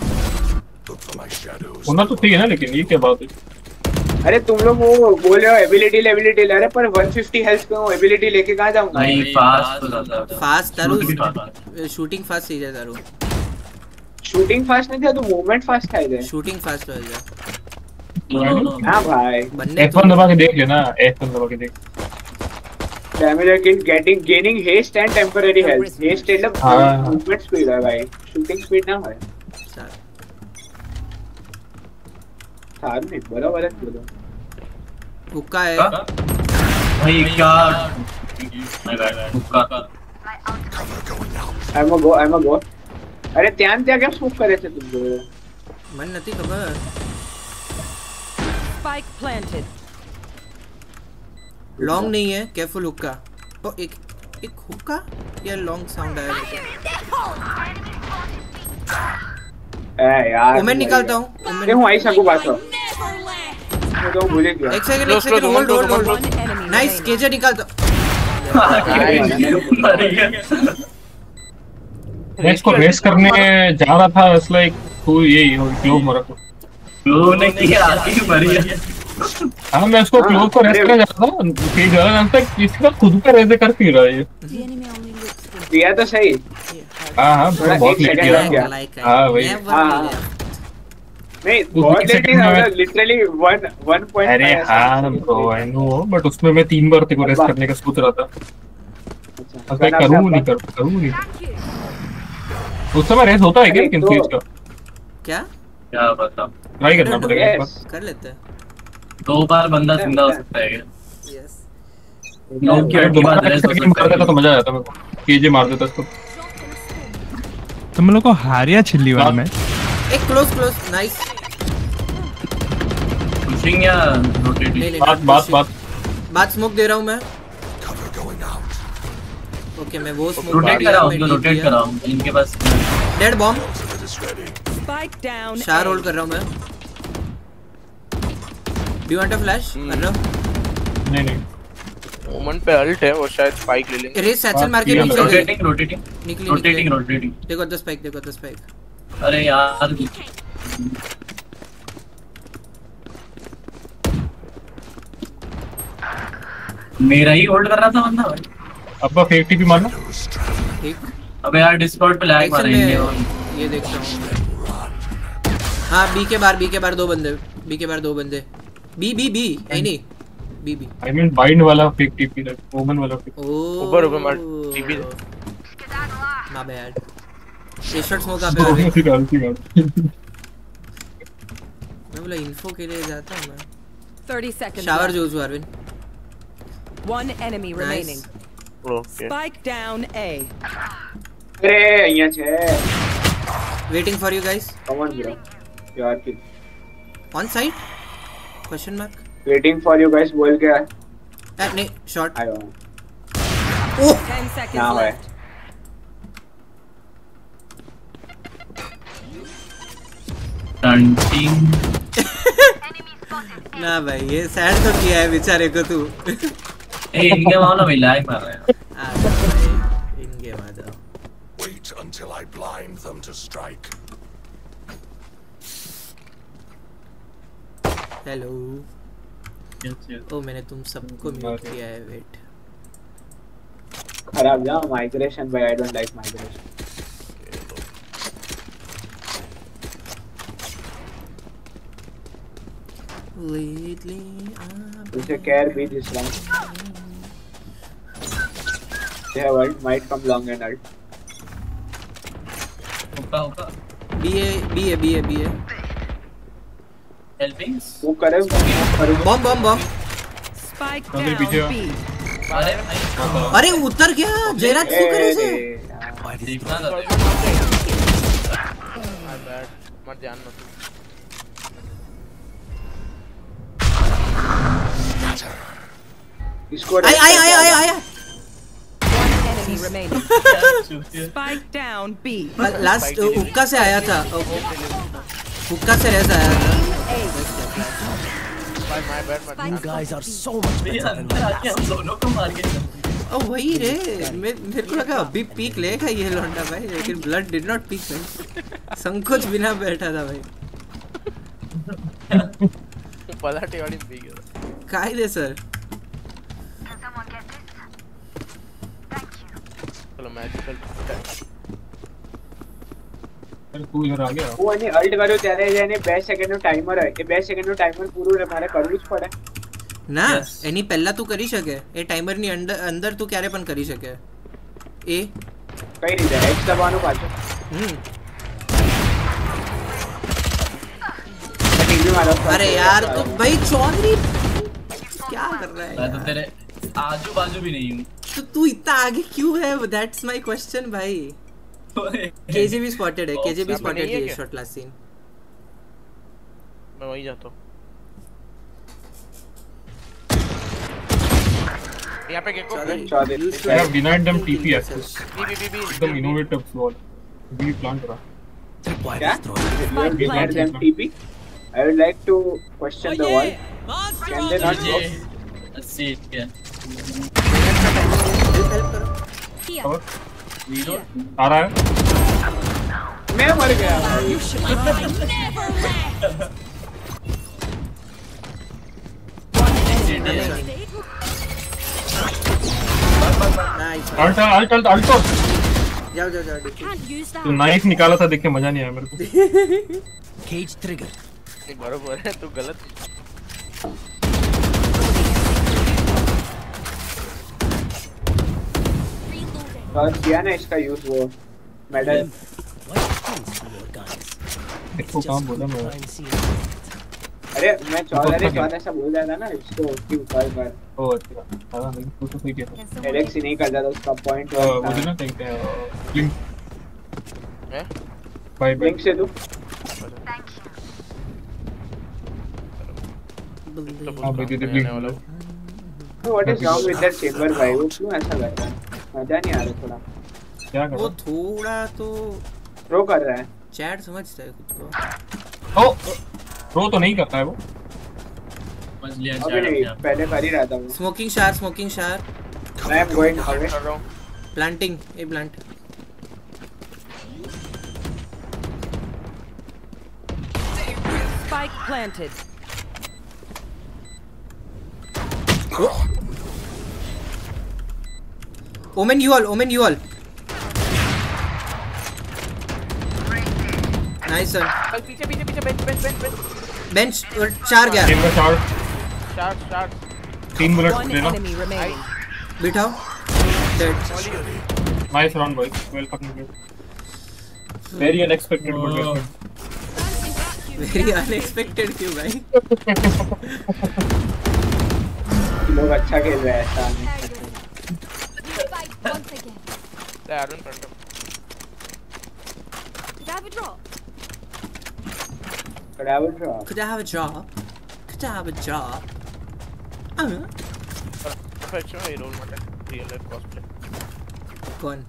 [SPEAKER 2] होना तो ठीक है ना लेकिन ये क्या बात है।
[SPEAKER 3] अरे तुम लोग वो बोल रहे हो एबिलिटी एबिलिटी ले रहे पर वन फिफ्टी हेल्थ पे हूं एबिलिटी लेके कहां जाऊंगा
[SPEAKER 11] नहीं फास्ट हो जाता है
[SPEAKER 1] फास्ट तारू शूटिंग फास्ट ही है तारू
[SPEAKER 3] शूटिंग फास्ट नहीं था तो मूवमेंट फास्ट था इधर
[SPEAKER 1] शूटिंग फास्ट हो जा
[SPEAKER 3] हां भाई
[SPEAKER 1] बनने
[SPEAKER 2] एफ वन दबा के देख लेना एफ वन दबा के देख
[SPEAKER 3] damage kill getting gaining haste and temporary health haste मतलब मूवमेंट स्पीड है भाई शूटिंग स्पीड ना है सार नहीं बड़ा बड़ा बोलो
[SPEAKER 1] हुक्का है
[SPEAKER 11] भाई क्या माय बैड हुक्का
[SPEAKER 3] आई एम गो आई एम गो अरे त्यान त्या केम स्मोक करे છે तुम लोग
[SPEAKER 1] मन નથી ખબર
[SPEAKER 8] Spike planted.
[SPEAKER 1] लॉन्ग नहीं है केयरफुल हुक्का तो एक एक हुक्का या लॉन्ग साउंड आया मेरे
[SPEAKER 3] ए यार
[SPEAKER 1] को मैं निकालता हूं
[SPEAKER 3] मैं हूं आई सकूं पाछो मैं तो भूल गया
[SPEAKER 1] एक सेकंड एक second hold hold hold nice KJ निकालता
[SPEAKER 2] नेक्स्ट को रेस करने जा रहा था इट्स लाइक तू ये क्लोज मरा को
[SPEAKER 11] क्लोज ने किया आगे मर गया
[SPEAKER 2] हां मैं उसको क्लोज को रेस करने जा रहा था फिर जरा जानता इसका खुद का रेस कर फिर रहा है
[SPEAKER 7] The enemy only looks good
[SPEAKER 3] दिया तो सही।
[SPEAKER 2] हाँ हाँ
[SPEAKER 3] थोड़ा
[SPEAKER 2] बहुत
[SPEAKER 3] एक
[SPEAKER 2] लेट
[SPEAKER 3] second
[SPEAKER 2] किया
[SPEAKER 3] लग गया।
[SPEAKER 2] हाँ वही
[SPEAKER 3] हाँ नहीं बहुत लेट नहीं था, लिटरली वन वन पॉइंट।
[SPEAKER 2] अरे हाँ ब्रो आई नो, बट उसमें मैं तीन बार तेरे को रेस्ट करने का सोच रहा था। अच्छा मैं करूँ नहीं करूँ करूँ नहीं उस समय रेस्ट होता है क्या किन चीज का?
[SPEAKER 1] क्या
[SPEAKER 11] क्या बता,
[SPEAKER 2] ट्राई करना पड़ेगा एक बार।
[SPEAKER 1] कर लेते हैं
[SPEAKER 11] दो बार बंदा जिंदा हो सकता है क्या?
[SPEAKER 1] यस
[SPEAKER 11] लोग क्या दो बार रेस्ट हो सकता
[SPEAKER 2] मार देता तो मजा आ जाता मेरे को, केजे मार देता इसको।
[SPEAKER 9] तुम लोग को हारिया छिल्ली वाला में
[SPEAKER 1] एक क्लोज क्लोज नाइस।
[SPEAKER 11] पुशिंग या रोटेटिंग?
[SPEAKER 2] बात बात बात
[SPEAKER 1] बात स्मोक दे रहा हूं मैं। ओके मैं वो स्मोक
[SPEAKER 11] रोटेट कर रहा हूं, रोटेट कर रहा हूं इनके पास।
[SPEAKER 1] Dead bomb
[SPEAKER 8] Spike down.
[SPEAKER 1] शार होल्ड कर रहा हूं मैं। Do you want a flash? कर रहा हूं।
[SPEAKER 2] नहीं नहीं
[SPEAKER 4] मोमेंट पे अल्ट है, वो शायद स्पाइक ले लेंगे।
[SPEAKER 1] रेस सैचल मार के नीचे
[SPEAKER 11] रोटेटिंग रोटेटिंग
[SPEAKER 1] निकली
[SPEAKER 11] रोटेटिंग रोटेटिंग।
[SPEAKER 1] देखो द स्पाइक, देखो द स्पाइक।
[SPEAKER 11] अरे यार मेरा ही होल्ड कर रहा था बंदा भाई।
[SPEAKER 2] अब फेक टीपी मारना
[SPEAKER 1] ठीक।
[SPEAKER 11] अबे यार डिस्कॉर्ड पे लैग मारेंगे।
[SPEAKER 1] ये देखता हूं। हां बी के बाहर, बी के बाहर दो बंदे, बी के बाहर दो बंदे। बी बी बी नहीं नहीं B B
[SPEAKER 2] I mean Bind वाला फेक टीपी है, ओमन वाला फेक।
[SPEAKER 4] ऊपर ऊपर मार टीपी।
[SPEAKER 1] My bad. ये शॉट स्मोक आप पे
[SPEAKER 2] गलती बात।
[SPEAKER 1] मैं बोला इन्फो के लिए जाता हूं मैं।
[SPEAKER 8] thirty seconds.
[SPEAKER 1] शावर जोजू Arvind.
[SPEAKER 8] One enemy remaining.
[SPEAKER 4] Okay
[SPEAKER 8] Spike down A.
[SPEAKER 3] अरे અહીંયા છે।
[SPEAKER 1] Waiting for you guys.
[SPEAKER 3] Come on bro you are kill
[SPEAKER 1] on sight question mark.
[SPEAKER 3] Waiting for you guys बोल के
[SPEAKER 1] नहीं शॉट
[SPEAKER 3] आयो।
[SPEAKER 1] ओह
[SPEAKER 8] Ten seconds
[SPEAKER 3] ना भाई
[SPEAKER 8] left.
[SPEAKER 11] टंटिंग
[SPEAKER 1] ना भाई ये सैड तो किया है बेचारे को तू।
[SPEAKER 11] ए इनके मामला में लैग मार रहे हैं।
[SPEAKER 1] इन गेम आ जाओ।
[SPEAKER 10] Wait until I blind them to strike.
[SPEAKER 1] Hello ओ मैंने तुम सबको म्यूट किया है। वेट
[SPEAKER 3] खराब जा माइग्रेशन भाई। I don't like migration.
[SPEAKER 1] Lately
[SPEAKER 3] You should care be this long. They have ult, might come long and ult.
[SPEAKER 11] ऊपर ऊपर
[SPEAKER 1] B A B A B A B A
[SPEAKER 11] helping
[SPEAKER 3] वो करे करे
[SPEAKER 1] बम बम बम।
[SPEAKER 8] Spike
[SPEAKER 2] अबे
[SPEAKER 8] down
[SPEAKER 2] पीछे
[SPEAKER 8] B.
[SPEAKER 11] अरे भाई
[SPEAKER 1] अरे उतर गया जयराज तू करे से।
[SPEAKER 11] देखना था
[SPEAKER 4] मत जानना तू।
[SPEAKER 3] इसको
[SPEAKER 8] One enemy remaining. Spike down B.
[SPEAKER 1] Last हुक्का से आया था। हुक्का से रेस आया था।
[SPEAKER 10] You guys are so much better than me.
[SPEAKER 11] दोनों को मार के
[SPEAKER 1] ओ वही रे मैं मेरे को लगा अभी पीक लेगा ये लौंडा भाई, लेकिन ब्लड डिड नॉट पीक भाई। संकोच बिना बैठा था भाई।
[SPEAKER 4] पलाटे वाली पीक है
[SPEAKER 1] कायदे सर।
[SPEAKER 4] चलो मैजिकल
[SPEAKER 2] तू इधर आ गया।
[SPEAKER 3] वो અને અલ્ટ કર્યો ત્યારે એને બે સેકન્ડનો ટાઈમર હોય એ બે સેકન્ડનો ટાઈમર પૂરું રે મારે કરવું જ પડે
[SPEAKER 1] ના એની પહેલા તું કરી શકે એ ટાઈમર ની અંદર અંદર તું ક્યારે પણ કરી શકે એ
[SPEAKER 3] કઈ રીતે એક્સ દબાવવાનું પાછું
[SPEAKER 1] હમ
[SPEAKER 3] टीवी मारो
[SPEAKER 1] अरे यार तो भाई चौधरी क्या कर रहा है
[SPEAKER 11] मैं तो तेरे आजू बाजू भी नहीं हूँ
[SPEAKER 1] तो तू इतना आगे क्यों है दैट्स माय क्वेश्चन भाई केजीबी स्पॉटेड है केजीबी स्पॉटेड है शॉट लास्ट सीन
[SPEAKER 4] मैं वहीं जाता हूँ यहाँ पे Gekko
[SPEAKER 2] I have denied them T P access.
[SPEAKER 4] B B B B
[SPEAKER 2] एकदम innovative wall. We plant करा.
[SPEAKER 3] क्या you have denied them T P I would like to question the wall can they not go
[SPEAKER 11] let's see it yeah
[SPEAKER 2] और आ रहा है
[SPEAKER 3] मैं मर गया
[SPEAKER 1] nice
[SPEAKER 2] ult ult ult ult
[SPEAKER 1] जाओ जाओ जाओ
[SPEAKER 7] Can't use
[SPEAKER 2] तो
[SPEAKER 7] that.
[SPEAKER 2] नाइफ निकाला था, देख के मजा नहीं आया मेरे को।
[SPEAKER 10] Cage trigger.
[SPEAKER 4] नहीं बराबर है, तू गलत।
[SPEAKER 3] और किया ना इसका यूज वो मेडल।
[SPEAKER 2] देखो काम बोला मैं।
[SPEAKER 3] अरे मैं चौधरी चौधरी ऐसा बोल रहा था ना इसको कि ऊपर पर।
[SPEAKER 2] ओ अच्छा, हां नहीं तू तो सही कहता।
[SPEAKER 3] एलेक्स ही नहीं कर रहा था उसका पॉइंट।
[SPEAKER 2] मुझे ना कहते हैं ब्लिंक
[SPEAKER 4] हैं?
[SPEAKER 3] बाय ब्लिंक से दो।
[SPEAKER 2] हां भाई दे दे ब्लिंक।
[SPEAKER 3] तो what is wrong with that Chamber भाई, वो क्यों ऐसा कर रहा है? मजा नहीं आ रहा थोड़ा।
[SPEAKER 2] क्या कर रहा है?
[SPEAKER 1] वो थोड़ा तो
[SPEAKER 3] थ्रो कर रहा है।
[SPEAKER 1] चैट समझता है खुद को।
[SPEAKER 2] ओ थ्रो तो नहीं करता है वो।
[SPEAKER 11] समझ लिया
[SPEAKER 3] अभी नहीं, पहले कर ही रहा था वो।
[SPEAKER 1] स्मोकिंग शार स्मोकिंग शार।
[SPEAKER 3] I am going away.
[SPEAKER 4] कर रहा हूं।
[SPEAKER 1] Planting A plant.
[SPEAKER 8] Spike planted.
[SPEAKER 1] Omen you all Omen you all. Nice sir.
[SPEAKER 4] चल पीछे पीछे पीछे bench bench bench bench
[SPEAKER 1] bench और चार गया।
[SPEAKER 2] तीन का शॉट,
[SPEAKER 4] चार चार
[SPEAKER 2] तीन बुलेट
[SPEAKER 8] One
[SPEAKER 2] लेना।
[SPEAKER 8] enemy remaining.
[SPEAKER 1] बिठाओ। Dead.
[SPEAKER 2] Nice round boys, well fucking good. Very unexpected good waste.
[SPEAKER 1] Very unexpected क्यों भाई?
[SPEAKER 3] लोग अच्छा खेल रहे हैं ऐसा नहीं।
[SPEAKER 7] Once again.
[SPEAKER 4] ले आरुण front.
[SPEAKER 7] Could I have a drop?
[SPEAKER 3] Could I have a drop?
[SPEAKER 1] Could I have a drop? Could I have a drop? Uh.
[SPEAKER 4] Perfection है role model real life cosplay.
[SPEAKER 1] कौन?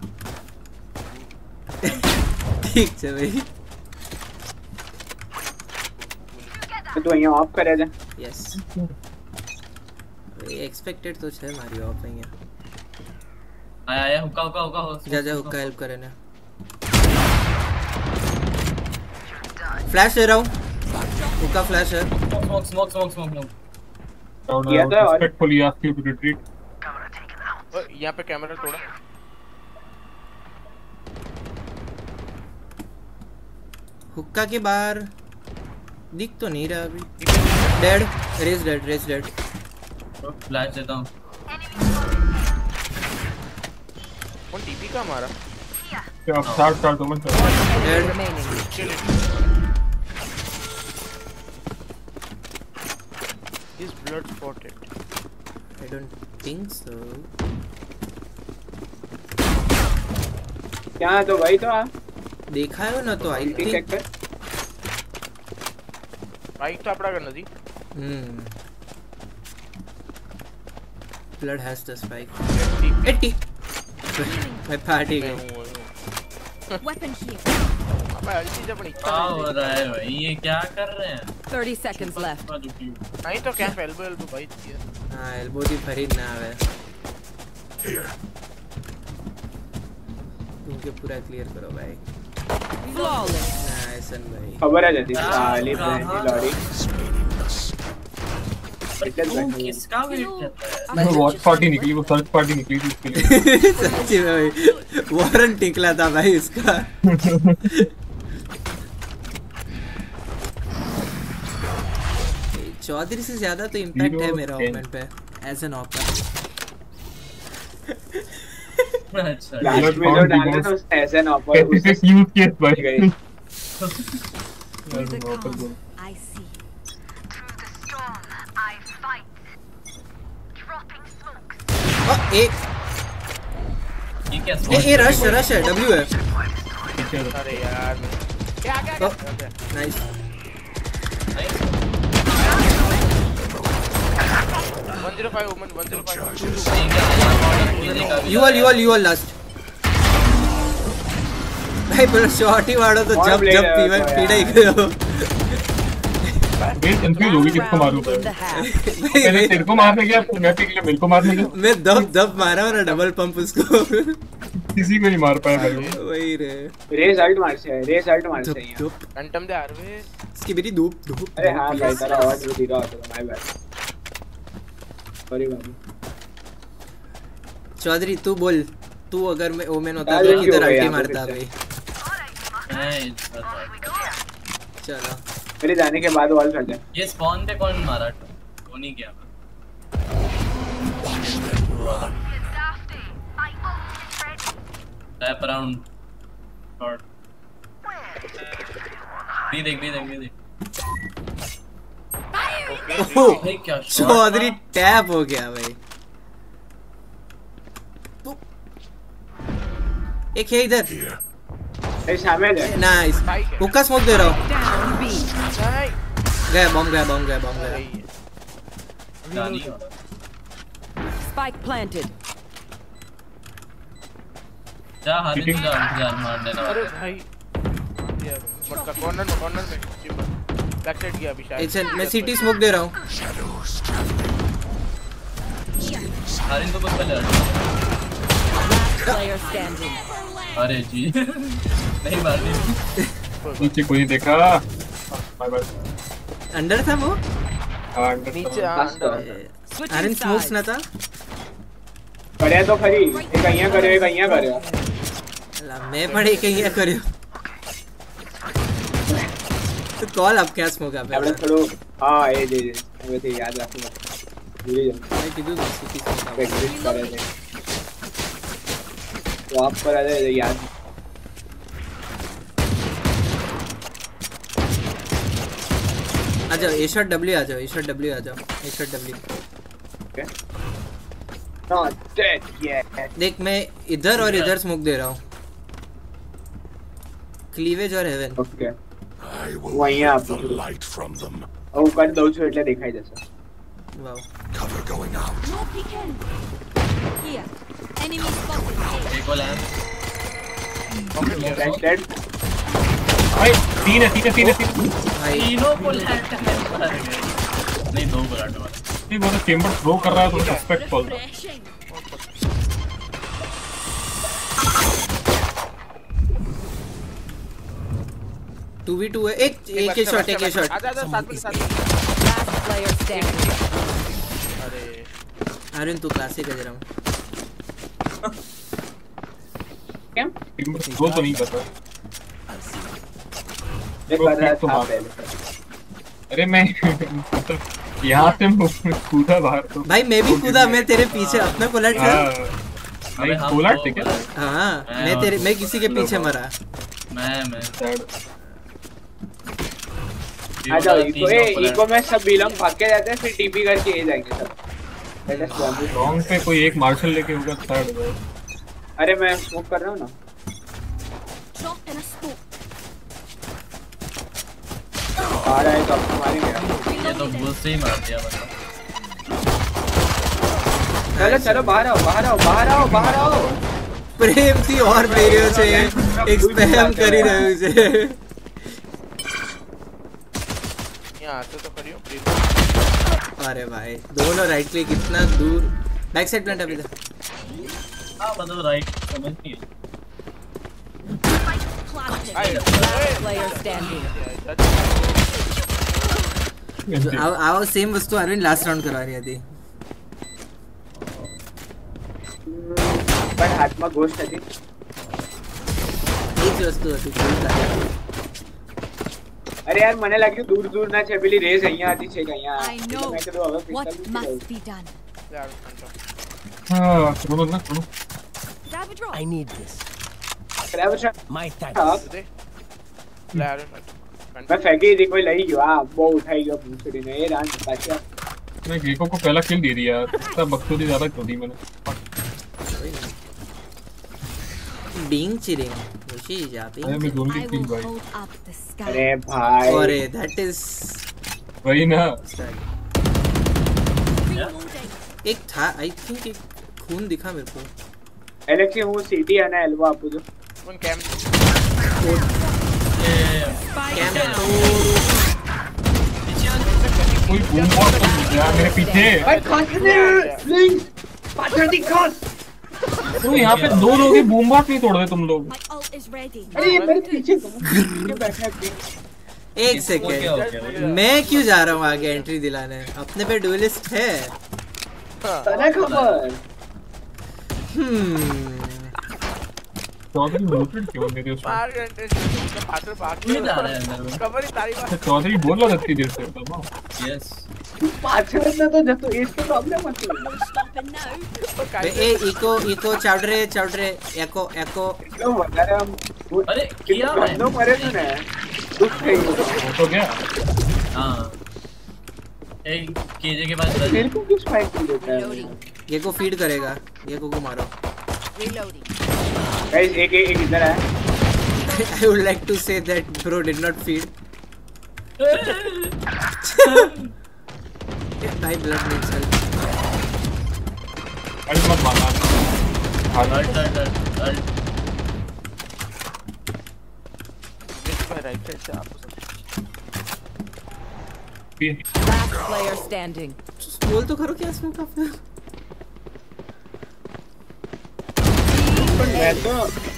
[SPEAKER 1] ठीक है भाई।
[SPEAKER 3] तो तू यहाँ ऑफ करे जा।
[SPEAKER 1] यस। एक्सपेक्टेड तो है मारी ऑफ नहीं है।
[SPEAKER 11] आया आया हुक्का हुक्का हुक्का हो।
[SPEAKER 1] जा जा हुक्का हेल्प करे ना। फ्लैश दे रहा हूँ। हुक्का फ्लैश है।
[SPEAKER 11] Smoke smoke smoke smoke smoke.
[SPEAKER 3] किया था और
[SPEAKER 2] respectfully ask you to retreat.
[SPEAKER 4] ओ यहाँ पे कैमरा तोड़ा।
[SPEAKER 1] हुक्का के बाहर दिख तो नहीं रहा अभी। Dead Raze dead Raze dead.
[SPEAKER 11] Flash देता हूँ।
[SPEAKER 4] कौन टीपी का मारा?
[SPEAKER 2] क्या स्टार्ट स्टार्ट दो minute.
[SPEAKER 8] Enemy remaining.
[SPEAKER 4] Kill it. He's blood spotted.
[SPEAKER 1] I don't think so.
[SPEAKER 3] क्या तो भाई तो आ
[SPEAKER 1] देखा है ना तो आई
[SPEAKER 3] चेक
[SPEAKER 1] थिंक।
[SPEAKER 3] कर।
[SPEAKER 4] बाइक तो अपना करना थी।
[SPEAKER 1] हम्म। Blood has the spike.
[SPEAKER 4] TP.
[SPEAKER 1] Eighty. मैं पार्टी
[SPEAKER 4] मैं
[SPEAKER 1] गई।
[SPEAKER 4] हूँ, मैं हूँ।
[SPEAKER 7] Weapon here.
[SPEAKER 4] अब मैं अल्टी जब नहीं
[SPEAKER 11] क्या हो रहा है भाई, ये क्या कर रहे हैं?
[SPEAKER 8] Thirty seconds left.
[SPEAKER 4] नहीं तो क्या एल्बो एल्बो भाई दिया।
[SPEAKER 1] हाँ एल्बो दी फरीद ना आवे। तुमके पूरा क्लियर करो भाई।
[SPEAKER 8] Flawless.
[SPEAKER 1] नाइस भाई।
[SPEAKER 3] खबर आ जाती साली बहनी लॉरी।
[SPEAKER 11] तू किसका वेट करता है?
[SPEAKER 2] वो वॉच पार्टी निकली, वो सर्च पार्टी निकली थी उसके लिए।
[SPEAKER 1] सच्ची में भाई वारंट निकला था भाई इसका। चौधरी से ज्यादा तो इम्पैक्ट है मेरा ओपन पे एज एन ऑपर।
[SPEAKER 11] अच्छा
[SPEAKER 3] लास्ट में जो डाला था उसने ऐसे एन ऑपर
[SPEAKER 2] कैसे यूज किया भाई
[SPEAKER 3] गई।
[SPEAKER 7] I see.
[SPEAKER 1] ओ एक
[SPEAKER 11] ये क्या
[SPEAKER 1] ए ए रश रश है डब्ल्यू है।
[SPEAKER 4] अरे यार क्या क्या क्या
[SPEAKER 1] nice.
[SPEAKER 4] one oh five woman one oh five
[SPEAKER 1] you all you all you all last भाई पर शॉट ही मारो तो जब जब पीवन पीड़ा ही करो।
[SPEAKER 2] मैं कंफ्यूज हो गई किसको मारूं पहले तेरे को मारने गया फिर मैं के लिए मेरे को मारने गया।
[SPEAKER 1] मैं दब दब मारा और डबल पंप उसको
[SPEAKER 2] किसी को नहीं मार पाया भाई।
[SPEAKER 1] वही रे
[SPEAKER 3] रेस अल्ट मार से है रेस अल्ट मार से है
[SPEAKER 1] धूप
[SPEAKER 4] फैंटम दे आरवे
[SPEAKER 1] इसकी मेरी धूप धूप।
[SPEAKER 3] अरे हां भाई तेरा आवाज भी धीरा होता है माय बैड सॉरी बाबू।
[SPEAKER 1] चौधरी तू बोल तू अगर मैं ओमेन होता तो किधर अल्टी मारता भाई। चलो
[SPEAKER 3] मेरे जाने के बाद वॉल कर दे।
[SPEAKER 11] ये स्पॉन पे कौन मारा? टोनी क्या? Tap around shot. भी देख भी देख भी देख।
[SPEAKER 1] ओके क्या चौधरी टैप हो गया भाई। एक है इधर
[SPEAKER 3] शामिल है।
[SPEAKER 1] नाइस हुक्का स्मोक दे रहा हूँ। गया बम गया बम गया बम गया।
[SPEAKER 8] Spike planted.
[SPEAKER 11] जा हाथ में जा जा मार देना।
[SPEAKER 4] अरे भाई मटका कॉर्नर में कॉर्नर में बैक साइड गया अभी शायद।
[SPEAKER 1] एक सेकंड मैं सिटी स्मोक दे रहा हूँ।
[SPEAKER 11] हारिन को कुछ पहले
[SPEAKER 8] Player standing.
[SPEAKER 11] अरे जी नहीं मारनी।
[SPEAKER 2] नीचे कोई देखा? Bye bye.
[SPEAKER 1] अंडर था वो?
[SPEAKER 2] हां अंडर
[SPEAKER 4] नीचे अंडर।
[SPEAKER 1] आरन स्मोक्स ना था?
[SPEAKER 3] पड़े तो खरी एक અહીંયા કર્યો એક અહીંયા કર્યો।
[SPEAKER 1] ला मैं पड़े एक અહીંયા કર્યો। तो कॉल अब क्या स्मोक आप?
[SPEAKER 3] આપણે થોડો હા એ દે દે હવેથી યાદ રાખો ભૂલી જાવ।
[SPEAKER 1] मैं કીધું તો સિટી સ્મોક
[SPEAKER 3] એગ્રીડ કરે છે तो आप पर आ जाए याद।
[SPEAKER 1] आ जाओ ए शॉट डब्ल्यू आ जाओ ए शॉट डब्ल्यू आ जाओ A shot W.
[SPEAKER 3] Okay not dead yet.
[SPEAKER 1] देख मैं इधर और इधर स्मोक दे रहा हूँ। क्लीवेज और हेवन।
[SPEAKER 3] ओके वो અહીંયા આપો लाइट फ्रॉम देम। ओ कर दो છો એટલે દેખાઈ જશે।
[SPEAKER 1] Wow
[SPEAKER 7] cover going out. No peeking. Here. Enemy spotted.
[SPEAKER 11] एक और है।
[SPEAKER 3] Flash dead.
[SPEAKER 2] भाई तीन है तीन है तीन है तीन।
[SPEAKER 11] तीनों को लैट नहीं दो को लैट वाला।
[SPEAKER 2] नहीं वो तो चेंबर थ्रो कर रहा है तो suspect call.
[SPEAKER 1] Two v two है। एक एक ही शॉट एक ही शॉट।
[SPEAKER 4] आजा आजा साथ में साथ में।
[SPEAKER 8] Last player standing.
[SPEAKER 4] अरे
[SPEAKER 1] आर्यन तू क्लासिक है जरा।
[SPEAKER 3] क्या?
[SPEAKER 2] चेंबर थ्रो तो नहीं कर रहा।
[SPEAKER 3] देख कर रहा था पहले।
[SPEAKER 2] अरे मैं मतलब यहाँ से कूदा बाहर तो।
[SPEAKER 1] भाई मैं भी कूदा मैं तेरे पीछे अपना कोलैट कर।
[SPEAKER 2] भाई कोलैट थे क्या?
[SPEAKER 1] हाँ मैं तेरे मैं किसी के पीछे मरा।
[SPEAKER 11] मैं मैं
[SPEAKER 3] आ जाओ इको ए इको में सब बिलोंग भाग के जाते हैं फिर टीपी करके ये जाएंगे सब। पहले स्पॉन
[SPEAKER 2] लॉन्ग पे कोई एक मार्शल लेके होगा थर्ड।
[SPEAKER 3] अरे मैं स्मोक कर रहा हूँ ना।
[SPEAKER 7] Drop in a smoke.
[SPEAKER 3] आ रहा है तो आपको मारेंगे।
[SPEAKER 11] ये तो बुल से ही मार दिया मतलब।
[SPEAKER 3] चलो चलो बाहर आओ बाहर आओ बाहर आओ बाहर आओ।
[SPEAKER 1] प्रेम थी और मेरे से एक स्पैम कर ही रहे उसे।
[SPEAKER 4] यहाँ आते तो खड़ी हूँ।
[SPEAKER 1] अरे भाई दोनों राइट क्लिक इतना दूर। बैक साइड प्लांट अभी तक।
[SPEAKER 11] हाँ मतलब राइट समझ नहीं है।
[SPEAKER 8] Player standing.
[SPEAKER 1] आओ आओ सेम वस्तु अरविंद लास्ट राउंड करवा रही थी।
[SPEAKER 3] पर हाथ में गोश्त હતી।
[SPEAKER 1] એક વસ્તુ હતી ભૂલ
[SPEAKER 3] અરે યાર મને લાગ્યું દૂર દૂર ના છે પેલી રેસ અહીંયા હતી છે કે અહીંયા
[SPEAKER 7] I know
[SPEAKER 3] મેં કીધું હવે
[SPEAKER 7] what
[SPEAKER 3] pistol
[SPEAKER 7] must be done.
[SPEAKER 2] हाँ सुनो ना सुनो।
[SPEAKER 7] Grab a drop.
[SPEAKER 10] I need this.
[SPEAKER 3] બરાબર છે
[SPEAKER 10] My time.
[SPEAKER 4] ले आ रहे
[SPEAKER 3] मैं फेंकी थी कोई लई गयो आ બહુ ઉઠાઈ ગયો ભૂસડી ને એ રાન પાછા
[SPEAKER 2] मैं गेको को पहला किल दे दिया यार। बकचोदी ज्यादा क्यों दी मैंने?
[SPEAKER 1] बीइंग चिलिंग खुशी जाती
[SPEAKER 2] अरे मैं जोन की
[SPEAKER 7] I
[SPEAKER 2] किल
[SPEAKER 7] will
[SPEAKER 2] भाई।
[SPEAKER 7] hold up the sky.
[SPEAKER 3] अरे भाई
[SPEAKER 1] अरे दैट इज
[SPEAKER 2] वही ना।
[SPEAKER 1] एक था आई थिंक एक खून दिखा मेरे को।
[SPEAKER 3] एलेक्सी હું સીટી અને એલ્બો આપું છું।
[SPEAKER 4] कौन कैम
[SPEAKER 1] कैम तो
[SPEAKER 2] कोई बूम बॉट तो नहीं यार मेरे पीछे।
[SPEAKER 3] भाई खासने लिंक पाछળ થી खास।
[SPEAKER 2] तो यहाँ पे दो लोग ही बूम बॉट नहीं तोड़ दे तुम लोग।
[SPEAKER 7] My ult is ready.
[SPEAKER 3] अरे ये मेरे पीछे के बैठा है।
[SPEAKER 1] एक सेकंड मैं क्यों जा रहा हूँ आगे एंट्री दिलाने? अपने पे डुएलिस्ट है।
[SPEAKER 3] तने खबर।
[SPEAKER 1] हम्म
[SPEAKER 2] चौधरी म्यूटेड क्यों मेरे उसमें?
[SPEAKER 4] मार घंटे से पाटर भाग
[SPEAKER 11] ये जा रहा है अंदर में।
[SPEAKER 4] कवर ही तारी बात।
[SPEAKER 2] चौधरी बोल रहा था इतनी देर से तो ना।
[SPEAKER 11] यस
[SPEAKER 3] पाछड़ में तो जब तो इसकी प्रॉब्लम होती है।
[SPEAKER 1] ए इको इको चावडरे चावडरे एको एको
[SPEAKER 3] लो वगैरह हम
[SPEAKER 11] अरे किया मैं
[SPEAKER 3] बंदों मरे तो ना दुख गई
[SPEAKER 2] वो तो क्या?
[SPEAKER 11] हां एक केजे के पास
[SPEAKER 3] मेरे को क्यों स्पाइक नहीं देता है?
[SPEAKER 1] ये को फीड करेगा, ये को को मारो।
[SPEAKER 3] गाइस एक एक इधर है।
[SPEAKER 1] I would like to say that bro did not feed. My blood needs help.
[SPEAKER 2] अरे मत मारना।
[SPEAKER 11] हट हट हट हट
[SPEAKER 4] इसमें राइट साइड से आपको
[SPEAKER 8] Last player standing.
[SPEAKER 1] बोल तो करो क्या इसमें काफी।
[SPEAKER 3] मैं तो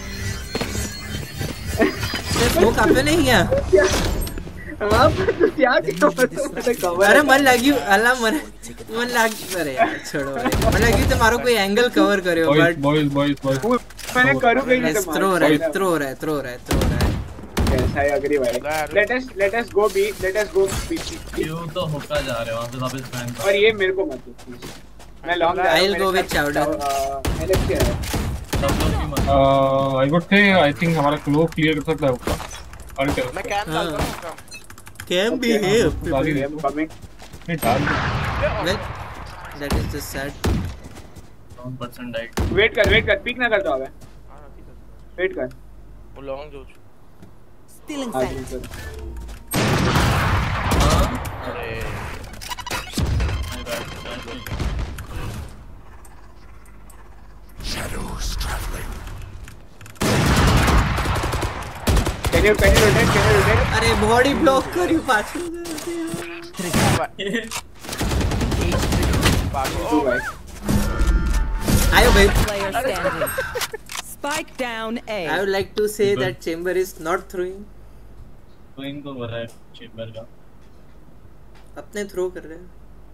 [SPEAKER 1] स्मोक आपने नहीं किया।
[SPEAKER 3] आप तो क्या किया?
[SPEAKER 1] अरे मन लगी अल्लाह मन मन लगी अरे यार छोड़ो भाई मन लगी तुम्हारा कोई एंगल कवर करे हो बट
[SPEAKER 2] बॉयज बॉयज बॉयज
[SPEAKER 3] मैंने करूँ कहीं तो
[SPEAKER 1] थ्रो रहा थ्रो रहा थ्रो रहा थ्रो रहा
[SPEAKER 3] Yes, I agree भाई। Let us let us go B, let us go B।
[SPEAKER 11] क्यों तो होका जा रहे हो वहां से वापस प्लान कर।
[SPEAKER 3] और ये मेरे को मत दो। मैं लॉन्ग जा रहा हूं।
[SPEAKER 1] I'll go with Chowder।
[SPEAKER 3] Alex क्या है?
[SPEAKER 11] सब लोग की मत।
[SPEAKER 2] I would say I think हमारा क्लो क्लियर कर सकता है उसका। और क्या?
[SPEAKER 4] मैं कैंप डाल रहा हूं।
[SPEAKER 1] कैम भी है
[SPEAKER 2] डाली
[SPEAKER 3] I am coming।
[SPEAKER 2] नहीं डाल दे।
[SPEAKER 1] That is just sad।
[SPEAKER 11] One percent diet.
[SPEAKER 3] Wait कर वेट कर पिक ना कर दो अबे। वेट कर।
[SPEAKER 4] वो लॉन्ग जो
[SPEAKER 8] Still inside.
[SPEAKER 4] अरे
[SPEAKER 12] Shadows traveling.
[SPEAKER 3] Can you can you rotate? Can you rotate?
[SPEAKER 1] अरे बॉडी ब्लॉक करी पाछे आयो भाई
[SPEAKER 8] Player standing. Spike down A.
[SPEAKER 1] I would like to say that chamber is not throwing
[SPEAKER 11] तो इनको बोला है चेंबर का
[SPEAKER 1] अपने थ्रो कर रहे हैं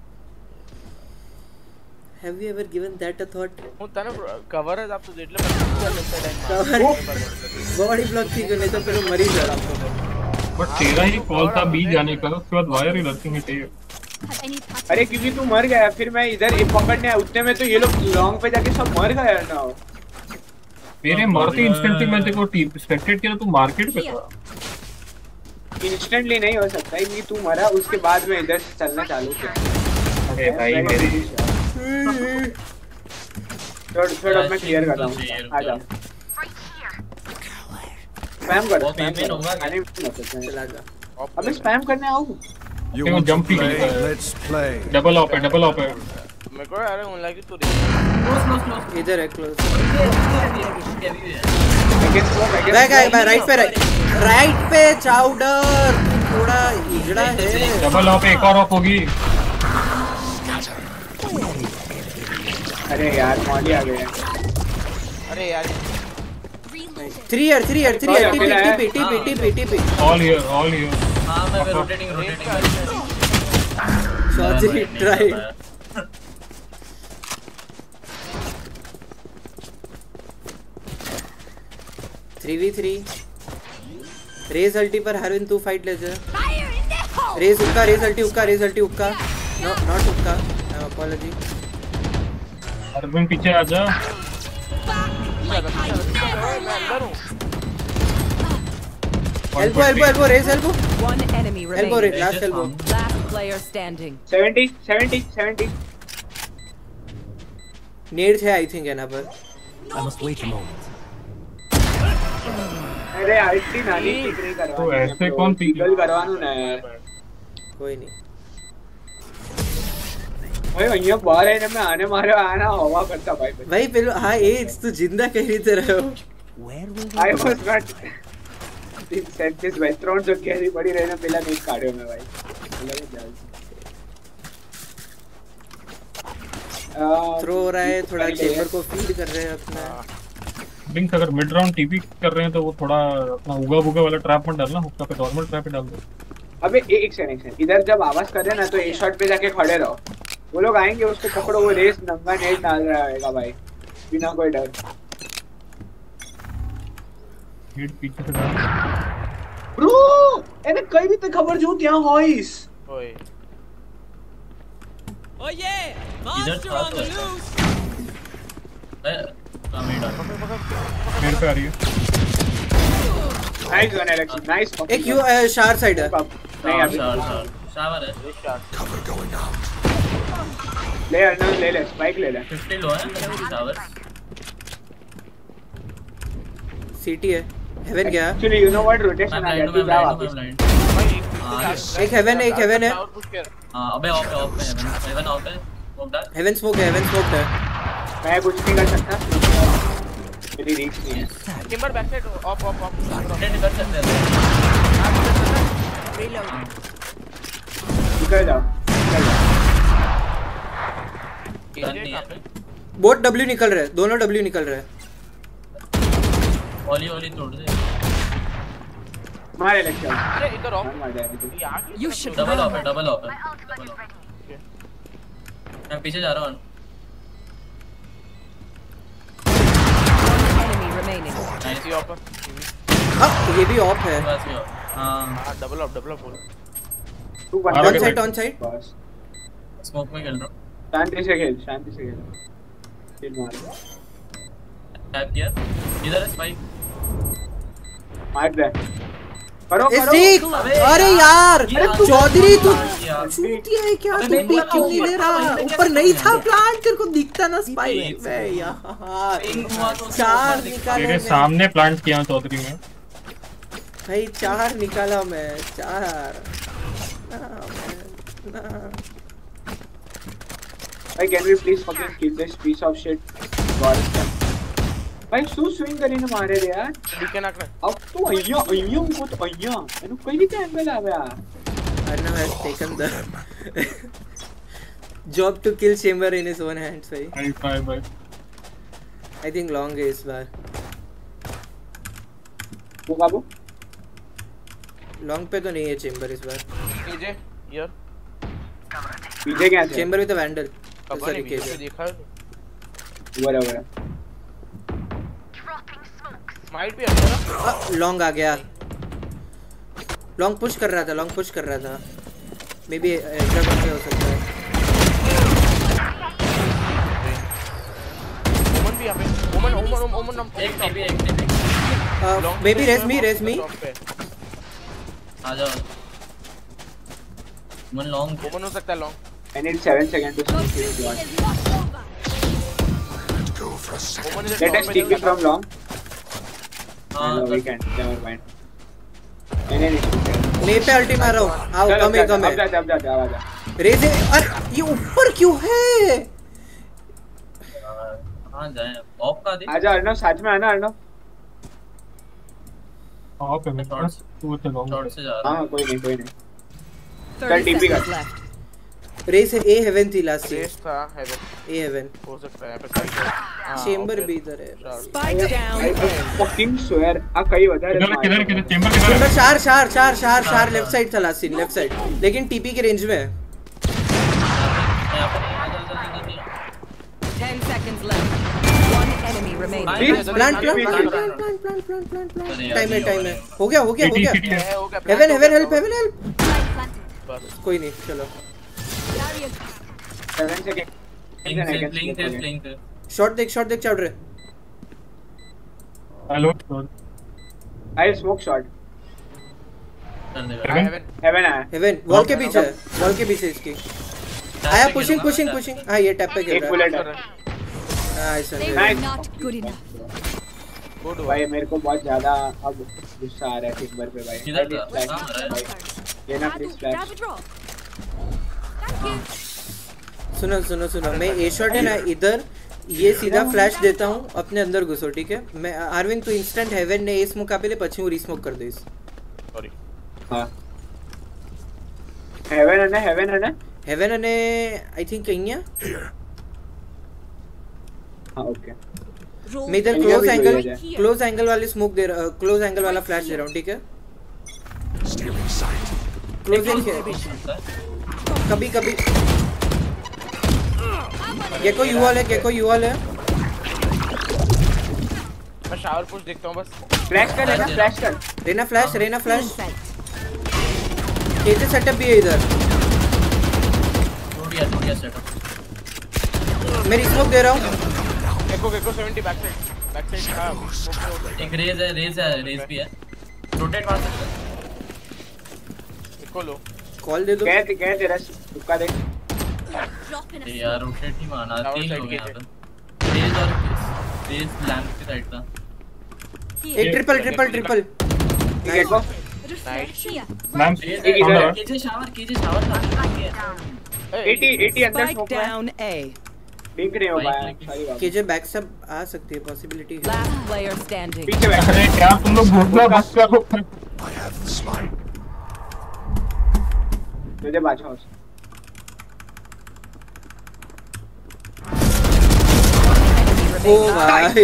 [SPEAKER 1] Have you ever given that a thought?
[SPEAKER 4] वो तने कवर है आप तो देख ले मैं लगता है
[SPEAKER 1] कवर बॉडी ब्लॉक की नहीं तो फिर मर ही जा
[SPEAKER 2] बट तेरा ही कॉल था बी जाने का उसके बाद वायर ही लर्किंग हिट है
[SPEAKER 3] अरे क्योंकि तू मर गया फिर मैं इधर एक पकड़ने आया उतने में तो ये लोग लॉन्ग पे जाके सब मर गए ना
[SPEAKER 2] मेरे मरते इंस्टेंटली मैं तेरे को टीम स्पेक्टेट किया तू मार्केट पे था
[SPEAKER 3] इंस्टेंटली नहीं हो सकता है कि तू मरा उसके बाद में इधर से चलना चालू किया
[SPEAKER 2] अरे भाई मेरे
[SPEAKER 3] थोड़ा थोड़ा मैं क्लियर कर रहा हूं आ जा स्पैम कर स्पैम होगा आने चला जा अबे स्पैम करने आओ
[SPEAKER 12] You
[SPEAKER 2] want
[SPEAKER 12] want
[SPEAKER 2] jump
[SPEAKER 12] to play?
[SPEAKER 2] kick?
[SPEAKER 12] Let's play.
[SPEAKER 2] Double off है डबल ऑफ है
[SPEAKER 4] मेरे को अरे उन लगी तो
[SPEAKER 11] क्लोज क्लोज क्लोज
[SPEAKER 1] इधर है close
[SPEAKER 3] back
[SPEAKER 1] back back right पे राइट राइट पे चाउडर थोड़ा हिजड़ा है
[SPEAKER 2] डबल ऑफ एक और ऑफ होगी
[SPEAKER 3] अरे यार मॉडी आ गए
[SPEAKER 4] अरे यार
[SPEAKER 1] three year three year three year TP TP TP TP TP
[SPEAKER 2] all here all here
[SPEAKER 11] हां मैं rotating rotating
[SPEAKER 1] Chaudhary try three v three Raze ulti पर हरविंद तू फाइट ले जा रेस उक्का रेस अल्टी उक्का रेस अल्टी उक्का नो नॉट उक्का आई एम अपॉलॉजी
[SPEAKER 2] अरविंद पीछे आ जा
[SPEAKER 1] elbow elbow elbow Raze elbow
[SPEAKER 8] One enemy
[SPEAKER 1] elbow
[SPEAKER 8] remaining.
[SPEAKER 1] Raze last elbow
[SPEAKER 8] Last player standing.
[SPEAKER 3] Seventy seventy seventy
[SPEAKER 1] नेड थे आई थिंक है ना पर
[SPEAKER 10] I must wait a moment.
[SPEAKER 3] अरे आईटी नानी ठीक नहीं करवा
[SPEAKER 2] तो ऐसे कौन पी
[SPEAKER 3] गल करवानो ना
[SPEAKER 1] कोई नहीं
[SPEAKER 3] भाई અહીંયા બહાર આવીને મેં આને માર્યો આના હવા કરતા ભાઈ
[SPEAKER 1] भाई પેલો હા એ तू जिंदा कह रही तरह हो
[SPEAKER 10] Where will
[SPEAKER 3] I was not in senses भाई ત્રણ જગ્યાએથી પડી રહીને પેલા નહીં કાઢ્યો મેં ભાઈ
[SPEAKER 1] थ्रो हो रहा है थोड़ा चेंबर को फीड कर रहे हैं अपना
[SPEAKER 2] बिंग्स अगर मिड राउंड टीपी कर रहे हैं तो वो थोड़ा अपना उगा बुगा वाला ट्रैप मत डालना हुक्का पे नॉर्मल ट्रैप पे डाल दो
[SPEAKER 3] अबे एक सेकंड एक सेकंड इधर जब आवाज कर रहे हैं ना तो ए शॉट पे जाके खड़े रहो वो लोग आएंगे उसको पकड़ो वो रेस नंगा नेट डाल रहा हैगा भाई बिना कोई डर
[SPEAKER 2] गेट पीछे से
[SPEAKER 3] ब्रो એને કઈ રીતે ખબર જો ત્યાં હોઈસ
[SPEAKER 4] ઓય
[SPEAKER 8] ओए
[SPEAKER 11] monster on the loose ए कमेडा
[SPEAKER 2] मेरे पे आ रही है
[SPEAKER 3] नाइस वन एलेक्स नाइस
[SPEAKER 1] एक यू शार साइड है
[SPEAKER 3] नहीं अभी
[SPEAKER 11] शावर शावर शावर है
[SPEAKER 12] Cover going out.
[SPEAKER 3] ले अर्नव ले ले स्पाइक ले ले
[SPEAKER 11] फिफ्टी लो है शावर
[SPEAKER 1] सिटी है हेवन गया
[SPEAKER 3] actually you know what rotation आ गया तू जा वापस
[SPEAKER 1] एक हेवन है एक हेवन है
[SPEAKER 11] हां अबे ऑफ है ऑफ है हेवन ऑफ है स्मोक डाल
[SPEAKER 1] हेवन स्मोक है हेवन स्मोक है
[SPEAKER 3] मैं कुछ नहीं कर सकता मेरी रीच नहीं है
[SPEAKER 4] timber back side off off off
[SPEAKER 11] rotate कर सकते हैं
[SPEAKER 8] रीलोड
[SPEAKER 3] निकल जाओ निकल जाओ
[SPEAKER 1] बोट डब्ल्यू निकल रहे हैं दोनों डब्ल्यू निकल रहे हैं
[SPEAKER 11] ओली ओली तोड़ दे
[SPEAKER 3] मार एलेक्स
[SPEAKER 4] अरे इधर ऑफ
[SPEAKER 3] मार दे
[SPEAKER 8] यू शुड
[SPEAKER 11] डबल ऑफ है डबल ऑफ है मैं पीछे जा रहा हूं
[SPEAKER 8] enemy remaining
[SPEAKER 4] नाइस ऑफ
[SPEAKER 1] हां ये भी ऑफ है
[SPEAKER 11] बस ये हां
[SPEAKER 4] हां डबल ऑफ डबल ऑफ
[SPEAKER 3] तू
[SPEAKER 1] ऑन साइड ऑन साइड
[SPEAKER 3] बस
[SPEAKER 11] स्मोक में खेल रहा हूं
[SPEAKER 3] शांति से खेल शांति से खेल किल मार
[SPEAKER 11] टैप किया इधर है स्पाइक
[SPEAKER 3] मार दे करो करो
[SPEAKER 1] स्टिक अरे यार चौधरी तू चूतिया है क्या तू पिक क्यों नहीं ले रहा ऊपर नहीं था प्लांट तेरे को दिखता ना स्पाइक बे यार चार निकाले
[SPEAKER 2] तेरे सामने प्लांट किया चौधरी में
[SPEAKER 1] भाई चार निकाला मैं चार
[SPEAKER 3] भाई can we please fucking kill this piece of shit god भाई શું સ્વિંગ કરીને મારે રે યાર
[SPEAKER 4] ડીકે નાખ
[SPEAKER 3] अब तो અહીંયા અહીંયા ઉભો તો અહીંયા એનું કઈ રીતે એંગલ આવે આ
[SPEAKER 1] Arnav has taken the job to kill chamber in his own hands भाई
[SPEAKER 2] हाई फाइव भाई
[SPEAKER 1] I think long है इस बार
[SPEAKER 3] वो बाबू
[SPEAKER 1] लॉन्ग पे तो नहीं है चेंबर इस बार
[SPEAKER 4] पीजे यार
[SPEAKER 3] पीछे क्या है
[SPEAKER 1] chamber with vandal sorry KJ
[SPEAKER 4] देखा
[SPEAKER 3] बराबर
[SPEAKER 4] माइट भी अंदर
[SPEAKER 1] लॉन्ग आ गया लॉन्ग पुश कर रहा था लॉन्ग पुश कर रहा था मे बी एग्जा करके हो सकता है
[SPEAKER 4] ओमन भी यहां पे ओमन ओमन ओमन
[SPEAKER 11] एक टीपी एक TP
[SPEAKER 1] maybe Raze me Raze me
[SPEAKER 11] आ जाओ मन लॉन्ग
[SPEAKER 4] ओमन हो सकता है long
[SPEAKER 3] I need seven seconds to sneak this one. Let us take it from long.
[SPEAKER 11] हां
[SPEAKER 3] No, we can't. Never mind. नहीं नहीं नहीं
[SPEAKER 1] ले पे अल्टी मार रहा हूं आओ कम है कम है
[SPEAKER 3] अब जा अब जा अब जा
[SPEAKER 1] रेस अरे ये ऊपर क्यों है
[SPEAKER 11] कहां जाए ऑफ का दे
[SPEAKER 3] आजा अर्णव साथ में आना अर्णव
[SPEAKER 2] ऑफ है मेरे पास तू चलो
[SPEAKER 11] शॉट से जा रहा
[SPEAKER 3] हां कोई नहीं कोई नहीं चल
[SPEAKER 8] thirty
[SPEAKER 3] टीपी
[SPEAKER 8] seconds
[SPEAKER 3] कर
[SPEAKER 8] left
[SPEAKER 1] रेस ए हेवन थी लास्ट
[SPEAKER 4] रेस था हेवन
[SPEAKER 1] ए हेवन
[SPEAKER 4] हो सकता है यहां पे साइड
[SPEAKER 1] चेंबर भी इधर है
[SPEAKER 8] spike down
[SPEAKER 3] I fucking swear आ कई વધારે
[SPEAKER 2] किधर किधर किधर चेंबर किधर
[SPEAKER 1] चेंबर चार चार चार चार चार लेफ्ट साइड था लास्ट सीन लेफ्ट साइड लेकिन टीपी के रेंज में है
[SPEAKER 8] ten seconds left one enemy remaining
[SPEAKER 3] Please,
[SPEAKER 1] plant plant
[SPEAKER 3] please,
[SPEAKER 1] plant
[SPEAKER 3] please.
[SPEAKER 1] Plant plant plant plant plant time है टाइम है हो गया हो गया हो गया
[SPEAKER 4] है हो गया
[SPEAKER 1] heaven heaven help heaven help
[SPEAKER 4] बस
[SPEAKER 1] कोई नहीं चलो
[SPEAKER 3] seven seconds
[SPEAKER 11] फ्लिंक से फ्लिंक से फ्लिंक से
[SPEAKER 1] शॉट देख शॉट देख चढ़ रहे
[SPEAKER 2] हेलो
[SPEAKER 3] I smoke shot
[SPEAKER 11] कर देगा
[SPEAKER 4] हेवन
[SPEAKER 3] heaven आया
[SPEAKER 1] हेवन वॉल के पीछे है वॉल के पीछे इसकी आया पुशिंग पुशिंग पुशिंग हां ये टैप पे खेल
[SPEAKER 3] एक
[SPEAKER 1] रहा
[SPEAKER 3] बुलेट
[SPEAKER 1] है
[SPEAKER 3] है
[SPEAKER 1] nice
[SPEAKER 7] They
[SPEAKER 3] Nice.
[SPEAKER 7] were not good enough.
[SPEAKER 4] Good
[SPEAKER 3] भाई मेरे को बहुत ज्यादा अब गुस्सा आ रहा है टिम्बर पे भाई
[SPEAKER 11] किधर
[SPEAKER 3] Please,
[SPEAKER 11] था?
[SPEAKER 3] flash,
[SPEAKER 11] कहाँ आ रहा है?
[SPEAKER 3] भाई। ये ना please
[SPEAKER 7] Grab
[SPEAKER 3] flash
[SPEAKER 7] a drop. Thank you.
[SPEAKER 1] सुनो सुनो सुनो मैं ए शॉट है ना इधर ये सीधा फ्लैश देता हूँ अपने अंदर घुसो ठीक है मैं अरविंद तू इंस्टेंट हेवन ने ए स्मोक आपे ले પછી હું रीस्मोक कर दईશ
[SPEAKER 4] सॉरी
[SPEAKER 3] हां हेवन है ना हेवन है ना
[SPEAKER 1] हेवन અને आई थिंक અહીંયા
[SPEAKER 3] हां ओके
[SPEAKER 1] मैं इधर
[SPEAKER 3] Anyway,
[SPEAKER 1] close
[SPEAKER 3] we
[SPEAKER 1] angle
[SPEAKER 3] will do
[SPEAKER 1] close angle वाले स्मोक दे रहा क्लोज एंगल वाला फ्लैश दे रहा हूँ ठीक है
[SPEAKER 12] Stealing sight.
[SPEAKER 1] क्लोज एंगल कभी कभी गेको यूआल है गेको यूआल है
[SPEAKER 4] मैं शावर पुश देखता हूं बस
[SPEAKER 3] फ्लैश कर रेना फ्लैश कर
[SPEAKER 1] Reyna flash Reyna flash KJ setup भी है इधर
[SPEAKER 11] टूट गया टूट गया सेटअप
[SPEAKER 1] मेरी स्मोक दे रहा हूं
[SPEAKER 4] echo echo seventy back side back side हां
[SPEAKER 11] एक रेज है रेज है रेज भी है रोटेट मार सकते हैं
[SPEAKER 4] एको लो
[SPEAKER 1] कॉल दे दो
[SPEAKER 3] क्या क्या तेरा तुक्का देख
[SPEAKER 11] यार रोटेट नहीं मारना तीन लोग यहां पे रेज और रेज लैंप की साइड था
[SPEAKER 1] एक ट्रिपल ट्रिपल ट्रिपल
[SPEAKER 3] ठीक है को
[SPEAKER 2] मैम
[SPEAKER 11] कीजिए शावर कीजिए शावर
[SPEAKER 3] अस्सी अस्सी अंदर
[SPEAKER 8] Spike
[SPEAKER 3] smoke
[SPEAKER 8] down A.
[SPEAKER 3] Link नहीं हो पाया सॉरी बात
[SPEAKER 1] केजे बैक सब आ सकती है पॉसिबिलिटी है
[SPEAKER 8] Last player standing.
[SPEAKER 3] पीछे बैठ
[SPEAKER 2] अरे क्या तुम लोग भूखला बस करो
[SPEAKER 12] I have the spike.
[SPEAKER 3] मुझे बाजू
[SPEAKER 1] ओ भाई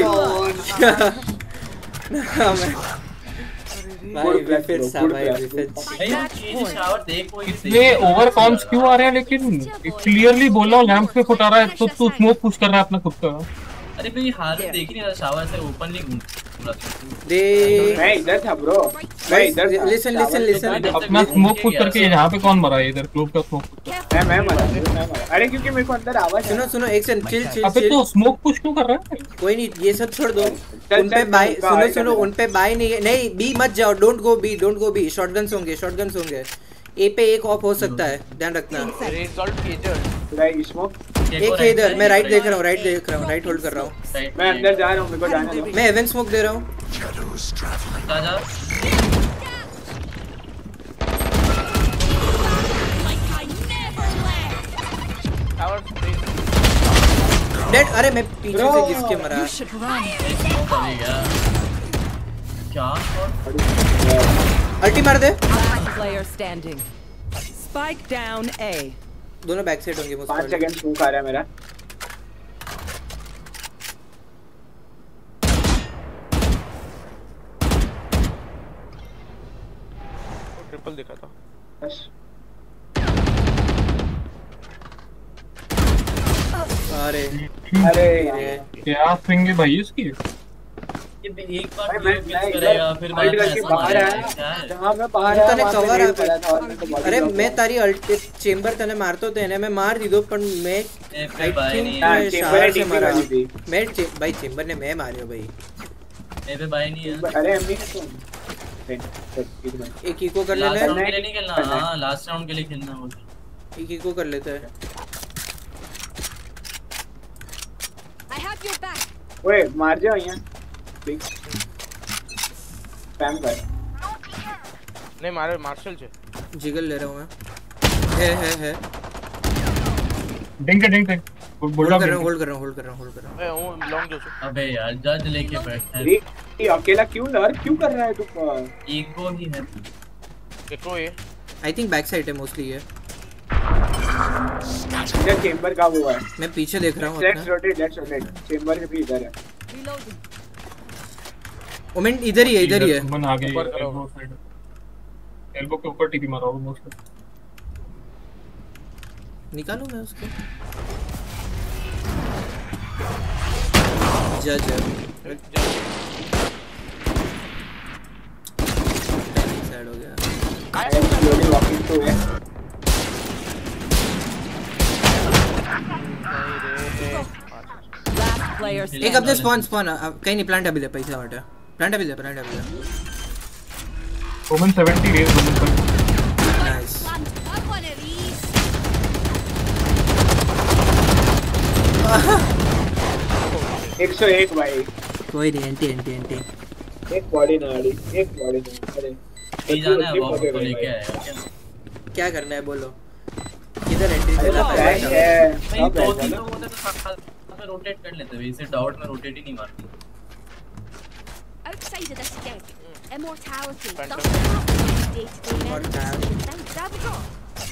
[SPEAKER 1] भाई विफिट सा भाई विफिट
[SPEAKER 11] कीजिए शावर देख कोई
[SPEAKER 2] ये ओवर कॉम्स क्यों आ रहे हैं लेकिन क्लियरली बोल रहा हूँ लैंप पे फुट आ रहा है तो तू स्मोक पुश कर रहा है अपना खुद का
[SPEAKER 11] अरे भाई हाथ देख ही नहीं रहा शावर से ओपनली घूम
[SPEAKER 1] दे
[SPEAKER 3] मैं इधर था ब्रो मैं इधर था
[SPEAKER 1] लिसन लिसन लिसन
[SPEAKER 2] अपना स्मोक पुश करके यहाँ पे कौन मरा है इधर क्लोब का स्मोक
[SPEAKER 3] मैं मैं मरा मैं मरा अरे क्योंकि मेरे को अंदर आवाज
[SPEAKER 1] सुनो सुनो एक सेकंड चिल चिल
[SPEAKER 2] अबे तो स्मोक पुश क्यों कर रहा है
[SPEAKER 1] कोई नहीं ये सब छोड़ दो उन पे बाय सुनो सुनो उन पे बाय नहीं है नहीं बी मत जाओ don't go B don't go B shotguns होंगे शॉटगन्स होंगे ए पे एक ऑफ हो सकता है ध्यान रखना
[SPEAKER 4] रिजल्ट कीजिए
[SPEAKER 3] राइट स्मोक
[SPEAKER 1] एक है इधर मैं राइट देख रहा हूं राइट देख रहा हूं राइट होल्ड कर रहा हूं
[SPEAKER 3] मैं अंदर जा रहा हूं मेरे को जाने दो
[SPEAKER 1] मैं एवन स्मोक दे रहा हूं
[SPEAKER 12] Shadows traveling.
[SPEAKER 11] जा जा
[SPEAKER 1] डेड अरे मैं पीछे से किसके मरा
[SPEAKER 8] You should run.
[SPEAKER 11] क्या
[SPEAKER 1] अल्टी मार दे
[SPEAKER 8] Last player standing. Spike down A.
[SPEAKER 1] दोनों बैक साइड होंगे मुझे
[SPEAKER 3] पाँच सेकंड स्मोक आ रहा है मेरा
[SPEAKER 4] ट्रिपल देखा था
[SPEAKER 3] बस
[SPEAKER 1] अरे
[SPEAKER 3] अरे
[SPEAKER 2] क्या स्विंग है भाई इसकी
[SPEAKER 11] ये एक बार
[SPEAKER 3] भाई मैं
[SPEAKER 11] मिस
[SPEAKER 3] मैं
[SPEAKER 11] करेगा फिर बाद में
[SPEAKER 3] करके
[SPEAKER 11] ऐसा
[SPEAKER 3] बाहर
[SPEAKER 11] मारेगा
[SPEAKER 3] आया
[SPEAKER 11] क्या है
[SPEAKER 3] जहां मैं बाहर
[SPEAKER 1] तने
[SPEAKER 3] आया
[SPEAKER 1] cover
[SPEAKER 3] कवर
[SPEAKER 1] आ
[SPEAKER 3] पड़ा था और मेरे को body
[SPEAKER 1] अरे
[SPEAKER 3] block
[SPEAKER 1] मैं
[SPEAKER 3] हुआ।
[SPEAKER 1] तारी अल्टी चेंबर तने मारतो तेने मैं मार दी दो पर मैं
[SPEAKER 11] ए,
[SPEAKER 1] आई
[SPEAKER 11] फिर भाई
[SPEAKER 1] थिंक
[SPEAKER 11] नहीं
[SPEAKER 3] हाँ,
[SPEAKER 1] मैं
[SPEAKER 3] चेंबर
[SPEAKER 1] शावर
[SPEAKER 3] है,
[SPEAKER 1] से
[SPEAKER 3] टीपी
[SPEAKER 1] मारा
[SPEAKER 3] वाली थी।
[SPEAKER 1] मैं चे- भाई चेंबर ने मैं मारियो भाई
[SPEAKER 11] ए पे भाई नहीं है
[SPEAKER 3] अरे अम्मी ने तो
[SPEAKER 1] एक इको कर
[SPEAKER 11] लास्ट
[SPEAKER 1] लेना
[SPEAKER 11] राउंड
[SPEAKER 1] है
[SPEAKER 11] के लिए नहीं खेलना हां लास्ट राउंड के लिए खेलना वो
[SPEAKER 1] एक इको कर लेते हैं
[SPEAKER 7] I have your back.
[SPEAKER 3] ओए मार जाओ यहां स्पैम कर
[SPEAKER 4] नहीं मारे मार्शल छे
[SPEAKER 1] जिगल ले रहा हूं मैं है है है
[SPEAKER 2] डिंग डिंग डिंग
[SPEAKER 1] होल्ड कर रहा हूं होल्ड कर रहा हूं होल्ड कर रहा हूं होल्ड कर रहा
[SPEAKER 4] ए हूं लॉन्ग जो
[SPEAKER 11] अबे यार जज लेके बैठ है
[SPEAKER 3] ये ये अकेला क्यों लड़ क्यों कर रहा है तू
[SPEAKER 11] ईगो ही है
[SPEAKER 4] एको ये
[SPEAKER 1] हूं आई थिंक बैक साइड है मोस्टली ये
[SPEAKER 3] इधर चेंबर का वो है
[SPEAKER 1] मैं पीछे देख रहा हूं
[SPEAKER 3] लेट्स
[SPEAKER 1] अपना
[SPEAKER 3] रोटेट लेट्स रोटेट चेंबर के भी इधर है
[SPEAKER 7] Reloading.
[SPEAKER 1] मोमेंट इधर ही है इधर ही है
[SPEAKER 2] मन आ गई
[SPEAKER 4] ऊपर करो।
[SPEAKER 2] एल्बो साइड एल्बो के ऊपर टीपी मारा ऑलमोस्ट
[SPEAKER 1] निकालूं मैं उसको जा जा साइड हो गया
[SPEAKER 3] I am slowly walking to है
[SPEAKER 8] Last player standing.
[SPEAKER 1] एक अपने स्पॉन स्पॉन कहीं नहीं प्लांट अभी ले पैसा वाटा प्लांट अभी ले प्लांट अभी ले
[SPEAKER 2] वुमन सेवेंटी रेज वुमन पर
[SPEAKER 1] nice
[SPEAKER 7] Plant. Have one of these.
[SPEAKER 3] एक सौ एक भाई
[SPEAKER 1] कोई नहीं एंटी एंटी एंटी
[SPEAKER 3] एक बॉडी नाड़ी एक बॉडी नाड़ी अरे
[SPEAKER 11] नहीं जाना है बॉब को लेके आया क्या
[SPEAKER 1] क्या करना है बोलो किधर एंट्री
[SPEAKER 3] अरे
[SPEAKER 1] देना
[SPEAKER 3] फ्लैश
[SPEAKER 1] पड़ेगा
[SPEAKER 3] है
[SPEAKER 11] भाई
[SPEAKER 3] सब
[SPEAKER 11] दो
[SPEAKER 3] है
[SPEAKER 11] तीन
[SPEAKER 3] ना
[SPEAKER 11] लोग होते तो साथ साथ में रोटेट कर लेते भाई इसे डाउट में रोटेट ही नहीं मारती
[SPEAKER 7] Outside of this gig. Immortality.
[SPEAKER 4] Phantom.
[SPEAKER 7] Doesn't happen day-to-day
[SPEAKER 1] Immortality.
[SPEAKER 7] medicine. Have a drop.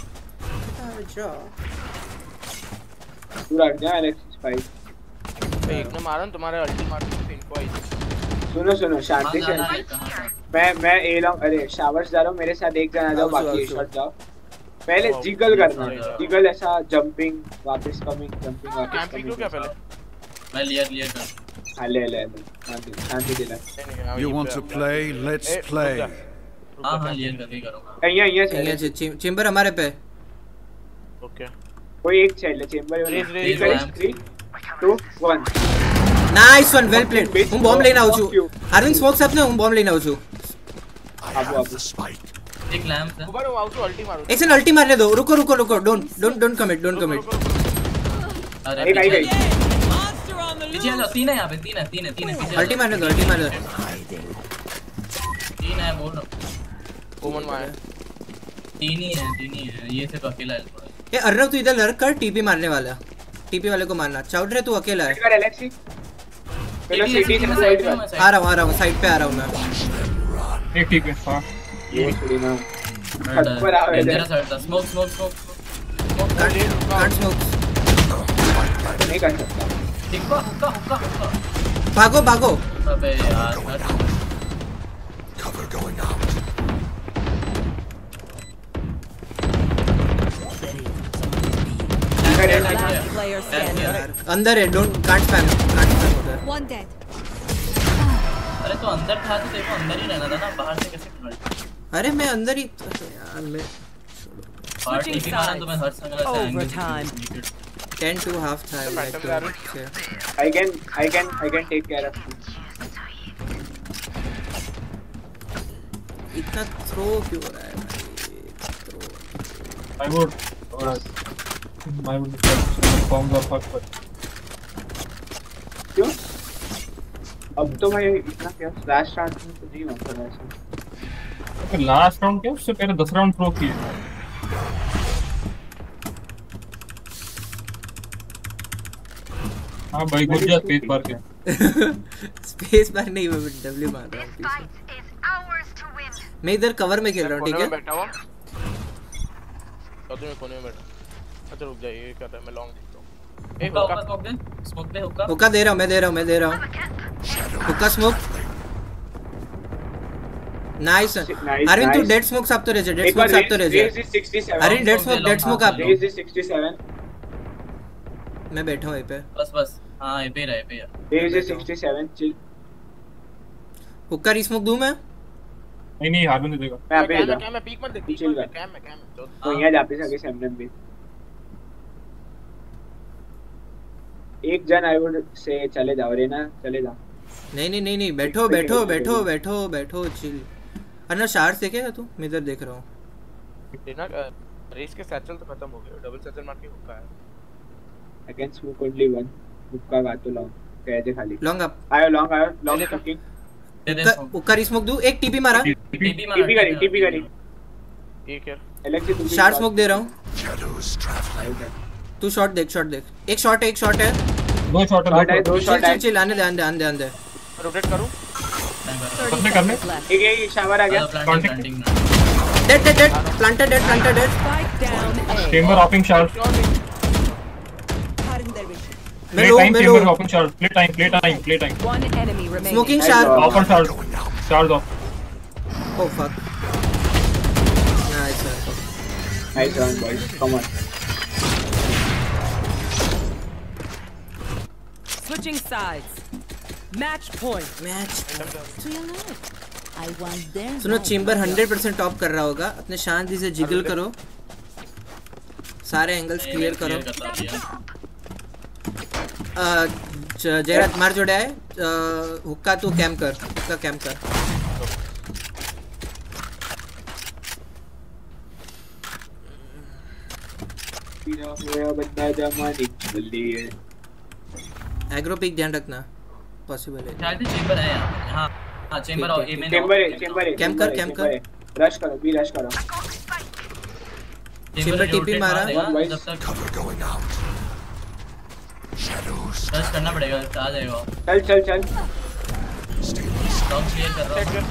[SPEAKER 3] तू रख जा एलेक्स फाइव
[SPEAKER 4] एक ने मारा ना तुम्हारे अल्टी मार के इनको आई
[SPEAKER 3] सुनो सुनो शांति से मैं मैं ए लॉन्ग अरे शावर्स जा रहा हूं मेरे साथ एक जना जाओ बाकी शॉट जाओ पहले जिगल करना है जिगल ऐसा जंपिंग वापस कमिंग जंपिंग वापस
[SPEAKER 4] कैंपिंग
[SPEAKER 3] कमिंग
[SPEAKER 4] को क्या पहले
[SPEAKER 11] मैं लिया लिया कर
[SPEAKER 3] हां ले ले शांति दिला
[SPEAKER 12] You want to play? Let's play.
[SPEAKER 11] हां हां लिया कर करूंगा
[SPEAKER 3] यहाँ यहाँ
[SPEAKER 1] से चेंबर हमारे पे
[SPEAKER 4] ओके
[SPEAKER 3] कोई एक चाहिए chamber three two one
[SPEAKER 1] nice one well played હું બોમ્બ લઈને આવું છું અરવિંદ સ્મોક્સ આપને હું બોમ્બ લઈને આવું છું
[SPEAKER 3] આબુ આબુ
[SPEAKER 11] एक लैंप है
[SPEAKER 4] ऊपर आउट टू अल्टी मारो
[SPEAKER 1] एक सेकंड अल्टी मारने दो रुको रुको रुको don't don't don't commit don't commit
[SPEAKER 11] अरे
[SPEAKER 3] एक आई गई
[SPEAKER 11] पीछे आ जाओ तीन है यहां पे तीन है तीन है तीन है पीछे
[SPEAKER 1] अल्टी मारने दो अल्टी मारने दो
[SPEAKER 11] तीन है बोल रहा
[SPEAKER 4] कॉमन मार
[SPEAKER 11] तीन ही है तीन ही है ये सिर्फ अकेला है
[SPEAKER 1] ये अर्नव तू इधर लड़ कर टीपी मारने वाला टीपी वाले को मारना चाउट रे तू अकेला है
[SPEAKER 3] कर एलेक्सी पहले सिटी से साइड
[SPEAKER 1] आ
[SPEAKER 3] कर
[SPEAKER 1] रहा हूं आ रहा हूं साइड पे आ रहा हूं मैं
[SPEAKER 2] एक टीपी हां
[SPEAKER 3] ये छुड़ी ना
[SPEAKER 11] ऊपर आ मेरा साइड था smoke smoke smoke
[SPEAKER 1] can't smoke
[SPEAKER 3] नहीं कर सकता
[SPEAKER 11] हुक्का हुक्का हुक्का हुक्का
[SPEAKER 1] भागो भागो
[SPEAKER 11] अबे यार
[SPEAKER 12] Cover going out.
[SPEAKER 1] अंदर है don't can't spam can't spam उधर
[SPEAKER 7] One dead.
[SPEAKER 11] अरे तो अंदर था तो देखो अंदर ही रहना था ना बाहर से कैसे निकल
[SPEAKER 1] अरे मैं अंदर ही यार मैं
[SPEAKER 11] बाहर टीपी मारा तो मैं हर संग से
[SPEAKER 8] Overtime.
[SPEAKER 1] ten to half time like to say.
[SPEAKER 3] I can I can I can take care of it.
[SPEAKER 1] इतना थ्रो क्यों हो रहा है
[SPEAKER 2] I would uh, I would bombs are fucked but
[SPEAKER 3] क्यों अब तो भाई इतना क्या फ्लैश स्टार्ट में तो नहीं होता वैसे
[SPEAKER 2] लास्ट राउंड क्या उससे पहले दस राउंड थ्रो किए हाँ भाई घुस जा स्पेस बार के
[SPEAKER 1] स्पेस बार नहीं मैं डब्ल्यू मार रहा हूँ मैं इधर कवर में खेल रहा हूँ ठीक है
[SPEAKER 4] बैठा हुआ तो मैं कोने में बैठा अच्छा रुक जा ये क्या था मैं लॉन्ग देखता हूँ एक
[SPEAKER 11] हुक्का स्मोक दे स्मोक दे हुक्का
[SPEAKER 1] हुक्का दे रहा हूँ मैं दे रहा हूँ मैं दे रहा हूँ हुक्का स्मोक नाइस अरविंद तू डेड स्मोक आप तो रहे डेड स्मोक आप तो रहे Arvind dead smoke dead smoke आप
[SPEAKER 3] रेज इज sixty-seven
[SPEAKER 1] मैं बैठा हूँ यहीं पे
[SPEAKER 11] बस बस हां ये पे रहा है पे यार
[SPEAKER 3] रेज इज sixty-seven चिल
[SPEAKER 1] हुक्का रीस्मोक दूं मैं
[SPEAKER 2] नहीं नहीं हार्विन दे देगा
[SPEAKER 3] मैं पे जा
[SPEAKER 4] क्या मैं पीक मत देख
[SPEAKER 3] चिल कर
[SPEAKER 4] कैम में कैम में
[SPEAKER 3] तो यहां जा पे सके सैमरन भी एक जन आई वुड से चले जाओ रे ना चले जाओ
[SPEAKER 1] नहीं नहीं नहीं नहीं बैठो बैठो बैठो बैठो बैठो चिल अन्ना शार्ट देखेगा तू मैं इधर देख रहा हूं
[SPEAKER 4] देना रेस के सैचल तो खत्म हो गए डबल सैचल मार के हुक्का है
[SPEAKER 3] अगेंस्ट स्मोक ओनली वन हुक्का का तो लॉन्ग कह दे खाली
[SPEAKER 1] लॉन्ग अप
[SPEAKER 3] आयो लॉन्ग आयो लॉन्ग कुकिंग
[SPEAKER 11] दे दे
[SPEAKER 1] हुक्का रीस्मोक दूं एक टीपी मारा
[SPEAKER 11] टीपी मार
[SPEAKER 3] टीपी करी टीपी करी
[SPEAKER 4] ठीक है
[SPEAKER 3] एलेक्सी तू
[SPEAKER 1] शार्ट स्मोक दे रहा हूं
[SPEAKER 12] Shadows traveling.
[SPEAKER 1] तू शॉट देख शॉट देख एक शॉट है एक शॉट है
[SPEAKER 2] दो शॉट
[SPEAKER 3] शॉट है दो शॉट है
[SPEAKER 1] चिल चिल आने दे आने दे आने दे आने दे
[SPEAKER 4] रोटेट करूं
[SPEAKER 2] करने करने
[SPEAKER 3] एक एक शावर आ गया
[SPEAKER 1] dead dead dead planted dead planted dead
[SPEAKER 8] Spike down A.
[SPEAKER 2] Chamber opping short
[SPEAKER 1] मैं
[SPEAKER 2] प्ले
[SPEAKER 1] लो
[SPEAKER 2] टाइम
[SPEAKER 1] मैं low
[SPEAKER 2] chamber opping short play time play time play time
[SPEAKER 8] One enemy remaining.
[SPEAKER 1] Smoking short
[SPEAKER 2] open short short off
[SPEAKER 1] oh fuck nice
[SPEAKER 3] nice one boys come on
[SPEAKER 8] Switching sides. Match point.
[SPEAKER 1] Match
[SPEAKER 7] I want them.
[SPEAKER 1] सुनो चेंबर हंड्रेड परसेंट टॉप कर रहा होगा अपने शांति से जिगल करो सारे एंगल्स क्लियर करो जयराज मार जोड़ा है हुक्का तू कैम कर हुक्का कैम कर
[SPEAKER 3] पीना हुआ बंदा जमाने बल्ली है
[SPEAKER 1] एग्रो पिक ध्यान रखना पॉसिबल है
[SPEAKER 11] शायद चेंबर है यहां हां हां चेंबर और ए में
[SPEAKER 3] चेंबर है चेंबर है
[SPEAKER 1] कैम कर कैम कर
[SPEAKER 3] रश करो बी रश करो
[SPEAKER 1] चेंबर टीपी मारा
[SPEAKER 11] जब तक
[SPEAKER 12] Cover going out. Shadows.
[SPEAKER 11] Rush करना पड़ेगा आ जाएगा
[SPEAKER 3] चल चल चल
[SPEAKER 11] लॉन्ग क्लियर कर रहा हूं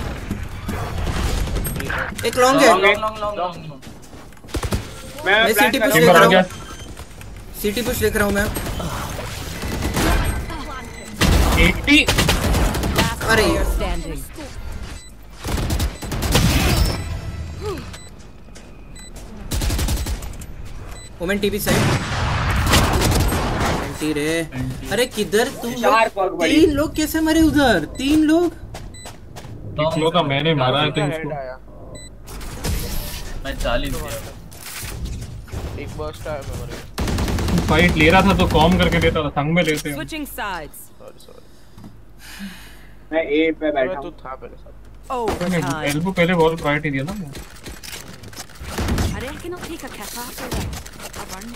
[SPEAKER 1] एक लॉन्ग है
[SPEAKER 11] लॉन्ग लॉन्ग लॉन्ग लॉन्ग
[SPEAKER 3] मैं
[SPEAKER 1] मैं सीटी पुश देख रहा हूं सीटी पुश देख रहा हूं मैं
[SPEAKER 2] अस्सी
[SPEAKER 1] अरे
[SPEAKER 8] Player standing.
[SPEAKER 1] Women TP side twenty रे। अरे किधर तुम लोग? तीन लोग कैसे मरे उधर? तीन लोग
[SPEAKER 2] एक लोग का मैंने मारा है तो इसको
[SPEAKER 11] मैं चालीस दिया।
[SPEAKER 4] एक बर्स्ट आया मैं मर
[SPEAKER 2] फाइट ले रहा था तो कॉम करके देता था, संग में लेते हैं।
[SPEAKER 8] Switching sides.
[SPEAKER 4] सॉरी सॉरी
[SPEAKER 3] मैं ए पे बैठा
[SPEAKER 4] तू था पहले साथ।
[SPEAKER 8] Overtime.
[SPEAKER 2] एल्बो पहले बहुत प्रायोरिटी दिया ना।
[SPEAKER 7] I reckon I'll take a kick after that. A run.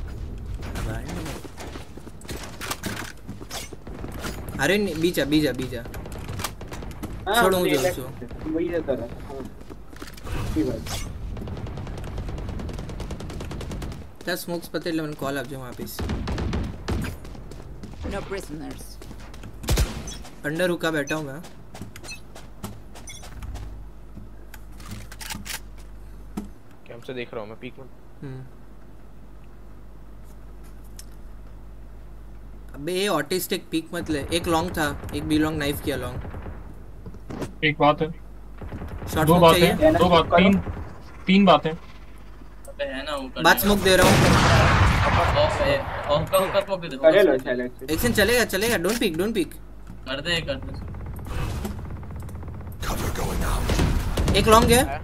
[SPEAKER 1] अरे बीजा बीजा बीजा छोड़ो मुझे उसको।
[SPEAKER 3] वही रहता रहा। ठीक है
[SPEAKER 1] क्या स्मोक्स पते लेवन कॉल आप जो वहाँ पे
[SPEAKER 7] No prisoners.
[SPEAKER 1] अंडर रुका बैठा हूँ मैं।
[SPEAKER 4] कैंप से देख रहा हूँ मैं पीक में।
[SPEAKER 1] हम्म अबे ये ऑटिस्टिक पीक मत ले। एक लॉन्ग था, एक बी लॉन्ग नाइफ किया लॉन्ग।
[SPEAKER 2] एक बात है,
[SPEAKER 1] शॉट
[SPEAKER 2] दो बात है, दो बात तीन तीन बातें
[SPEAKER 11] है ना। ऊपर
[SPEAKER 1] बात स्मोक दे रहा हूँ।
[SPEAKER 11] ऑफ है, ऑफ का ऊपर स्मोक दे दो।
[SPEAKER 3] करे लो चले
[SPEAKER 1] एक सेकंड चलेगा चलेगा। Don't pick don't pick.
[SPEAKER 11] कर दे कर दे।
[SPEAKER 12] Cover going out.
[SPEAKER 1] एक लॉन्ग है।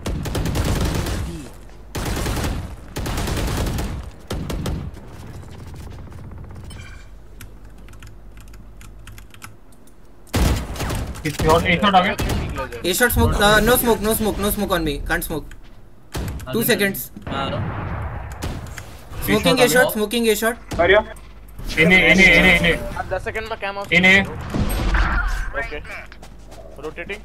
[SPEAKER 2] किसी और एक शॉट आ गया।
[SPEAKER 1] A shot smoke no smoke no smoke no smoke on me can't smoke. Two seconds smoking a shot smoking a shot.
[SPEAKER 3] करियो
[SPEAKER 2] इने इने इने इने
[SPEAKER 4] अब दस सेकंड में कैम ऑफ।
[SPEAKER 2] इने
[SPEAKER 4] okay rotating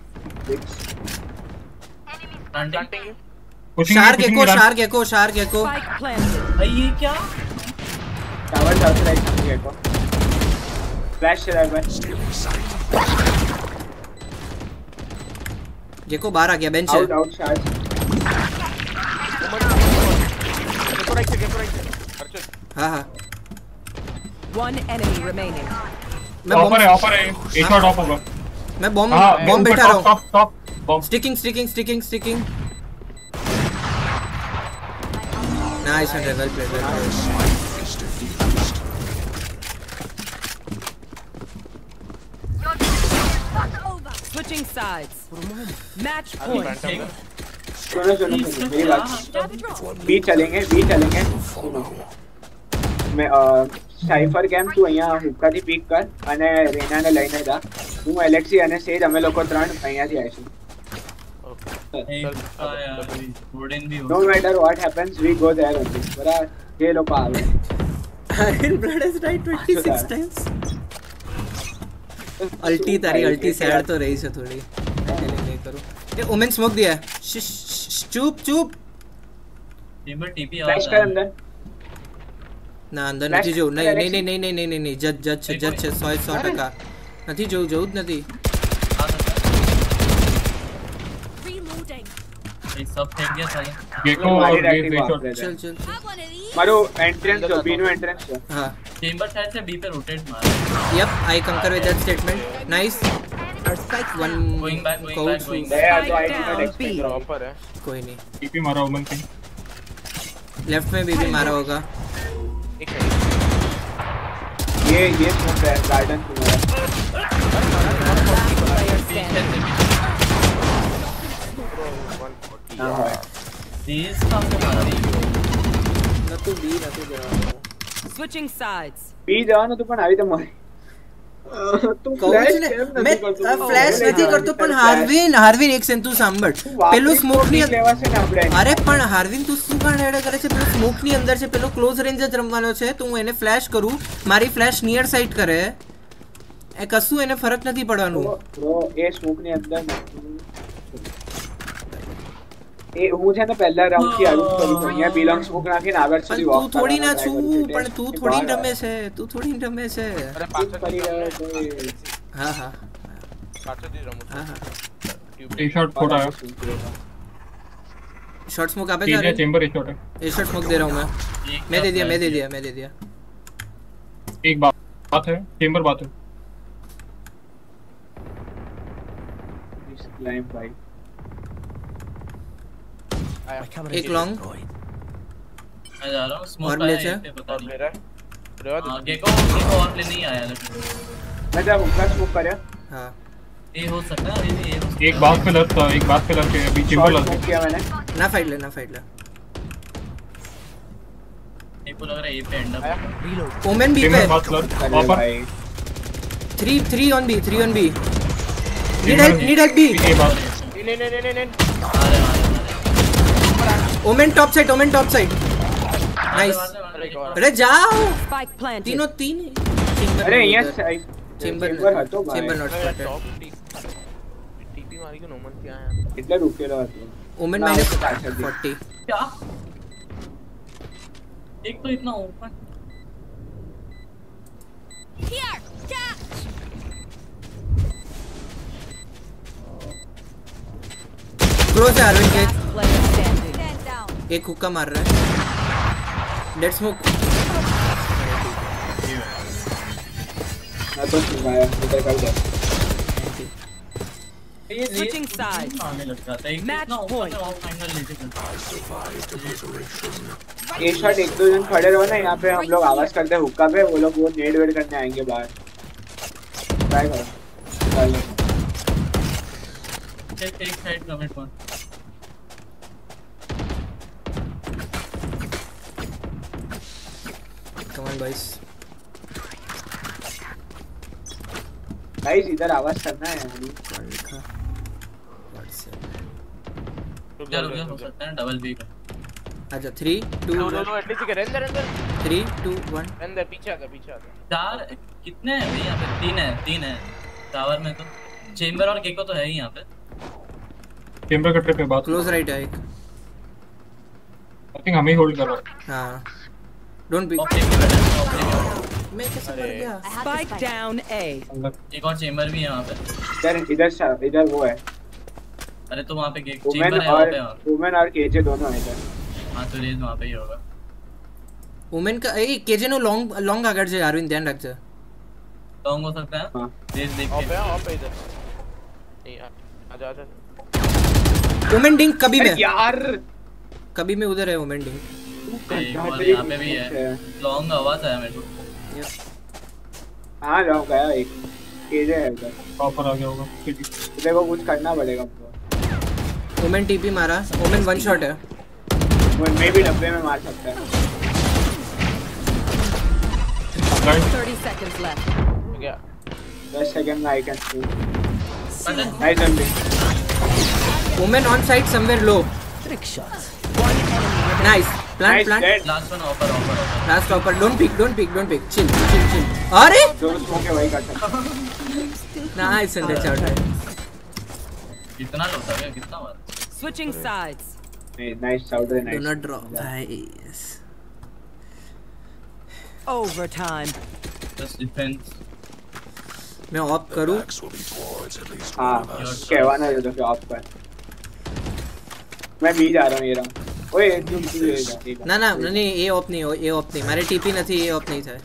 [SPEAKER 11] planting
[SPEAKER 1] shark echo shark echo shark echo.
[SPEAKER 8] Spike planted.
[SPEAKER 11] भाई ये क्या?
[SPEAKER 3] Tower tower right echo flash चला है।
[SPEAKER 1] जेको बाहर आ गया बेंच है।
[SPEAKER 3] Out out short
[SPEAKER 4] Gekko right से गेको राइट से अर्चन।
[SPEAKER 1] हां हां
[SPEAKER 8] One enemy remaining.
[SPEAKER 1] मैं
[SPEAKER 2] ऑफर है ऑफर है एक शॉट ऑफ होगा।
[SPEAKER 1] मैं बॉम्ब बॉम्ब बैठा रहा हूं।
[SPEAKER 2] Top top bomb
[SPEAKER 1] sticking sticking sticking sticking. Nice and well played well played.
[SPEAKER 8] Switching sides. Match point.
[SPEAKER 3] सुनो सुनो सुनो मेरी बात। बी चलेंगे बी चलेंगे। मैं સાયફર કેમ તું અહીંયા હુક્કાથી પીક કર અને રેનાને લઈને જા. હું એલેક્સી અને સેજ અમે લોકો ત્રણ અહીંયાથી આવીશું. No matter what happens, we go there only. બરાબર જે લોકો આવે.
[SPEAKER 1] Iron Blood has died twenty-six times. अल्टी तारी अल्टी सैड तो रही से थोड़ी नहीं करो. ये ओमेन स्मोक दिया है. चुप चुप.
[SPEAKER 11] टीमर टीपी आ
[SPEAKER 3] फ्लैश कर अंदर.
[SPEAKER 1] ना अंदर નથી જો નહીં નહીં નહીં નહીં નહીં નહીં નહીં જજ જજ છે જજ છે સો સો ટકા નથી જો જવું જ નથી.
[SPEAKER 11] ये सब फेंक गया साले.
[SPEAKER 2] गेको और गेको
[SPEAKER 1] चल चल
[SPEAKER 3] मारो एंट्रेंस जो बी नो एंट्रेंस है.
[SPEAKER 1] हां
[SPEAKER 11] चेंबर साइड से बी पे रोटेट मार.
[SPEAKER 1] Yup I concur with that statement. Nice. One
[SPEAKER 11] going back going back going
[SPEAKER 3] back. तो आई डिड एक्सपेक्ट
[SPEAKER 4] प्रॉपर है.
[SPEAKER 1] कोई नहीं.
[SPEAKER 2] टीपी मारा ओमन पे.
[SPEAKER 1] लेफ्ट में भी भी मारा होगा.
[SPEAKER 3] ये ये स्मोक है गार्डन तुम्हारा.
[SPEAKER 11] दिस का मारा
[SPEAKER 1] न तो बी न तो जवाब.
[SPEAKER 8] Switching sides.
[SPEAKER 3] बी जाओ ना तो पण આવી તો મારી. તું
[SPEAKER 1] ફ્લેશ મે ફ્લેશ નથી કરતો પણ હાર્વિન હાર્વિન એક સેન તું સાંભળ પેલો સ્મોક ની
[SPEAKER 3] લેવાશે ને આપણે.
[SPEAKER 1] અરે પણ હાર્વિન તું શું કાણ એડ કરે છે. પેલો સ્મોક ની અંદર છે પેલો ક્લોઝ રેન્જ જ રમવાનો છે તો હું એને ફ્લેશ કરું મારી ફ્લેશ નિયર સાઇડ કરે એ કશું એને ફરક નથી પડવાનું.
[SPEAKER 3] બ્રો એ સ્મોક ની અંદર એ હું છે ને પહેલા રાઉન્ડ થી આવ્યું તો અહીંયા બિલોંગ સ્મોક નાખીને આગળ સુધી વોક.
[SPEAKER 1] તું થોડી ના છું પણ તું થોડી રમે છે તું થોડી રમે છે.
[SPEAKER 4] અરે પાછળ
[SPEAKER 3] કરી રહ્યો છે.
[SPEAKER 1] હા હા
[SPEAKER 4] પાછળથી રમું છું.
[SPEAKER 1] હા હા
[SPEAKER 2] एक शॉट छोटा है.
[SPEAKER 1] शॉट स्मोक आप
[SPEAKER 2] तीन चेंबर एक शॉट है.
[SPEAKER 1] एक शॉट स्मोक दे रहा हूं मैं. मैं दे दिया मैं दे दिया मैं दे दिया.
[SPEAKER 2] एक बात बात है चेंबर बात है.
[SPEAKER 3] इस क्लाइम भाई
[SPEAKER 1] एक लॉन्ग
[SPEAKER 11] मैं जा रहा हूं. स्मोक
[SPEAKER 1] और
[SPEAKER 11] आया
[SPEAKER 1] नीचे
[SPEAKER 11] पे पता नहीं.
[SPEAKER 4] मेरा
[SPEAKER 11] हां गेको गेको और प्ले नहीं आया लेकिन
[SPEAKER 3] मैं जब हुक्का स्मोक कर
[SPEAKER 1] हां
[SPEAKER 11] ये हो सकता है अभी ये
[SPEAKER 2] एक बात पे लग था एक बात पे लग के अभी चेंबर लग
[SPEAKER 3] किया मैंने
[SPEAKER 1] ना फाइट ले ना फाइट ले
[SPEAKER 11] एक को लग रहा है ये पे and up
[SPEAKER 1] reload Omen B पे
[SPEAKER 2] ऊपर
[SPEAKER 1] three three on B three on B need help need help B
[SPEAKER 4] नहीं नहीं नहीं नहीं
[SPEAKER 11] अरे अरे
[SPEAKER 1] Omen top side Omen top side nice अरे जाओ तीनों तीन
[SPEAKER 3] अरे यस
[SPEAKER 1] चेंबर
[SPEAKER 3] चेंबर हटो
[SPEAKER 1] चेंबर नॉट स्टार्टेड
[SPEAKER 4] टीपी मारी के नोमन क्या है
[SPEAKER 3] कितना रुक के रहा
[SPEAKER 1] ओमेन माइनस चालीस
[SPEAKER 11] क्या एक तो इतना ओपन
[SPEAKER 7] Here, catch.
[SPEAKER 1] क्लोज है अरविंद के
[SPEAKER 7] Stand down.
[SPEAKER 1] एक हुक्का मार रहा है डेड स्मोक
[SPEAKER 3] मैं तो सुनाया इधर कर दे
[SPEAKER 11] ये
[SPEAKER 8] Switching sides.
[SPEAKER 11] आने लग जाता है एक
[SPEAKER 8] Match
[SPEAKER 11] इतना
[SPEAKER 8] point.
[SPEAKER 11] ओपन ऑफ फाइनल लेके
[SPEAKER 3] एक शॉट एक दो जन खड़े रहो ना यहाँ पे हम लोग आवाज करते हैं हुक्का पे वो लोग वो नेड वेड करने आएंगे बाहर ट्राई करो चलो
[SPEAKER 11] एक एक साइड कमिट कर
[SPEAKER 1] कम ऑन बॉयज
[SPEAKER 3] गाइस इधर आवाज करना है यानी
[SPEAKER 11] चलो क्या हो सकता है डबल बी का
[SPEAKER 1] अच्छा three two
[SPEAKER 4] no no no at least के अंदर अंदर
[SPEAKER 1] थ्री टू वन
[SPEAKER 4] अंदर पीछे आ पीछे आ
[SPEAKER 11] चार कितने हैं भाई यहाँ पे तीन है तीन है टावर में तो चेंबर और गेको तो है ही यहाँ पे
[SPEAKER 2] चेंबर का ट्रिप पे बात
[SPEAKER 1] क्लोज राइट है एक
[SPEAKER 2] आई थिंक हमें ही होल्ड कर रहा है
[SPEAKER 1] हाँ डोंट बी मैं कैसे मर गया
[SPEAKER 8] Spike down A.
[SPEAKER 11] एक और चेंबर भी है वहाँ पे
[SPEAKER 3] इधर इधर इधर वो है
[SPEAKER 11] अरे तो वहाँ पे गेको
[SPEAKER 3] वुमेन
[SPEAKER 11] चेंबर है वहाँ
[SPEAKER 3] और
[SPEAKER 11] पे और
[SPEAKER 3] वुमेन और केजे दोनों हैं इधर
[SPEAKER 11] हाँ तो रेज वहाँ पे ही होगा
[SPEAKER 1] वुमेन का A KJ no long long आगर जे अरविंद ध्यान रख जा
[SPEAKER 11] लॉन्ग हो सकता है
[SPEAKER 3] हाँ
[SPEAKER 11] रेज देख
[SPEAKER 4] ऑफ
[SPEAKER 11] के
[SPEAKER 4] है ऑफ है इधर नहीं आ जा जा
[SPEAKER 1] वुमेन डिंग कभी में
[SPEAKER 3] यार
[SPEAKER 1] कभी में उधर है वुमेन डिंग
[SPEAKER 11] एक और यहाँ पे भी है लॉन्ग आवाज आया मेरे को
[SPEAKER 3] हाँ जाओ गया एक केजे है उधर
[SPEAKER 2] प्रॉपर आ गया होगा
[SPEAKER 3] इधर को कुछ करना पड़ेगा हमको
[SPEAKER 1] वुमेन टीपी मारा वुमेन वन शॉट है
[SPEAKER 3] वो मैं भी डब्बे में मार सकता है
[SPEAKER 8] thirty seconds left.
[SPEAKER 4] क्या
[SPEAKER 3] दस सेकंड में I can see
[SPEAKER 11] button
[SPEAKER 3] nice jumping
[SPEAKER 1] Omen on side somewhere low
[SPEAKER 8] Trick shots. One enemy.
[SPEAKER 1] Nice plant plant
[SPEAKER 11] last one offer offer offer
[SPEAKER 1] last offer don't pick don't pick don't pick chill chill chill अरे
[SPEAKER 3] जो स्मोक है वही कर सकता
[SPEAKER 1] नाइस अंडर शॉट
[SPEAKER 11] कितना लोटा गया कितना बार
[SPEAKER 8] Switching sides.
[SPEAKER 3] नहीं नाइस आउट है
[SPEAKER 1] do
[SPEAKER 3] nice
[SPEAKER 1] not drop nice
[SPEAKER 8] Overtime.
[SPEAKER 11] Just defence
[SPEAKER 1] मैं ऑफ करूं
[SPEAKER 3] हां कहवाना है तो फिर ऑफ कर मैं भी जा रहा हूं ये रहा ओए तुम तू
[SPEAKER 1] ना ना नहीं ये ऑफ नहीं हो ये ऑफ नहीं मारे टीपी નથી ये ऑफ नहीं था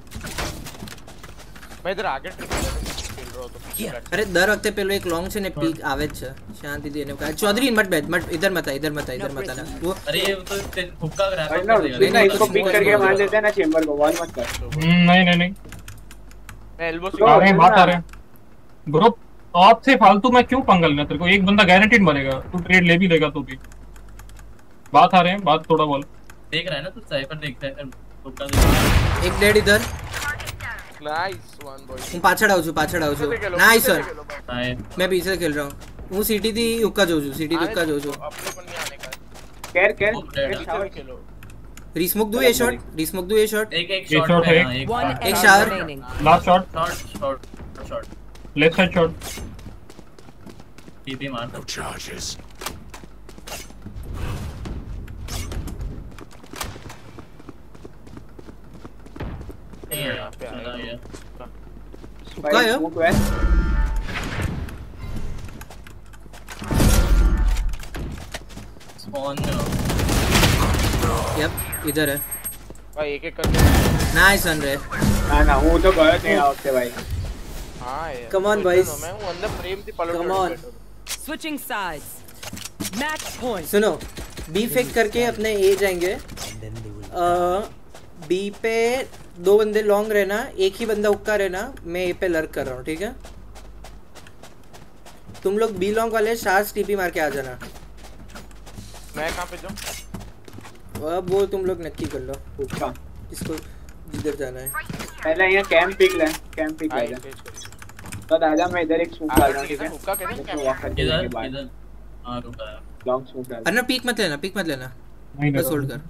[SPEAKER 4] मैं इधर आगे ट्रिप खेल रहा हूं तो
[SPEAKER 1] अरे दर वखते पेलो एक लॉन्ग છે ને પીક આવે જ છે શાંતિ થી એને કહે चौधरी मत बैठ मत इधर मत आ इधर मत आ इधर मत आना वो
[SPEAKER 11] अरे ये तो हुक्का रैप
[SPEAKER 3] अरे ना ना इसको पिक करके मार देते हैं ना चेंबर को वॉल मत कर
[SPEAKER 2] नहीं नहीं नहीं
[SPEAKER 4] मैं एल्बो
[SPEAKER 2] आ रहे हैं बात आ रहे हैं ब्रो ऑफ से फालतू मैं क्यों पंगा लेना तेरे को एक बंदा गारंटीड मरेगा तू ट्रेड ले भी लेगा तो भी बात आ रहे हैं बात थोड़ा बोल
[SPEAKER 11] देख रहा है ना तू साइफर देखता है हुक्का देख
[SPEAKER 1] एक डेड इधर
[SPEAKER 4] नाइस वन बॉय
[SPEAKER 1] હું પાછળ આવું છું પાછળ આવું છું નાઈસ સર
[SPEAKER 11] नाइस
[SPEAKER 1] मैं पीछे खेल रहा हूं હું सिटी થી ઉક્કા જોઉં છું સિટી થી ઉક્કા જોઉં છું
[SPEAKER 4] अपने पर नहीं आने का
[SPEAKER 3] केयर केयर
[SPEAKER 11] Oh,
[SPEAKER 4] खेलो
[SPEAKER 1] रीस्मोक दो ये शॉट रीस्मोक दो ये शॉट
[SPEAKER 11] एक एक
[SPEAKER 2] ये
[SPEAKER 11] शॉट
[SPEAKER 2] shot
[SPEAKER 11] है
[SPEAKER 2] है,
[SPEAKER 11] हाँ, एक
[SPEAKER 8] One
[SPEAKER 1] एक
[SPEAKER 8] enemy
[SPEAKER 1] shower.
[SPEAKER 8] remaining.
[SPEAKER 2] Last shot
[SPEAKER 11] shot shot shot
[SPEAKER 2] left side shot
[SPEAKER 11] TP मार
[SPEAKER 13] No charges.
[SPEAKER 11] नहीं है चला गया
[SPEAKER 1] उक्का है
[SPEAKER 3] स्मोक है
[SPEAKER 11] स्पॉन में हो।
[SPEAKER 1] यप इधर है
[SPEAKER 4] भाई एक एक करके
[SPEAKER 1] नाइस वन रे
[SPEAKER 3] ना ना वो तो गलत नहीं आउट भाई
[SPEAKER 4] हां यार
[SPEAKER 1] Come on, boys.
[SPEAKER 4] मैं हूं अंदर प्रेम से पलट
[SPEAKER 1] Come on.
[SPEAKER 8] Switching sides. Match point.
[SPEAKER 1] सुनो बी फेक करके अपने ए जाएंगे बी पे दो बंदे लॉन्ग रहना, एक ही बंदा हुक्का रहना, मैं ए पे लर्क कर रहा हूँ, ठीक है? तुम लोग बी लॉन्ग वाले शार्स टीपी मार के आ जाना।
[SPEAKER 4] मैं कहाँ पे जाऊँ?
[SPEAKER 1] अब वो तुम लोग नक्की कर लो
[SPEAKER 3] हुक्का
[SPEAKER 1] इसको जिधर जाना है।
[SPEAKER 3] पहले यहाँ कैंप पिक ले, कैंप पिक ले। तो दादा मैं इधर एक स्मोक डाल रहा हूँ, ठीक है?
[SPEAKER 4] हुक्का कैसे
[SPEAKER 3] इधर इधर
[SPEAKER 11] हां रुका है।
[SPEAKER 3] लॉन्ग स्मोक डाल।
[SPEAKER 1] अरे ना पीक मत लेना, पीक मत लेना, बस होल्ड कर।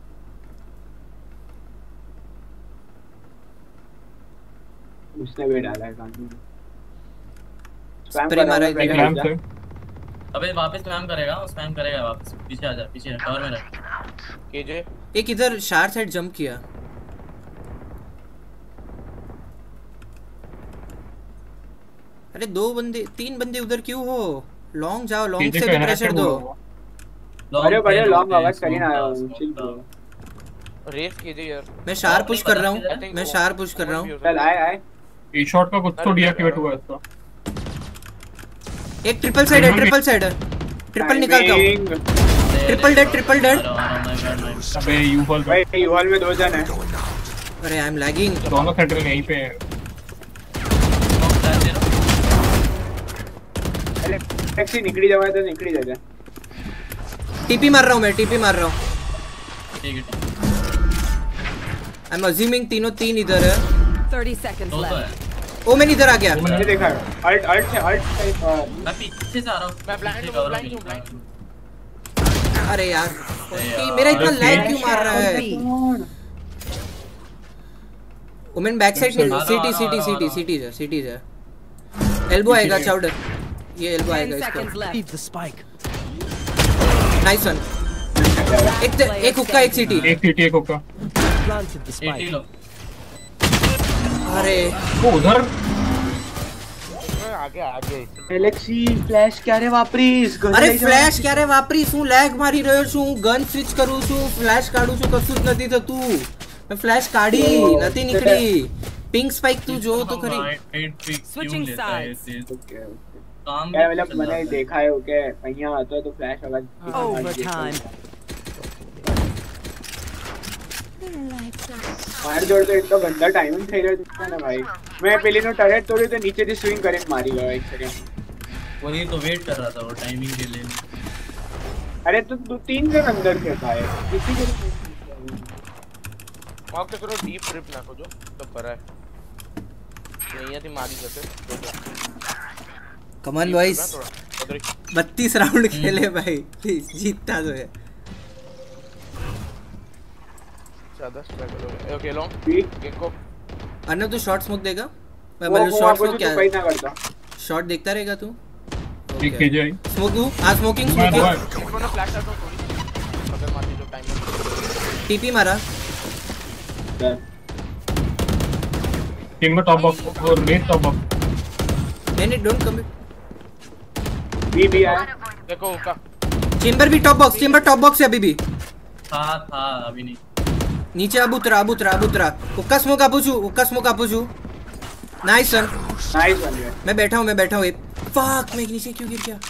[SPEAKER 3] उसने भी डाला है कांड में।
[SPEAKER 1] स्प्रे मारा है
[SPEAKER 2] क्लैम्प से।
[SPEAKER 11] अबे वापस स्पैम करेगा, वो स्पैम करेगा वापस। पीछे आ जा, पीछे कवर में रह।
[SPEAKER 4] केजे
[SPEAKER 1] एक इधर शार साइड जंप किया। अरे दो बंदे, तीन बंदे उधर क्यों हो? लॉन्ग जाओ, लॉन्ग से भी प्रेशर दो।
[SPEAKER 3] अरे बड़े लॉन्ग आवाज करी ना आया हूं, चिल ब्रो।
[SPEAKER 4] रेस कीजिए यार।
[SPEAKER 1] मैं शार पुश कर रहा हूं, मैं शार पुश कर रहा हूं।
[SPEAKER 3] चल आए आए।
[SPEAKER 2] ए शॉट का कुछ तो डीएक्टिवेट हुआ है इसका।
[SPEAKER 1] एक ट्रिपल साइड है, ट्रिपल साइड है। ट्रिपल निकालता हूं। Triple dead, triple dead.
[SPEAKER 2] अबे यू हॉल
[SPEAKER 3] भाई यू हॉल में दो जन है।
[SPEAKER 1] अरे आई एम लैगिंग।
[SPEAKER 2] दोनों सेंटर में यहीं पे है।
[SPEAKER 3] अरे टैक्सी निकली जावा तो निकली जाएगा।
[SPEAKER 1] टीपी मार रहा हूं मैं, टीपी मार रहा हूं।
[SPEAKER 11] ठीक है।
[SPEAKER 1] आई एम अज्यूमिंग तीनों तीन इधर है।
[SPEAKER 7] thirty seconds left.
[SPEAKER 1] ओ मैंने इधर आ गया।
[SPEAKER 3] मैंने देखा है। अल्ट अल्ट से अल्ट से
[SPEAKER 11] मैं पीछे से आ रहा हूं।
[SPEAKER 4] मैं ब्लाइंड हूं, ब्लाइंड हूं, ब्लाइंड हूं।
[SPEAKER 1] अरे यार कि मेरा इतना लैग क्यों मार रहा है? वुमेन बैक साइड में सिटी सिटी सिटी सिटी है, सिटी है। एल्बो आएगा चाउडर। ये एल्बो आएगा इसको।
[SPEAKER 12] Leave the spike.
[SPEAKER 1] Nice one. एक एक हुक्का, एक सिटी।
[SPEAKER 2] एक सिटी, एक हुक्का।
[SPEAKER 12] Planted the spike.
[SPEAKER 11] Eighty low.
[SPEAKER 1] अरे
[SPEAKER 2] वो उधर
[SPEAKER 4] आगे आगे।
[SPEAKER 3] एलेक्सी फ्लैश क्या रे वापरीस?
[SPEAKER 1] अरे फ्लैश क्या रे वापरीस? હું લેગ મારી રહ્યો છું, ગન સ્વિચ કરું છું, ફ્લેશ કાઢું છું, કશું જ નથી થતું। मैं फ्लैश काढ़ी નથી નીકળી। પિંક સ્પાઇક તું જો તો ખરી।
[SPEAKER 7] Switching sides.
[SPEAKER 11] काम
[SPEAKER 3] क्या मतलब मैंने देखा है ओके અહીંયા હતો તો ફ્લેશ આવાજ
[SPEAKER 7] Overtime.
[SPEAKER 3] मार जोड़ तो इतना गंदा टाइमिंग થઈ રહ્યો છે ને ભાઈ। मैं પેલી નો ટરેટ તોડી તો નીચે થી સ્વિંગ કરીને મારી ગયો એક सेकंड।
[SPEAKER 11] वही तो वेट कर रहा था वो टाइमिंग के लिए।
[SPEAKER 3] अरे तो दो तीन जन अंदर थे भाई, किसी को
[SPEAKER 4] मार्क तो करो डीप ट्रिप ना को जो तो पर है नहीं आती मारी जाते।
[SPEAKER 1] कमान बॉयज बत्तीस राउंड खेले भाई, प्लीज जीतता तो है।
[SPEAKER 4] ज्यादा स्ट्रगल हो गया। ओके लॉन्ग एक को
[SPEAKER 1] अन्ना तू शॉट स्मोक देगा? मैं बोलूं शॉट स्मोक क्या
[SPEAKER 3] कोई ना करता।
[SPEAKER 1] शॉट देखता रहेगा तू?
[SPEAKER 2] एक के जाए
[SPEAKER 1] स्मोक दू। हां स्मोकिंग स्मोकिंग।
[SPEAKER 4] मैंने फ्लैश आउट थोड़ी अगर मारती जो टाइम
[SPEAKER 1] टीपी मारा।
[SPEAKER 2] टीम में टॉप बॉक्स और मेन टॉप बॉक्स।
[SPEAKER 1] नहीं नहीं डोंट कम।
[SPEAKER 3] बी बी आया
[SPEAKER 4] देखो का
[SPEAKER 1] चेंबर भी top box, Chamber top box है अभी भी।
[SPEAKER 11] था था अभी नहीं।
[SPEAKER 1] नीचे अबुतरा अबुतरा अबुतरा। उक्का स्मोक आपूछु, उक्का स्मोक आपूछु। Nice son,
[SPEAKER 3] nice one.
[SPEAKER 1] मैं बैठा हूं, मैं बैठा हूं। फक मैं नीचे क्यों गिर गया?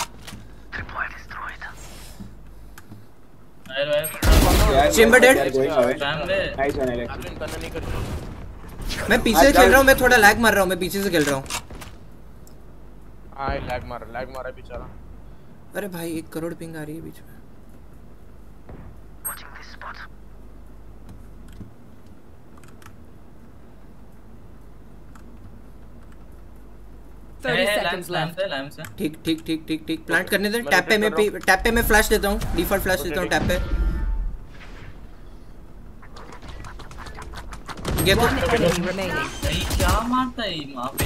[SPEAKER 1] Chamber dead.
[SPEAKER 3] Nice one Alex.
[SPEAKER 1] मैं पीछे से खेल रहा हूं, मैं थोड़ा लैग मार रहा हूं, मैं पीछे से खेल रहा हूं।
[SPEAKER 4] हां लैग मार लैग मारा बेचारा।
[SPEAKER 1] अरे भाई एक करोड़ पिंग आ रही है बीच में।
[SPEAKER 7] thirty seconds left.
[SPEAKER 1] ठीक ठीक ठीक ठीक ठीक प्लांट करने दे। टैप पे मैं टैप पे मैं फ्लैश देता हूं, डिफॉल्ट फ्लैश देता हूं टैप पे। ये तो
[SPEAKER 11] क्या मारता है वहां पे?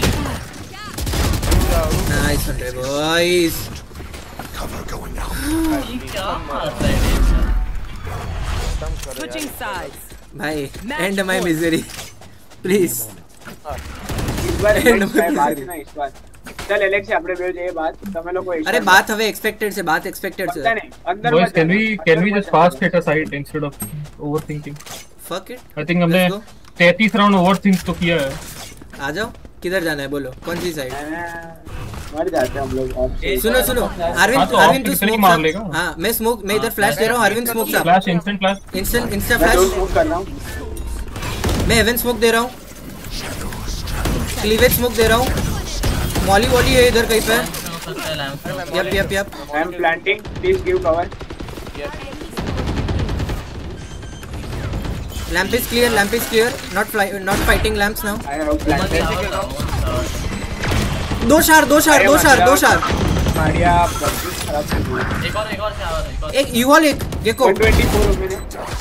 [SPEAKER 1] Nice one boys.
[SPEAKER 11] Cover going out. क्या मारता है?
[SPEAKER 7] Switching sides.
[SPEAKER 1] भाई एंड माय मिजरी प्लीज।
[SPEAKER 3] इस बार एंड माय बात ना इस बार। चल एलेक्स આપણે બે જે बात તમે લોકો
[SPEAKER 1] अरे बात हवे एक्सपेक्टेड से, बात एक्सपेक्टेड से।
[SPEAKER 3] पता नहीं अंदर
[SPEAKER 2] Boys, can we can we just fast hit a side instead of overthinking?
[SPEAKER 1] Fuck it.
[SPEAKER 2] I think हमने तैंतीस राउंड ओवरथिंक तो किया है।
[SPEAKER 1] आ जाओ, किधर जाना है बोलो, कौन सी साइड?
[SPEAKER 3] मर जाते हैं हम लोग ऑफ।
[SPEAKER 1] सुनो सुनो अरविंद, अरविंद तू स्मोक मार लेगा। हां मैं स्मोक, मैं इधर फ्लैश दे रहा हूं। अरविंद स्मोक सा
[SPEAKER 2] flash instant flash
[SPEAKER 1] instant insta flash
[SPEAKER 3] smoke कर रहा हूं।
[SPEAKER 1] मैं हेवन स्मोक दे रहा हूँ, क्लीवेज स्मोक दे रहा हूँ, मॉली वॉली है इधर कहीं पे। Yup yup yup
[SPEAKER 3] I am planting, please give cover.
[SPEAKER 1] Lamp is clear, lamp is clear, not fly not fighting lamps now.
[SPEAKER 3] I have planted.
[SPEAKER 1] दो शार दो शार दो शार दो शार
[SPEAKER 3] मारिया बस खराब कर दिया।
[SPEAKER 11] एक और एक और शावर, एक और
[SPEAKER 1] एक यू वॉल, एक गेको।
[SPEAKER 3] one twenty-four मैंने।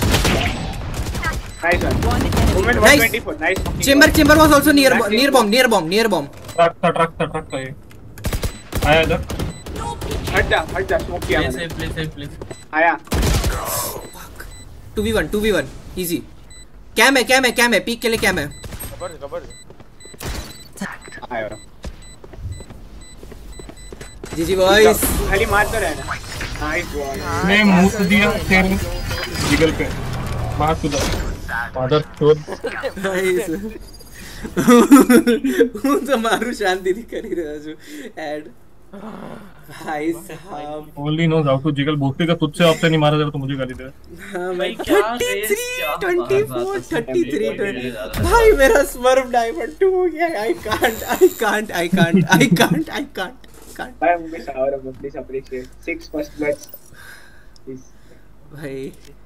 [SPEAKER 3] Nice one moment one twenty-four nice.
[SPEAKER 1] Chamber Chamber was also near near bomb near bomb near bomb.
[SPEAKER 2] Truck था ट्रक था ट्रक था ये आया इधर।
[SPEAKER 3] हट जा हट जा, स्मोक किया मैंने।
[SPEAKER 11] प्लीज प्लीज प्लीज प्लीज
[SPEAKER 3] आया।
[SPEAKER 1] Two v one two v one easy. Cam है कैम है कैम है पीक के लिए कैम है।
[SPEAKER 4] कवर कवर
[SPEAKER 3] आया
[SPEAKER 1] जीजी बॉयज।
[SPEAKER 3] खाली मार तो रहना। Nice boy.
[SPEAKER 2] मैं मुंह से दिया फिर जिगल पे मार सुधा मदर चोद।
[SPEAKER 1] नाइस હું તો મારું શાંતિથી કરી રહ્યો છું એડ भाई साहब।
[SPEAKER 2] Only knows how to jiggle. बोलते का तुझसे ऑप्शन नहीं मारा जाए तो मुझे गाली दे।
[SPEAKER 1] हां भाई thirty-three twenty-four thirty-three भाई मेरा स्मर्फ डायमंड टू हो गया। I can't I can't I can't I can't I can't can't
[SPEAKER 3] भाई मुझे शावर में please appreciate six first bloods please भाई।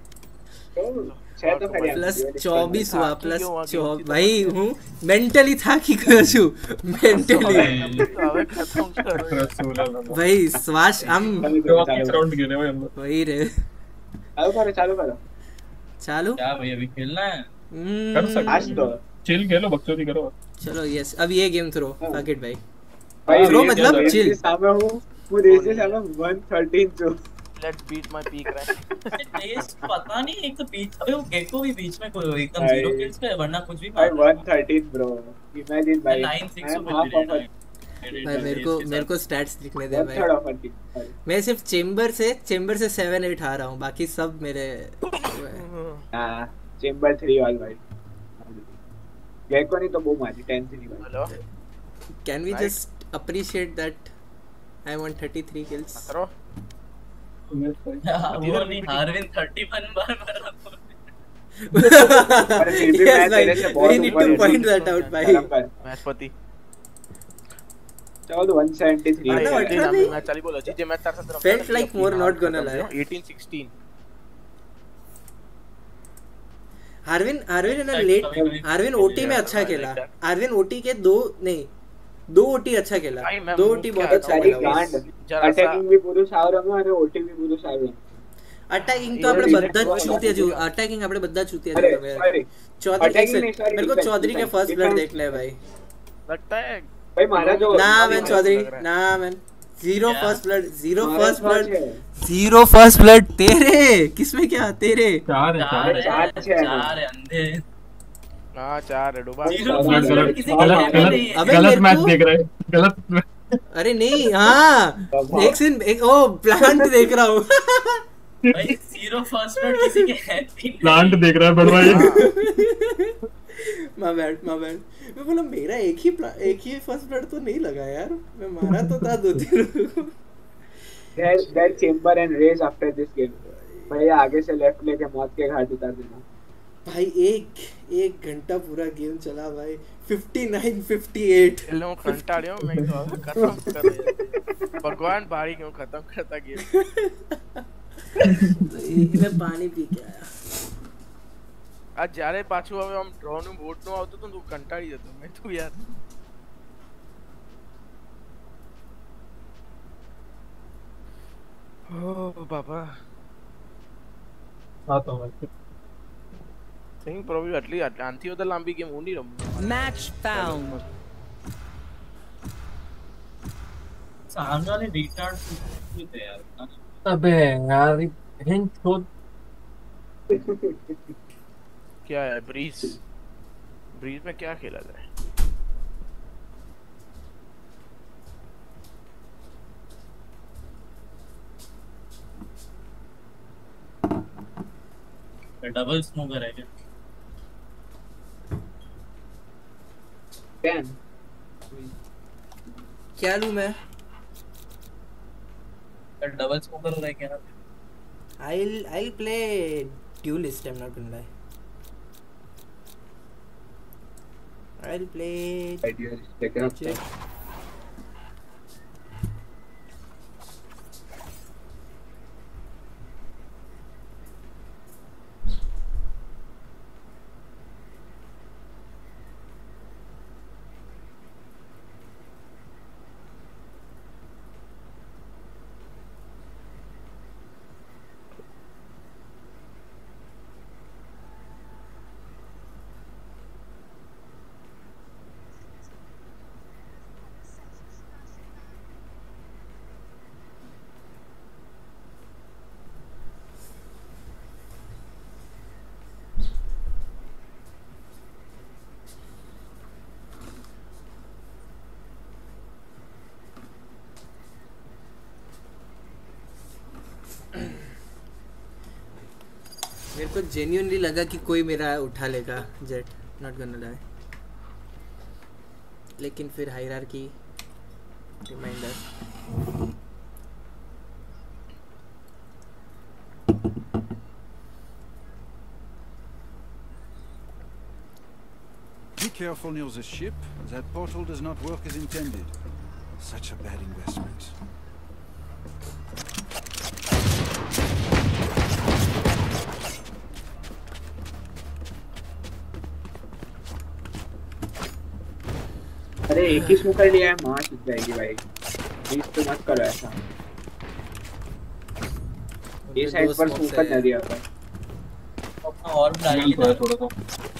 [SPEAKER 1] प्लस चौबीस हुआ प्लस चौबीस भाई हूँ मेंटली था कि करूँ मेंटली भाई श्वास हम
[SPEAKER 2] राउंड गिरे भाई हम
[SPEAKER 1] वही रे।
[SPEAKER 3] चालू करो चालू करो
[SPEAKER 1] चालू
[SPEAKER 11] क्या भाई अभी खेलना है
[SPEAKER 2] कर सकते हो चिल खेलो बकचोदी करो।
[SPEAKER 1] चलो यस अब ये गेम थ्रो फक इट भाई
[SPEAKER 3] भाई
[SPEAKER 1] थ्रो मतलब चिल
[SPEAKER 3] सामने हूं वो रेसे सामने one thirteen जो
[SPEAKER 4] let's beat my peak rank.
[SPEAKER 11] Test पता नहीं एक तो बीच अबे वो गेको भी बीच में कोई एकदम जीरो किल्स पे वरना कुछ भी
[SPEAKER 3] भाई one thirteen ब्रो इमेजिन भाई
[SPEAKER 11] nine six
[SPEAKER 1] भाई मेरे को मेरे को स्टैट्स लिखने दे भाई। मैं सिर्फ चेंबर से चेंबर से seven eight आ रहा हूं बाकी सब मेरे
[SPEAKER 3] हां चेंबर three वाल भाई गेको नहीं तो वो मारी ten से नहीं भाई।
[SPEAKER 4] Hello
[SPEAKER 1] can we just appreciate that I want thirty-three kills।
[SPEAKER 4] करो
[SPEAKER 11] वो नहीं हार्विन thirty-one बार मारा
[SPEAKER 3] अरे फिर भी मैं तेरे से बहुत
[SPEAKER 1] need to point that out भाई।
[SPEAKER 4] मैचपति
[SPEAKER 3] चलो one seventy-three
[SPEAKER 4] मैं चली बोला जीजे मैं तेरे साथ
[SPEAKER 1] felt like more not gonna lie
[SPEAKER 4] eighteen sixteen
[SPEAKER 1] Harvin Harvin ने लेट हार्विन ओटी में अच्छा खेला। हार्विन ओटी के दो नहीं दो ओटी अच्छा खेला दो ओटी बहुत अच्छा खेला।
[SPEAKER 3] अटैकिंग भी पुरुष आवरम અને ઓટી भी पुरुष आवरम।
[SPEAKER 1] अटैकिंग तो આપણે બધા ચૂતિયા જો अटैकिंग આપણે બધા चूतिया जो मेरे चौधरी मेरे को चौधरी के फर्स्ट ब्लड देखना है भाई।
[SPEAKER 4] लगता है
[SPEAKER 3] भाई मारा जो
[SPEAKER 1] ना मैन चौधरी ना man zero first blood zero first blood zero first blood तेरे किसमें क्या तेरे
[SPEAKER 2] चार है चार
[SPEAKER 3] चार
[SPEAKER 11] चार है अंधे
[SPEAKER 4] हां चार है डूबा
[SPEAKER 2] गलत गलत गलत मैच देख रहे हैं गलत।
[SPEAKER 1] अरे नहीं हाँ एक सीन एक ओ प्लांट देख रहा हूँ
[SPEAKER 11] भाई जीरो फर्स्ट ब्लड किसी के है
[SPEAKER 2] प्लांट देख रहा है बड़वा ये।
[SPEAKER 1] माय बैड माय बैड मैं बोला मेरा एक ही एक ही फर्स्ट ब्लड तो नहीं लगा यार मैं मारा तो था दो तीन लोगों को।
[SPEAKER 3] There there Chamber and race after this game भाई आगे से लेफ्ट लेके मौत के घाट उतार देना
[SPEAKER 1] भाई। एक एक घंटा पूरा गेम चला भाई fifty-nine fifty-eight
[SPEAKER 4] लोग कंटाड़ियो मैं खत्म कर भगवान बारी क्यों खत्म करता गेम।
[SPEAKER 1] मैं पानी पी के आया
[SPEAKER 4] आज जारे पाछू હવે આમ ડ્રો નું બોટ નું આવતું તો તું કંટાળી જતો મેં તું યાર ઓ બાબા
[SPEAKER 2] હા તો ભાઈ
[SPEAKER 4] સિંગ પ્રોબ્લેમ આટલી આંથી વધારે લાંબી ગેમ હું નહીં રમું।
[SPEAKER 8] Match found.
[SPEAKER 11] सामने वाले रिटार्ड थे यार।
[SPEAKER 2] अबे यार हिंट छोड़
[SPEAKER 4] क्या है ब्रीज ब्रीज में क्या खेला जाए
[SPEAKER 11] डबल स्मोकर है क्या
[SPEAKER 3] कैन
[SPEAKER 1] क्या लूं मैं
[SPEAKER 11] डबल स्मोकर हो रहा है क्या ना
[SPEAKER 1] I'll I'll play duelist I'm not gonna lie I'll play.
[SPEAKER 3] Idea is taken up.
[SPEAKER 1] Check. मेरे को जेन्युइनली लगा कि कोई मेरा उठा लेगा जेट, नॉट गोना लाई, लेकिन फिर hierarchy reminder.
[SPEAKER 13] Be careful near the ship. That portal does not work as intended. Such a bad investment.
[SPEAKER 3] अरे एक ही स्मोक कर लिया है, मार छूट जाएगी भाई, प्लीज तो मत करो ऐसा। ये साइड पर स्मोक कर न दिया था,
[SPEAKER 11] अपना और डाल के थोड़ा सा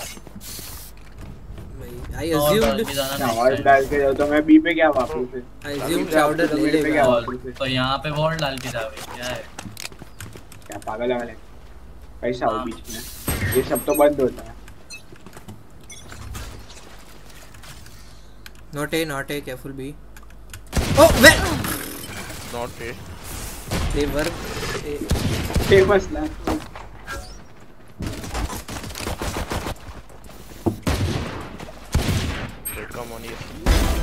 [SPEAKER 1] I assumed
[SPEAKER 3] ना और डाल के जाओ तो मैं बी पे क्या वापस से
[SPEAKER 1] I assumed चाउडर ले लेगा
[SPEAKER 11] तो यहाँ पे वॉल डाल के जावे, क्या है
[SPEAKER 3] क्या पागल है वाले पैसा हो बीच में, ये सब तो बंद होता है।
[SPEAKER 1] Not A, not A, careful B. Oh, where?
[SPEAKER 4] Not A.
[SPEAKER 1] They were A.
[SPEAKER 3] Famous last one.
[SPEAKER 4] Come on here.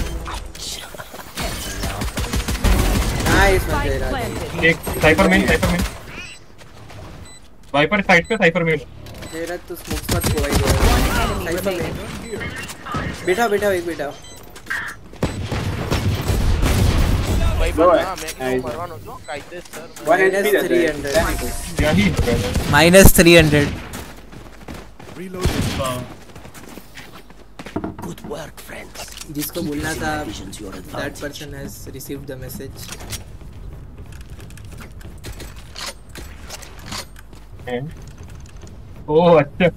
[SPEAKER 1] Nice one,
[SPEAKER 2] एक Cypher main, Cypher main, Viper side पे साइपर मेन।
[SPEAKER 1] तेरा तो स्मोक्स मत प्रोवाइड हो, साइपर मेन। बेटा बेटा एक बेटा। Minus three hundred.
[SPEAKER 12] Good work, friends.
[SPEAKER 1] जिसको बोलना था, that person has received the message.
[SPEAKER 2] ओह अच्छा,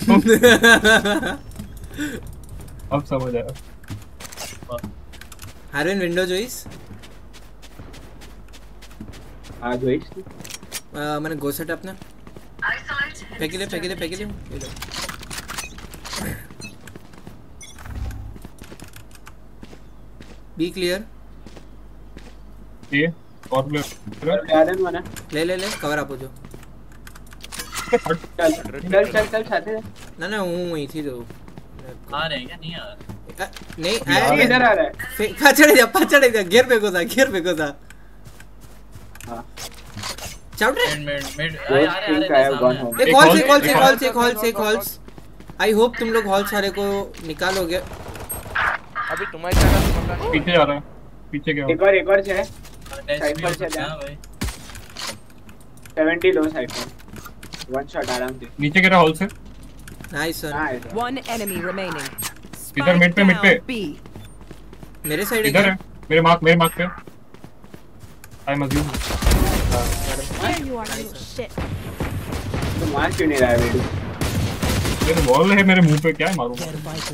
[SPEAKER 2] अब समझ आया।
[SPEAKER 1] हार्विन विंडो जोइस
[SPEAKER 3] हाँ जोइस
[SPEAKER 1] मैंने गो सेट अपना फेंक ले फेंक ले फेंक ले ये लो। बी क्लियर
[SPEAKER 2] ये और प्लेयर
[SPEAKER 1] ले ले ले कवर आप हो जो
[SPEAKER 3] चल चल चल चल साथे
[SPEAKER 1] ना ना हूँ वहीं थी तो
[SPEAKER 11] आ रहे हैं क्या, नहीं आ रहे
[SPEAKER 1] नहीं
[SPEAKER 3] आया इधर आ रहा है,
[SPEAKER 1] पछड़े जा पछड़े जा गियर पे को था गियर पे को था।
[SPEAKER 3] हां
[SPEAKER 1] चाउडरे
[SPEAKER 11] मिड मिड आ रहे आ रहे
[SPEAKER 1] एक हॉल से हॉल से हॉल से हॉल से हॉल्स। आई होप तुम लोग हॉल सारे को निकालोगे।
[SPEAKER 4] अभी तुम्हारी तरफ पता
[SPEAKER 2] पीछे जा रहा है, पीछे क्या
[SPEAKER 3] एक और एक और है साइड पर चल जा भाई, सेवेंटी लो साइड पर, वन शॉट आराम से
[SPEAKER 2] नीचे गिरा हॉल से।
[SPEAKER 1] Nice one,
[SPEAKER 8] one enemy remaining.
[SPEAKER 2] इधर मिड पे मिड पे
[SPEAKER 1] मेरे साइड
[SPEAKER 2] इधर है, मेरे मार्क मेरे मार्क पे। आई मस्ट यूज
[SPEAKER 3] तो मार क्यों नहीं रहा है वीडियो,
[SPEAKER 2] मेरे वॉल है मेरे मुंह पे, क्या है मारूंगा।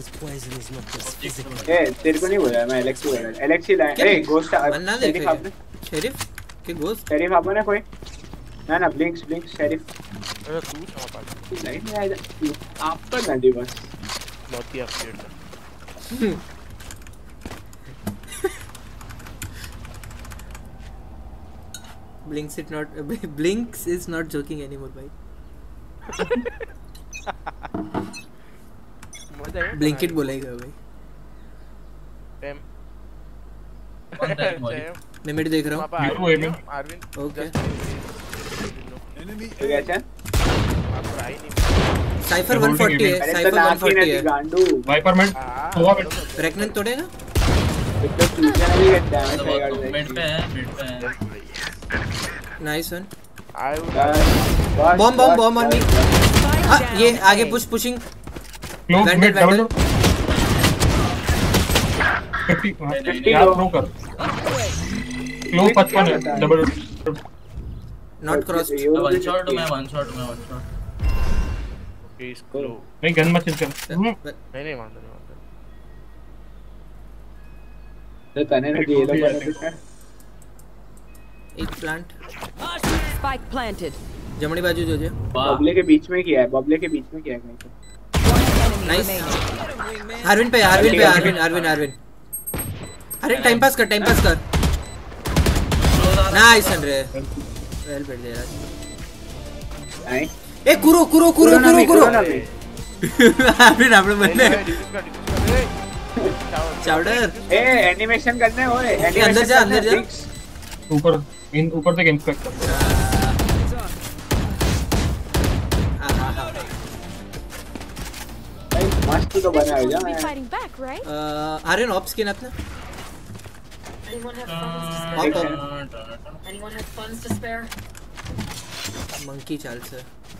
[SPEAKER 3] ए तेरे को नहीं बोला मैं, एलेक्स बोल रहा है, एलेक्स ही लाए। ए गोस्ट
[SPEAKER 1] बनना दे शेरिफ के गोस्ट
[SPEAKER 3] शेरिफ आपने ना कोई ना ना ब्लिंक्स ब्लिंक्स शेरिफ
[SPEAKER 4] अरे तू कहां पास
[SPEAKER 3] नहीं नहीं आया आप पर ना दी बस
[SPEAKER 4] बहुत ही अपडेट है।
[SPEAKER 1] Blinks it not Blinks is not joking anymore भाई। Blinkit बोलेगा भाई।
[SPEAKER 4] टेम
[SPEAKER 1] मैं मिड देख रहा हूँ। ओके
[SPEAKER 3] एनिमी अच्छा
[SPEAKER 1] साइफर one forty है, साइफर one forty है।
[SPEAKER 3] गांडू
[SPEAKER 2] वाइपर में होगा मिड।
[SPEAKER 1] रेकनन तोड़ेगा?
[SPEAKER 3] तो चूतिया भी डैमेज करेगा।
[SPEAKER 11] मिड पे है, मिड पे है।
[SPEAKER 1] Nice one.
[SPEAKER 4] I would
[SPEAKER 1] bomb bomb bomb on me. हां ये आगे push pushing.
[SPEAKER 2] Close mid double fifty यार थ्रो कर। क्लोज पचपन है double
[SPEAKER 1] not cross.
[SPEAKER 11] One shot में वन शॉट में वन शॉट।
[SPEAKER 4] ओके स्लो
[SPEAKER 2] नहीं गन मत चेंज कर।
[SPEAKER 4] नहीं नहीं मानता नहीं मानता।
[SPEAKER 3] तो तने ने ये लोग बना
[SPEAKER 1] एक प्लांट
[SPEAKER 8] Spike planted.
[SPEAKER 1] जमनी बाजू जो जो
[SPEAKER 3] बबले के बीच में किया है, बबले के बीच में किया है कहीं तो।
[SPEAKER 1] नाइस। हार्विन पे हार्विन पे हार्विन हार्विन हार्विन अरे टाइम पास कर टाइम पास कर। नाइस अंड्रे वेल बैठ दे रहा
[SPEAKER 3] नाइस।
[SPEAKER 1] ए कुरो कुरो कुरो कुरो कुरो हार्विन आपने बंदे चाउडर
[SPEAKER 3] ए एनिमेशन करने हो रे।
[SPEAKER 1] अंदर जा अंदर जा।
[SPEAKER 2] ऊपर इन ऊपर से इंस्पेक्ट कर।
[SPEAKER 3] मस्त तो बना है यार।
[SPEAKER 7] Fighting back, right?
[SPEAKER 1] Aryan ops के नातना
[SPEAKER 5] Anyone have funds to
[SPEAKER 1] Up,
[SPEAKER 5] spare?
[SPEAKER 1] up.
[SPEAKER 5] Anyone have funds to spare?
[SPEAKER 1] Monkey चाल से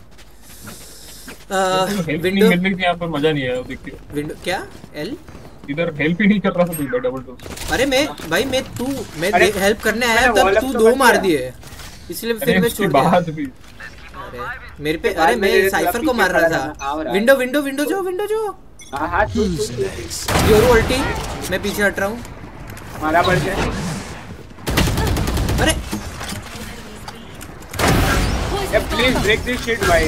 [SPEAKER 2] विंडो मिलने की यहाँ पर मजा नहीं है देखते हो।
[SPEAKER 1] विंडो क्या एल
[SPEAKER 2] इधर हेल्प ही नहीं कर रहा था तू डबल टू।
[SPEAKER 1] अरे मैं भाई मैं तू मैं हेल्प करने आया तब तू दो मार दिए इसलिए फिर मैं छोड़ दिया।
[SPEAKER 2] भी
[SPEAKER 1] अरे मेरे पे अरे मैं साइफर को मार रहा था। विंडो विंडो विंडो जो विंडो जो
[SPEAKER 3] हां हां
[SPEAKER 1] योर उल्टी मैं पीछे हट रहा हूं।
[SPEAKER 3] मारा पड़ गया।
[SPEAKER 1] अरे
[SPEAKER 3] ए प्लीज ब्रेक दिस शिट भाई।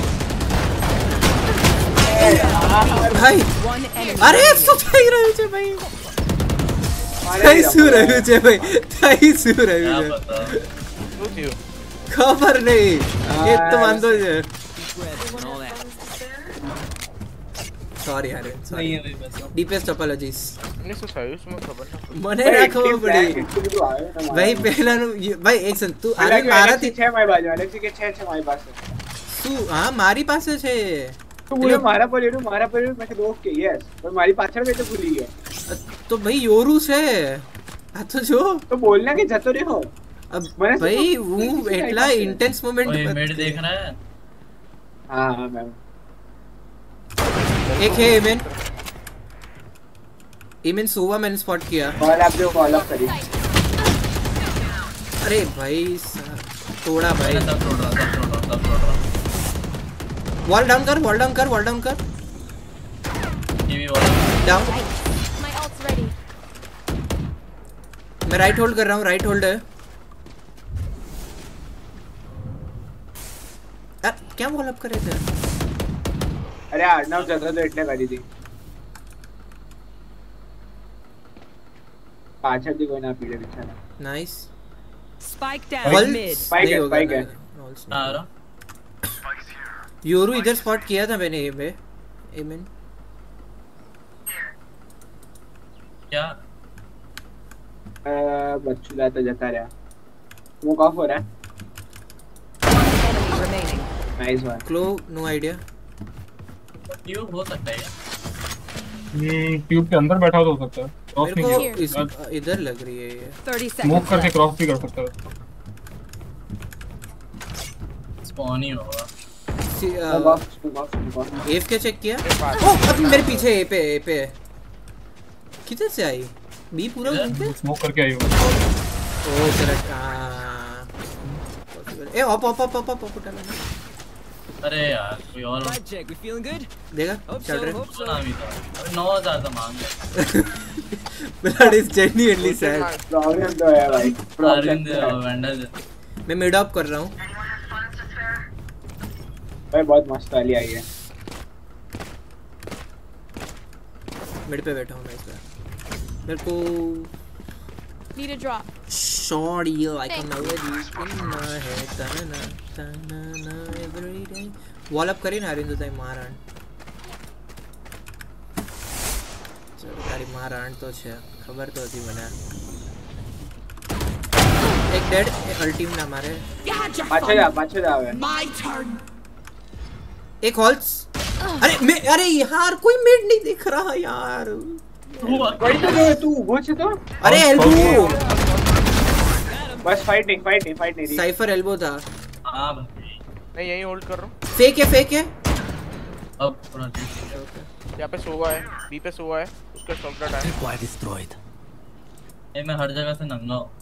[SPEAKER 1] भाई अरे सुताई રહ્યું છે ભાઈ થઈ શું રહ્યું છે ભાઈ થઈ શું રહ્યું છે ખબર નહીં એ તો વાંધો છે सॉरी यार सॉरी डीपीएस टोपोलॉजीज
[SPEAKER 4] नहीं सो साइज में खबर ना
[SPEAKER 1] મને ના ખબર પડી ભાઈ પહેલાનું ભાઈ એક સેકન્ડ તું આરે મારાથી
[SPEAKER 3] છે મારી બાજુ એલેક્સી કે છે છે મારી પાસે
[SPEAKER 1] શું હા મારી પાસે છે
[SPEAKER 3] तो बोले मारा पड़ेड़ू मारा पड़ेड़ू मैं तो ओके यस पर मारी पाछળ में तो भूली गया
[SPEAKER 1] तो भाई योरू છે આ તો જો
[SPEAKER 3] तो बोलना कि जतो रे हो
[SPEAKER 1] अब भाई वो એટલા इंटेंस मोमेंट
[SPEAKER 11] मेड देख रहा है।
[SPEAKER 3] हां हां मैम
[SPEAKER 1] एक है इमेन इमेन सोवा मैंने स्पॉट किया
[SPEAKER 3] और आप जो फॉलो अप करिए।
[SPEAKER 1] अरे भाई थोड़ा भाई
[SPEAKER 11] सब छोड़ रहा सब छोड़ रहा सब छोड़ रहा।
[SPEAKER 1] वॉल डाउन कर वॉल डाउन कर वॉल डाउन कर
[SPEAKER 11] TV wall
[SPEAKER 1] down.
[SPEAKER 7] My ult's ready.
[SPEAKER 1] मैं राइट होल्ड कर रहा हूँ राइट होल्ड है। अब क्या वॉल अप कर रहे थे?
[SPEAKER 3] अरे अर्नव चल रहा तो इतने करी थी पाछळ दी कोई ना पीड़े बेचारा।
[SPEAKER 1] Nice
[SPEAKER 8] Spike down mid.
[SPEAKER 3] Spike है स्पाइक है
[SPEAKER 11] आ रहा
[SPEAKER 1] योरू इधर स्पॉट किया था मैंने ये पे एमिन
[SPEAKER 11] क्या
[SPEAKER 3] अ बच्चू लाता जाता रहा स्मोक ऑफ हो रहा है। Nice one
[SPEAKER 1] close no idea
[SPEAKER 11] tube हो सकता है
[SPEAKER 2] हम्म ट्यूब के अंदर बैठा हो सकता है क्रॉस
[SPEAKER 1] मेरे
[SPEAKER 2] नहीं
[SPEAKER 1] को
[SPEAKER 2] किया
[SPEAKER 1] इस, इधर लग रही है ये
[SPEAKER 8] thirty
[SPEAKER 2] स्मोक
[SPEAKER 8] seconds
[SPEAKER 2] करके
[SPEAKER 8] left.
[SPEAKER 2] क्रॉस भी कर सकता है।
[SPEAKER 11] स्पॉन ही होगा।
[SPEAKER 3] Smoke off smoke off smoke off
[SPEAKER 1] F के चेक किया ओ अभी मेरे पीछे ए पे ए पे किधर से आई बी पूरा घूम के
[SPEAKER 2] स्मोक करके आई हो।
[SPEAKER 1] ओ तेरा ए op op op op op उठा मैंने।
[SPEAKER 11] अरे यार कोई और
[SPEAKER 12] Vibe check. We feeling good?
[SPEAKER 1] देखा
[SPEAKER 12] Hope
[SPEAKER 1] चल
[SPEAKER 12] so.
[SPEAKER 1] रहे
[SPEAKER 12] Hope so.
[SPEAKER 11] नाम ही था अबे नौ हज़ार तो मांग गए।
[SPEAKER 1] Blood is genuinely sad.
[SPEAKER 3] Problem तो है भाई प्रॉब्लम
[SPEAKER 11] अरविंद वेंडर
[SPEAKER 1] मैं मिड ऑफ कर रहा हूं
[SPEAKER 3] भाई बहुत मस्त वाली आई है।
[SPEAKER 1] मिड पे बैठा हूं मैं इस बार मेरे को
[SPEAKER 7] Need a drop.
[SPEAKER 1] शॉट ये like a melody in my head तना तना एवरी डे वॉल अप करी ना अरविंद ताई मारण चल तारी मारण तो છે ખબર તો હતી મને એક ડેડ અલ્ટીમ ના મારે
[SPEAKER 3] पाछे जा पाछे जा वे
[SPEAKER 1] एक हॉल्स अरे मैं अरे यार कोई मिड नहीं दिख रहा यार।
[SPEAKER 3] वही तो जो तू वो से तो
[SPEAKER 1] अरे एल्बो
[SPEAKER 3] बस फाइटिंग फाइटिंग फाइट नहीं रही।
[SPEAKER 1] साइफर एल्बो था।
[SPEAKER 11] हां भाई
[SPEAKER 4] मैं यहीं होल्ड कर रहा हूं।
[SPEAKER 1] फेक है फेक है।
[SPEAKER 11] अब थोड़ा
[SPEAKER 4] यहां पे सोवा है, बी पे सोवा है, उसका शॉट डाटा है।
[SPEAKER 12] Why destroyed?
[SPEAKER 11] ए मैं हर जगह से नंगा हूं।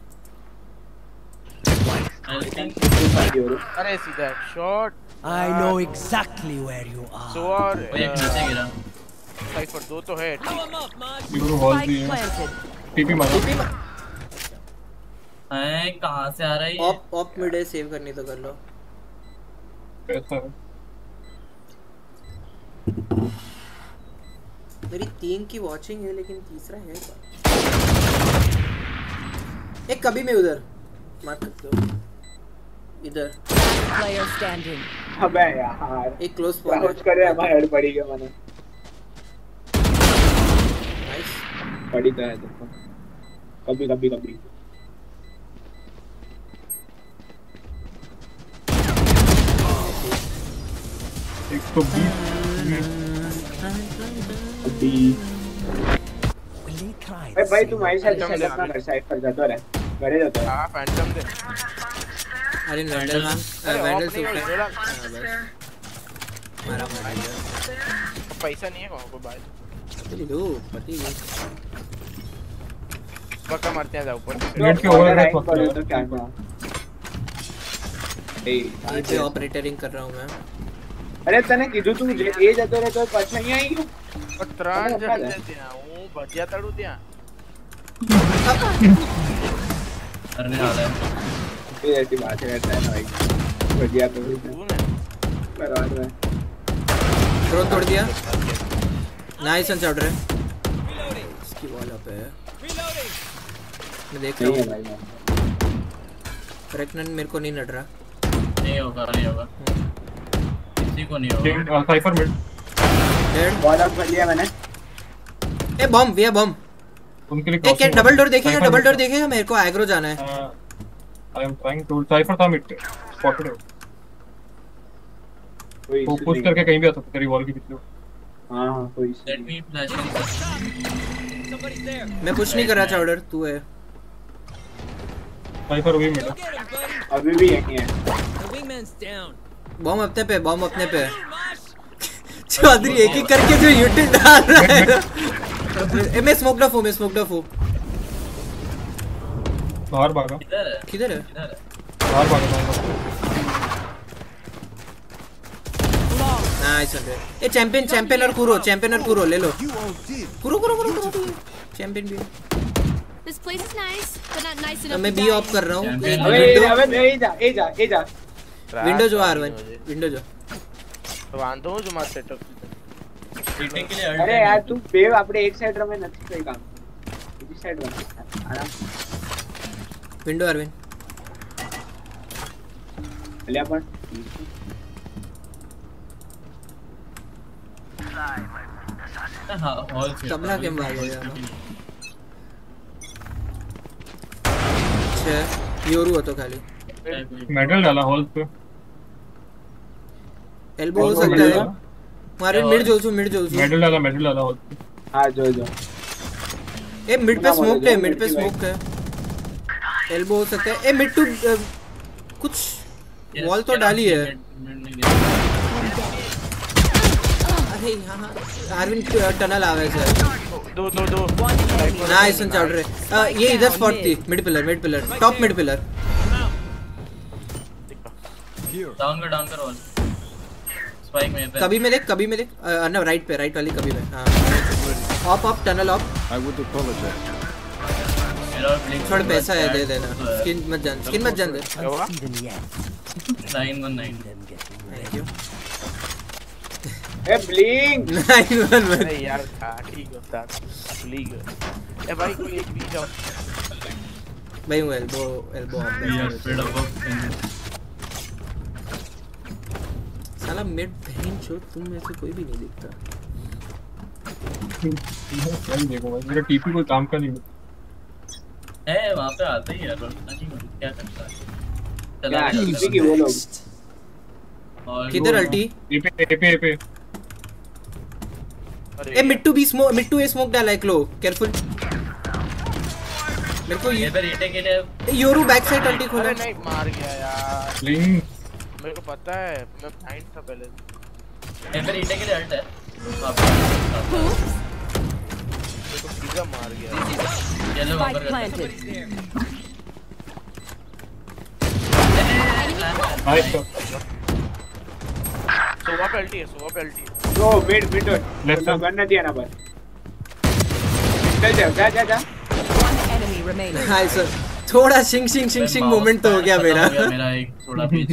[SPEAKER 4] अरे सीधा shot.
[SPEAKER 12] I know exactly where you are.
[SPEAKER 4] Sova और
[SPEAKER 11] एक नीचे गिरा।
[SPEAKER 4] साइफर दो तो है।
[SPEAKER 2] बिल्कुल हॉल भी है। टीपी मारो।
[SPEAKER 11] है कहां से आ रहा है ये?
[SPEAKER 1] ऑप ऑप मिड है, सेव करनी तो कर लो।
[SPEAKER 2] कैसा है?
[SPEAKER 1] मेरी तीन की वॉचिंग है लेकिन तीसरा है क्या? एक कभी मैं उधर मार सकते हो इधर।
[SPEAKER 14] Player standing.
[SPEAKER 3] अबे यार
[SPEAKER 1] एक क्लोज
[SPEAKER 3] पॉइंट कुछ करे हमारा हेड पड़ी गया मैंने।
[SPEAKER 1] नाइस
[SPEAKER 3] पड़ी तो है देखो कभी कभी कभी।
[SPEAKER 2] एक तो
[SPEAKER 3] भाई भाई तुम ऐसे सेटअप ना कर साइड पर जाता रहे घरे जाता है।
[SPEAKER 4] हां फैंटम दे।
[SPEAKER 1] अरे वैंडल हां वैंडल से ऊपर मारा मारा
[SPEAKER 4] पैसा नहीं है कहां को भाई
[SPEAKER 1] चल लो पति
[SPEAKER 4] पक्का मारते हैं जा ऊपर
[SPEAKER 2] नेट के ओवर राइट पर
[SPEAKER 3] तो क्या हुआ। ए
[SPEAKER 1] ये ऑपरेटरिंग कर रहा हूं मैं।
[SPEAKER 3] अरे तने कीधु तू ए जतो रे तो पाछा नहीं आई
[SPEAKER 4] पर ત્રણ જણ છે ત્યાં હું ભજીયા તળું ત્યાં
[SPEAKER 11] करने वाला है।
[SPEAKER 3] ये ऐसी बात है रहता है ना भाई भजिया तो बराबर है।
[SPEAKER 1] ड्रोन तोड़ दिया। नाइस वन चाउडर है इसकी वॉल अप है। मैं देख रहा हूं भाई करेक्टन मेरे को नहीं नट रहा।
[SPEAKER 11] नहीं होगा नहीं होगा किसी को नहीं होगा।
[SPEAKER 2] Cypher mid
[SPEAKER 1] dead
[SPEAKER 3] ball up कर लिया मैंने।
[SPEAKER 1] ए बम वी बम
[SPEAKER 2] उनके लिए
[SPEAKER 1] एक डबल डोर देखेगा डबल डोर देखेगा मेरे को एग्रो जाना है।
[SPEAKER 2] I am trying to Cypher था मिड स्पॉटेड है वो पुश करके कहीं भी आ सकता है रिवॉल्व के पीछे।
[SPEAKER 3] हां हां कोई
[SPEAKER 11] लेट मी फ्लैश।
[SPEAKER 1] मैं कुछ नहीं कर रहा चाउडर तू है।
[SPEAKER 2] साइफर अभी मिड
[SPEAKER 3] अभी भी यहीं है।
[SPEAKER 1] बम अपने पे बम अपने पे चौधरी एक एक करके जो यूटिल डाल रहा है। ए मैं स्मोक डफ हूं मैं स्मोक डफ हूं।
[SPEAKER 2] बाहर भागा
[SPEAKER 11] किधर है
[SPEAKER 1] किधर है
[SPEAKER 2] बाहर भागा।
[SPEAKER 1] नाइस है ए चैंपियन चैंपियन और कुरो चैंपियन और कुरो ले लो। कुरो कुरो कुरो कुरो चैंपियन भी।
[SPEAKER 7] This place is nice, but not nice enough.
[SPEAKER 1] मैं बी ऑफ कर रहा हूं।
[SPEAKER 3] अबे अबे ए जा ए जा ए जा
[SPEAKER 1] विंडो जो आर वन विंडो जो
[SPEAKER 4] तो वांधो जो मत सेटअप
[SPEAKER 11] मीटिंग के लिए।
[SPEAKER 3] अरे यार तू बेव આપણે એક સાઈડ રમે નથી કઈ કામ બીજી સાઈડ રમે આરામ
[SPEAKER 1] विंडो अरविंद
[SPEAKER 3] ले अपन
[SPEAKER 11] हां हॉल से
[SPEAKER 1] तबला के मार गया छे योरू हो तो खाली
[SPEAKER 2] मेडल डाला हॉल पे
[SPEAKER 1] एल्बो हो सकता है मारे मिड जोसु मिड जोसु
[SPEAKER 2] मेडल डाला मेडल डाला हॉल पे।
[SPEAKER 3] हां जो जो
[SPEAKER 1] ए मिड पे स्मोक है मिड पे स्मोक है एल्बो हो सकता है। ए मिड टू कुछ वॉल तो डाली है। अरे यहां आरविन टनल आवे से
[SPEAKER 4] दो दो दो
[SPEAKER 1] नाइस वन चाउडर है। ये इधर स्पॉट थी mid pillar mid pillar top mid pillar
[SPEAKER 11] down कर डाउन कर वॉल स्पाइक में पे
[SPEAKER 1] कभी में देख कभी में देख ना राइट पे राइट वाली कभी में हां off off tunnel off.
[SPEAKER 13] I would apologize.
[SPEAKER 11] मेरा ब्लिंक
[SPEAKER 1] थोड़ा पैसा है दे देना स्किन मत जान स्किन मत जान दे।
[SPEAKER 11] Nine one nine
[SPEAKER 1] thank you
[SPEAKER 3] A blink
[SPEAKER 1] nine one one.
[SPEAKER 4] अरे यार ठीक होता ब्लिंक ए भाई कोई एक भी जाओ
[SPEAKER 1] भाई वो एल्बो एल्बो
[SPEAKER 11] यार स्प्रेड अप
[SPEAKER 1] साला मिड बहन चो तुम में से कोई भी नहीं दिखता।
[SPEAKER 2] क्या देखो भाई मेरा टीपी कोई काम का नहीं
[SPEAKER 11] है वहां पे आता ही है पर नहीं क्या करता है। चला
[SPEAKER 3] टीपी की वो लोग
[SPEAKER 11] और
[SPEAKER 1] किधर अल्टी
[SPEAKER 2] ए पे ए पे ए पे
[SPEAKER 1] A mid to B smoke, mid to A smoke डाला है, क्लो केयरफुल। मेरे को
[SPEAKER 11] ये पर ईटे के लिए
[SPEAKER 1] योरू बैक साइड अल्टी खोला।
[SPEAKER 4] अरे नहीं मार गया यार
[SPEAKER 2] लिंक
[SPEAKER 4] मेरे को पता है, मैं ब्लाइंड था पहले।
[SPEAKER 11] ये पर ईटे के लिए अल्ट है,
[SPEAKER 4] मेरे को सीधा मार गया।
[SPEAKER 11] येलो वहां पर
[SPEAKER 2] नाइस।
[SPEAKER 4] सोवा पे अल्टी है, सोवा पे अल्टी है।
[SPEAKER 3] नो मिड मिड
[SPEAKER 2] लेफ्ट
[SPEAKER 3] ना गन दिया ना बस। चल जा जा जा जा।
[SPEAKER 14] Enemy remaining.
[SPEAKER 1] हाय सर, थोड़ा शिंग शिंग शिंग शिंग मोमेंट तो हो गया मेरा।
[SPEAKER 11] मेरा एक थोड़ा पेज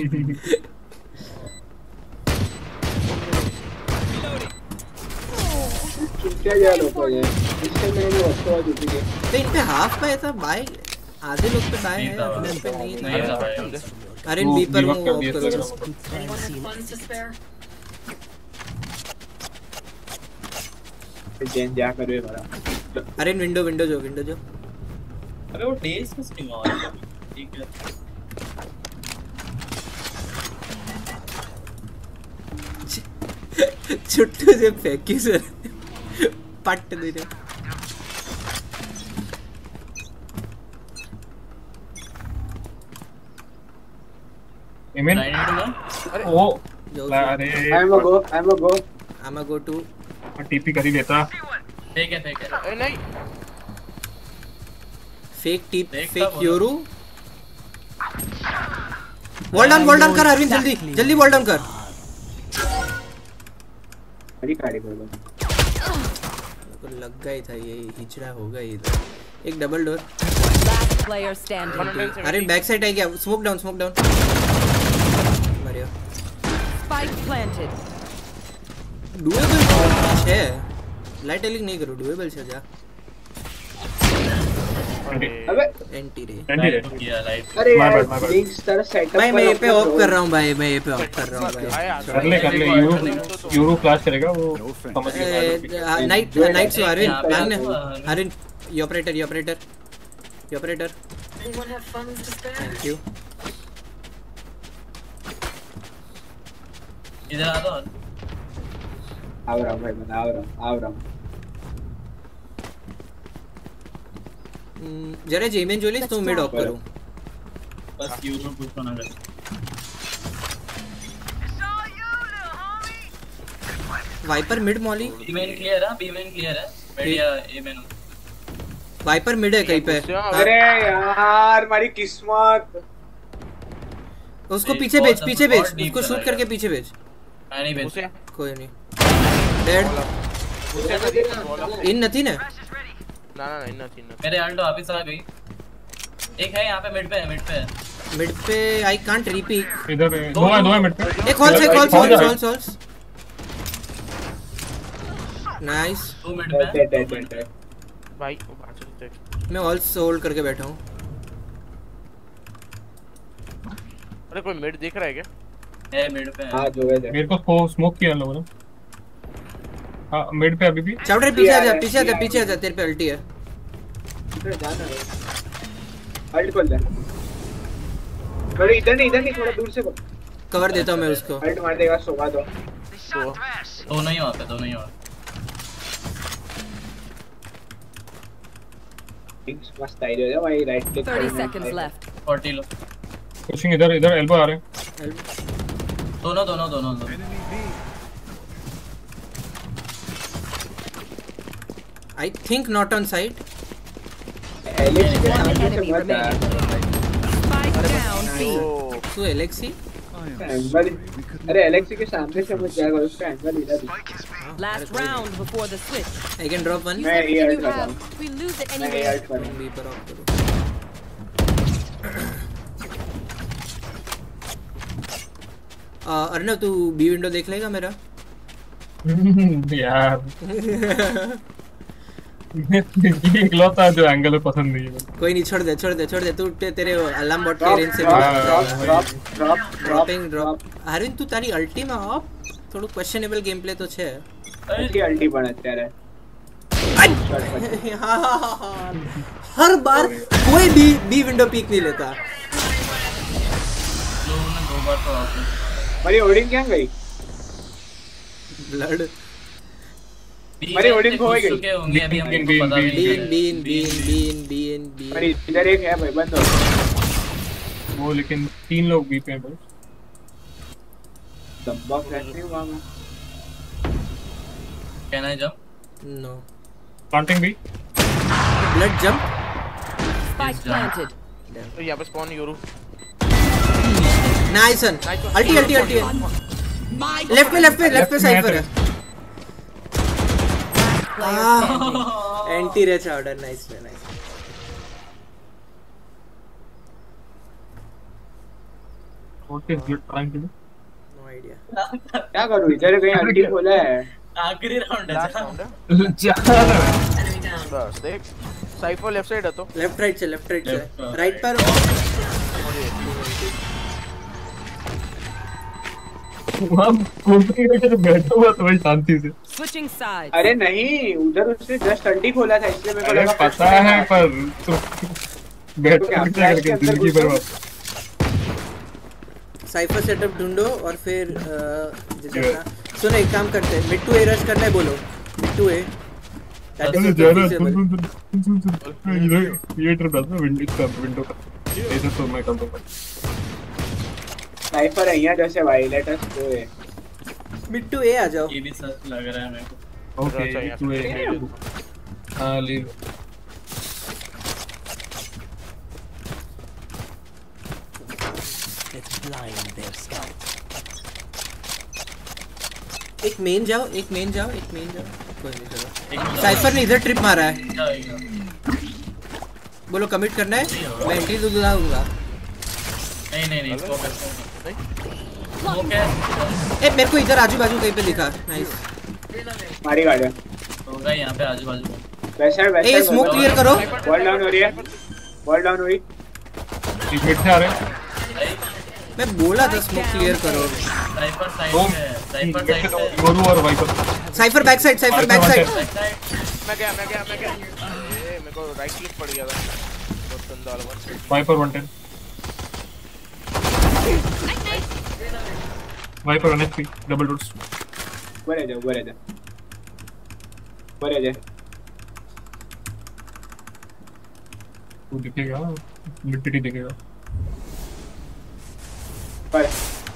[SPEAKER 3] क्या जा रहा है इससे मेरे को अच्छा दिखी है।
[SPEAKER 1] तो इन पे हाफ पे ऐसा बाय आधे लोग पे बाय है, अपने पे नहीं है। अरे बी पर मूव ऑफ करो।
[SPEAKER 3] जेन जा करे बड़ा।
[SPEAKER 1] अरे विंडो विंडो जो विंडो जो
[SPEAKER 11] अबे वो डेज में स्टिंग आ रहा है। ठीक है
[SPEAKER 1] छुट्टू से फेंकी सर पट दे रहे।
[SPEAKER 2] एमिन
[SPEAKER 11] अरे
[SPEAKER 2] ओ अरे
[SPEAKER 3] I am go I am go
[SPEAKER 1] I am go to
[SPEAKER 2] TP कर ही लेता।
[SPEAKER 11] फेक है फेक है।
[SPEAKER 4] अरे नहीं
[SPEAKER 1] फेक टीप fake Yoru. Wall down wall down कर अरविंद, जल्दी जल्दी वॉल डाउन कर।
[SPEAKER 3] अरे काड़ी कर लो।
[SPEAKER 1] को लग गया था ये हिचड़ा होगा इधर। एक double door.
[SPEAKER 14] Last player standing.
[SPEAKER 1] अरे बैक साइड है क्या? Smoke down smoke down. मरियो।
[SPEAKER 14] Spike planted.
[SPEAKER 1] डुएबल है। लाइट एलिंग नहीं करो, डुएबल से जा।
[SPEAKER 3] अबे
[SPEAKER 1] एंटी रे
[SPEAKER 2] एंटी रे
[SPEAKER 11] किया लाइट।
[SPEAKER 3] अरे यार लिंक्स तरह सेटअप
[SPEAKER 1] भाई मैं ये पे ऑफ कर रहा हूं भाई, मैं ये पे ऑफ कर रहा हूं भाई।
[SPEAKER 2] कर ले कर ले यूरो यूरो फ्लैश करेगा वो समझ गया।
[SPEAKER 1] नाइट नाइट से अरविंद प्लान है अरविंद ये ऑपरेटर ये ऑपरेटर ये ऑपरेटर थैंक यू।
[SPEAKER 11] इधर आ दो।
[SPEAKER 3] आ रहा हूं भाई, मैं आ रहा हूं आ रहा हूं।
[SPEAKER 1] जरा जेमेन जोलिस तो मिड ऑफ करो
[SPEAKER 11] बस यूरो पुश होना कर।
[SPEAKER 1] Viper mid molly
[SPEAKER 11] B main clear है, बी मेन क्लियर है। बढ़िया ए मेन
[SPEAKER 1] वाइपर मिड है कहीं पे।
[SPEAKER 3] अरे यार हमारी किस्मत।
[SPEAKER 1] उसको पीछे भेज पीछे भेज उसको शूट करके पीछे भेज।
[SPEAKER 11] मैं नहीं भेज
[SPEAKER 1] कोई नहीं। डेड इन नथी ने
[SPEAKER 4] ना ना नहीं नहीं
[SPEAKER 11] मेरे अल्टो वापस आ गई। एक है यहाँ पे मिड पे है मिड पे है
[SPEAKER 1] मिड पे आई कांट रिपीट।
[SPEAKER 2] इधर दो है दो है मिड पे।
[SPEAKER 1] एक हॉल से hall hall hall hall nice.
[SPEAKER 11] दो मिड पे
[SPEAKER 4] भाई
[SPEAKER 1] मैं ऑल होल्ड करके बैठा हूँ।
[SPEAKER 4] अरे कोई मिड दिख रहा है क्या?
[SPEAKER 11] है मिड पे।
[SPEAKER 3] हां जो है
[SPEAKER 2] मेरे को स्मोक किया लोगों ने। हां मिड पे अभी भी
[SPEAKER 1] चाउडर पीछे आ जा पीछे आ जा पीछे आ जा तेरे पे अल्टी है।
[SPEAKER 3] इधर जाना है अल्ट खोल दे। अरे इधर नहीं इधर नहीं थोड़ा दूर से
[SPEAKER 1] कवर देता हूं मैं उसको।
[SPEAKER 3] अल्ट मार देगा सोगा दो
[SPEAKER 11] तो नहीं वहां पे तो नहीं वहां
[SPEAKER 3] पिंक्स मस्त आइडिया है भाई। Right click
[SPEAKER 14] thirty seconds left.
[SPEAKER 11] forty low
[SPEAKER 2] pushing इधर इधर एल्बो आ रहे हैं
[SPEAKER 11] दोनों दोनों दोनों दोनों।
[SPEAKER 1] I think not on site.
[SPEAKER 3] Alexi के
[SPEAKER 14] One
[SPEAKER 3] सामने से
[SPEAKER 14] enemy
[SPEAKER 3] मत
[SPEAKER 14] remaining. Spike down B.
[SPEAKER 1] So Alexi
[SPEAKER 3] angle. अरे एलेक्सी के सामने से मत जाएगा, उसका एंगल इधर है।
[SPEAKER 14] Last round before the switch.
[SPEAKER 1] I can drop one.
[SPEAKER 3] मैं ये अल्ट कर रहा हूं।
[SPEAKER 14] We lose it
[SPEAKER 3] मैं ये
[SPEAKER 14] anyway.
[SPEAKER 3] अल्ट कर रहा हूं।
[SPEAKER 1] बी पर ऑफ करो। अर्नव तू बी विंडो देख लेगा मेरा?
[SPEAKER 2] यार ये इकलौता जो एंगल पसंद नहीं है।
[SPEAKER 1] कोई नहीं छोड़ दे छोड़ दे छोड़ दे तू तेरे अलार्म बॉट के रेंज से
[SPEAKER 3] drop drop drop
[SPEAKER 1] dropping drop. Arvind तू तारी अल्टी में ऑफ थोड़ा क्वेश्चनेबल गेम प्ले तो छे।
[SPEAKER 3] अल्टी अल्टी बन અત્યારે
[SPEAKER 1] हर बार कोई भी बी विंडो पीक नहीं लेता।
[SPEAKER 11] लोगों ने दो बार तो ऑफ
[SPEAKER 3] मेरी होल्डिंग क्या गई?
[SPEAKER 1] ब्लड
[SPEAKER 3] अरे ओडिन खो गई।
[SPEAKER 11] चुके होंगे अभी हमको पता भी नहीं।
[SPEAKER 1] बीन बीन बीन बीन बीन बीन।
[SPEAKER 3] अरे इधर एक है भाई बंद हो
[SPEAKER 2] वो, लेकिन तीन लोग भी पे हैं भाई।
[SPEAKER 3] दब्बा फ्लैश नहीं हुआ मैं।
[SPEAKER 11] Can I jump?
[SPEAKER 1] No.
[SPEAKER 2] Planting भी।
[SPEAKER 1] Blood jump.
[SPEAKER 14] Spike planted.
[SPEAKER 4] तो यहाँ पे spawn Yoru.
[SPEAKER 1] Nice one. Ulti ulti ulti. Left में लेफ्ट में लेफ्ट में साइफर है। एंटी रेच order nice nice.
[SPEAKER 2] What is you trying to do?
[SPEAKER 1] No idea.
[SPEAKER 3] क्या करूं इधर कहीं अल्टी खोला है।
[SPEAKER 11] आखिरी राउंड है
[SPEAKER 2] जा
[SPEAKER 4] बस देख साइफर लेफ्ट साइड है तो
[SPEAKER 1] लेफ्ट राइट से लेफ्ट राइट से राइट पर
[SPEAKER 2] वहां कॉम्पिटिटर बैठा हुआ तो भाई शांति से।
[SPEAKER 14] Switching sides.
[SPEAKER 3] अरे नहीं उधर उसने जस्ट अल्टी खोला था इसलिए मेरे को लगा
[SPEAKER 2] पता है पर तो बैठ करके जिंदगी बर्बाद।
[SPEAKER 1] साइफर सेटअप ढूंढो और फिर जितना सुनो एक काम करते हैं मिड टू ए रश करना है बोलो mid to A that is
[SPEAKER 2] ज्यादा ये ट्रिप है विंडो का विंडो का ऐसा तो मैं काम करता
[SPEAKER 3] साइफर है यहां जैसे भाई let us go A
[SPEAKER 1] mid to A आ जाओ।
[SPEAKER 11] ये भी सच लग रहा है मेरे को।
[SPEAKER 2] ओके टू ए हां लीव
[SPEAKER 1] एक मेन जाओ एक मेन जाओ एक मेन जाओ कोई नहीं चलो। साइफर ने इधर ट्रिप मारा है बोलो कमिट करना है मैं एंट्री तो दूंगा।
[SPEAKER 11] नहीं नहीं नहीं इसको करता हूं ओके
[SPEAKER 1] ए मेरे को इधर आजू बाजू कहीं पे दिखा। नाइस
[SPEAKER 3] मारी गाड़ी
[SPEAKER 11] होगा यहां पे आजू बाजू
[SPEAKER 3] वैसे वैसे
[SPEAKER 1] ए स्मोक क्लियर करो।
[SPEAKER 3] वॉल डाउन हो रही है वॉल डाउन हुई
[SPEAKER 2] एक मिनट से आ रहे हैं।
[SPEAKER 1] मैं बोला था स्मोक क्लियर करो।
[SPEAKER 11] साइफर साइड है साइफर साइड है
[SPEAKER 2] गोरू और Viper
[SPEAKER 1] Cypher back side Cypher back side.
[SPEAKER 4] मैं गया मैं गया मैं गया ए मेरे को राइट क्लिक पड़ गया था बहुत गंदा वाला
[SPEAKER 2] Viper one ten Viper one HP double doors
[SPEAKER 3] ऊपर आ जा ऊपर आ जा ऊपर आ जा
[SPEAKER 2] तू दिखेगा मिट्टी दिखेगा
[SPEAKER 3] पर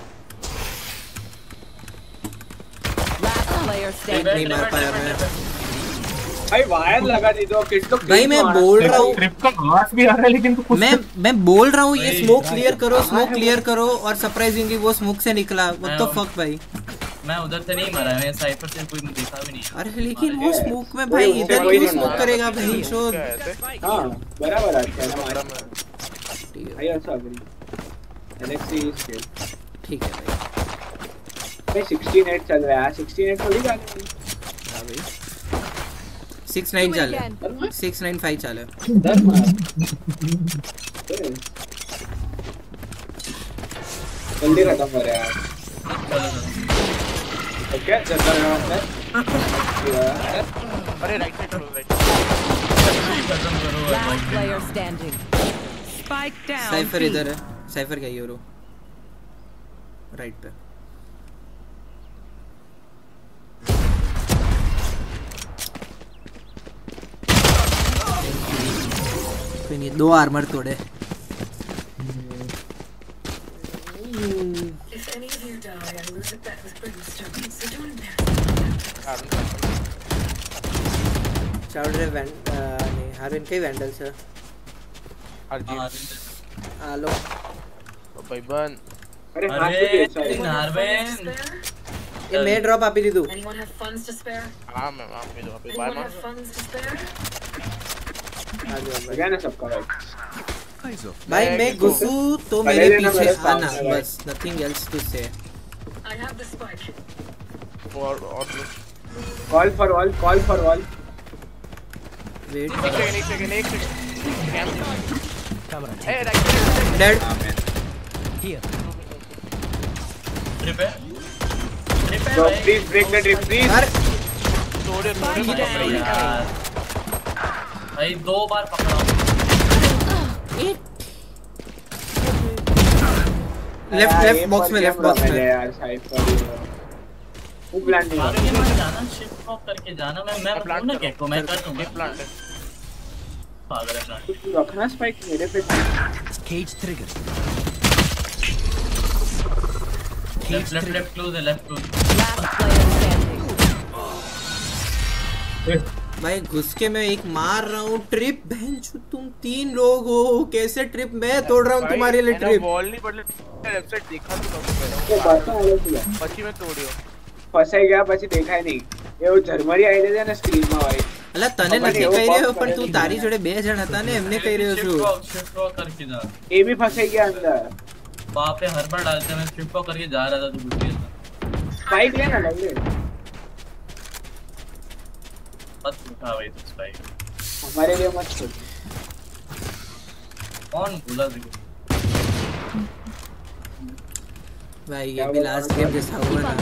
[SPEAKER 14] Last player standing.
[SPEAKER 1] नहीं मार पाया मैं
[SPEAKER 3] भाई वायर लगा दी दो किट तो
[SPEAKER 1] भाई मैं बोल रहा हूँ
[SPEAKER 2] ट्रिप का आवाज भी आ रहा है लेकिन तू कुछ
[SPEAKER 1] मैं मैं बोल रहा हूँ ये स्मोक क्लियर करो स्मोक क्लियर करो और सरप्राइजिंगली वो स्मोक से निकला व्हाट द फक भाई।
[SPEAKER 11] मैं उधर से नहीं मरा मैं साइफर से कोई दिखा भी नहीं।
[SPEAKER 1] अरे लेकिन वो स्मोक में भाई इधर क्यों स्मोक करेगा भाई शोर।
[SPEAKER 3] हां बराबर आता है हमारा भाई ऐसा अग्री एलेक्सी इज किल
[SPEAKER 1] ठीक है भाई
[SPEAKER 3] भाई सिक्सटीन एट चल रहा है सिक्सटीन एट थोड़ी गाली
[SPEAKER 1] हां भाई सिक्स नाइन चले सिक्स नाइन फाइव चले
[SPEAKER 3] जल्दी खत्म हो रहा है यार ओके चल रहा है
[SPEAKER 4] अरे राइट साइड चलो right
[SPEAKER 14] Last player standing. Spike down.
[SPEAKER 1] साइफर इधर है साइफर क्या यूरो राइट पे कोई नहीं दो आर्मर तोड़े।
[SPEAKER 5] If any of you die, I lose a bet with Brimstone, so don't embarrass me.
[SPEAKER 1] चाउड रे वैन नहीं हार्विन के वैंडल से
[SPEAKER 4] अर्जी
[SPEAKER 1] हेलो
[SPEAKER 4] भाई बन
[SPEAKER 3] अरे
[SPEAKER 11] अरे हार्विन
[SPEAKER 1] ये मैं ड्रॉप आप ही दे दूं।
[SPEAKER 5] Anyone have funds to spare?
[SPEAKER 4] हां मैं आप पे दो पे buy
[SPEAKER 5] Anyone have funds to spare?
[SPEAKER 1] आ जाओ भाई
[SPEAKER 3] क्या ना सबका भाई
[SPEAKER 1] भाई मैं घुसू तो मेरे पीछे आना बस नथिंग एल्स टू से।
[SPEAKER 5] I have the spike.
[SPEAKER 4] और और
[SPEAKER 3] call for all call for all
[SPEAKER 1] wait
[SPEAKER 4] एक सेकंड एक सेकंड एक second camera A right
[SPEAKER 1] dead
[SPEAKER 12] Here.
[SPEAKER 11] Trip है ट्रिप है
[SPEAKER 3] So please break the trip, please.
[SPEAKER 1] अरे
[SPEAKER 4] तोड़े तोड़े
[SPEAKER 11] यार भाई दो बार पकड़ा
[SPEAKER 1] लेफ्ट लेफ्ट बॉक्स में लेफ्ट बॉक्स में
[SPEAKER 3] यार साइड पर वो प्लांट नहीं
[SPEAKER 11] आगे मत जाना, शिफ्ट ड्रॉप करके जाना। मैं मैं बोलूं ना क्या को मैं कर दूंगा
[SPEAKER 4] प्लांट।
[SPEAKER 11] पागल है प्लांट।
[SPEAKER 3] कुछ रखना स्पाइक मेरे पे।
[SPEAKER 12] Cage trigger.
[SPEAKER 11] Left left left close है, लेफ्ट क्लोज।
[SPEAKER 1] भाई घुस के मैं एक मार रहा हूँ ट्रिप। बेंच तुम तीन लोग हो, कैसे ट्रिप मैं तोड़ रहा हूँ तुम्हारे लिए ट्रिप।
[SPEAKER 4] बॉल नहीं पड़ले लेफ्ट साइड देखा तो
[SPEAKER 3] ये बात आले तुला
[SPEAKER 4] પછી મેં તોડ્યો
[SPEAKER 3] ફસાઈ ગયા પછી દેખાય નહીં એ वो झरमरी આવી રહી છે ને સ્ક્રીન માં ભાઈ
[SPEAKER 1] અલા તને નથી કહી રહ્યો પણ તું તારી જોડે બે જણ હતા ને એમને કહી રહ્યો છું।
[SPEAKER 11] शिफ्ट ड्रॉप करके जा।
[SPEAKER 3] એ भी फसाई गया अंदर।
[SPEAKER 11] वहां पे हर बार डालते मैं शिफ्ट ड्रॉप करके जा रहा था तो घुस गया था।
[SPEAKER 3] स्पाइक लेना लग ले
[SPEAKER 11] मत उठा भाई तू स्पाइक
[SPEAKER 3] हमारे लिए मत छोड़।
[SPEAKER 11] कौन बोला देखो
[SPEAKER 1] भाई ये भी लास्ट गेम जैसा हुआ ना।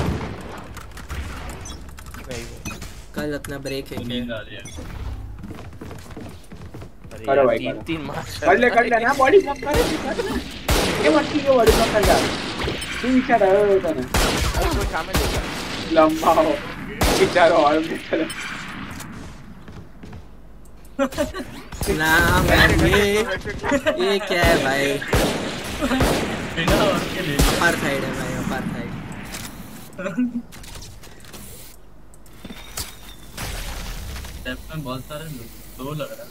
[SPEAKER 1] कल अपना ब्रेक है क्या?
[SPEAKER 3] करो भाई
[SPEAKER 4] तीन तीन मार
[SPEAKER 3] कर ले कर ले ना बॉडी ब्लॉक कर ये मत की बॉडी ब्लॉक कर जा तू इच्छा रहा होता ना
[SPEAKER 4] तो सामने देखा
[SPEAKER 3] लंबा हो बेचारा और चलो
[SPEAKER 1] ना मैं ये ये क्या है भाई?
[SPEAKER 11] बिना और के ले
[SPEAKER 1] अपार साइड है भाई, अपार साइड।
[SPEAKER 11] स्टेप में बहुत सारे लोग दो लग रहा है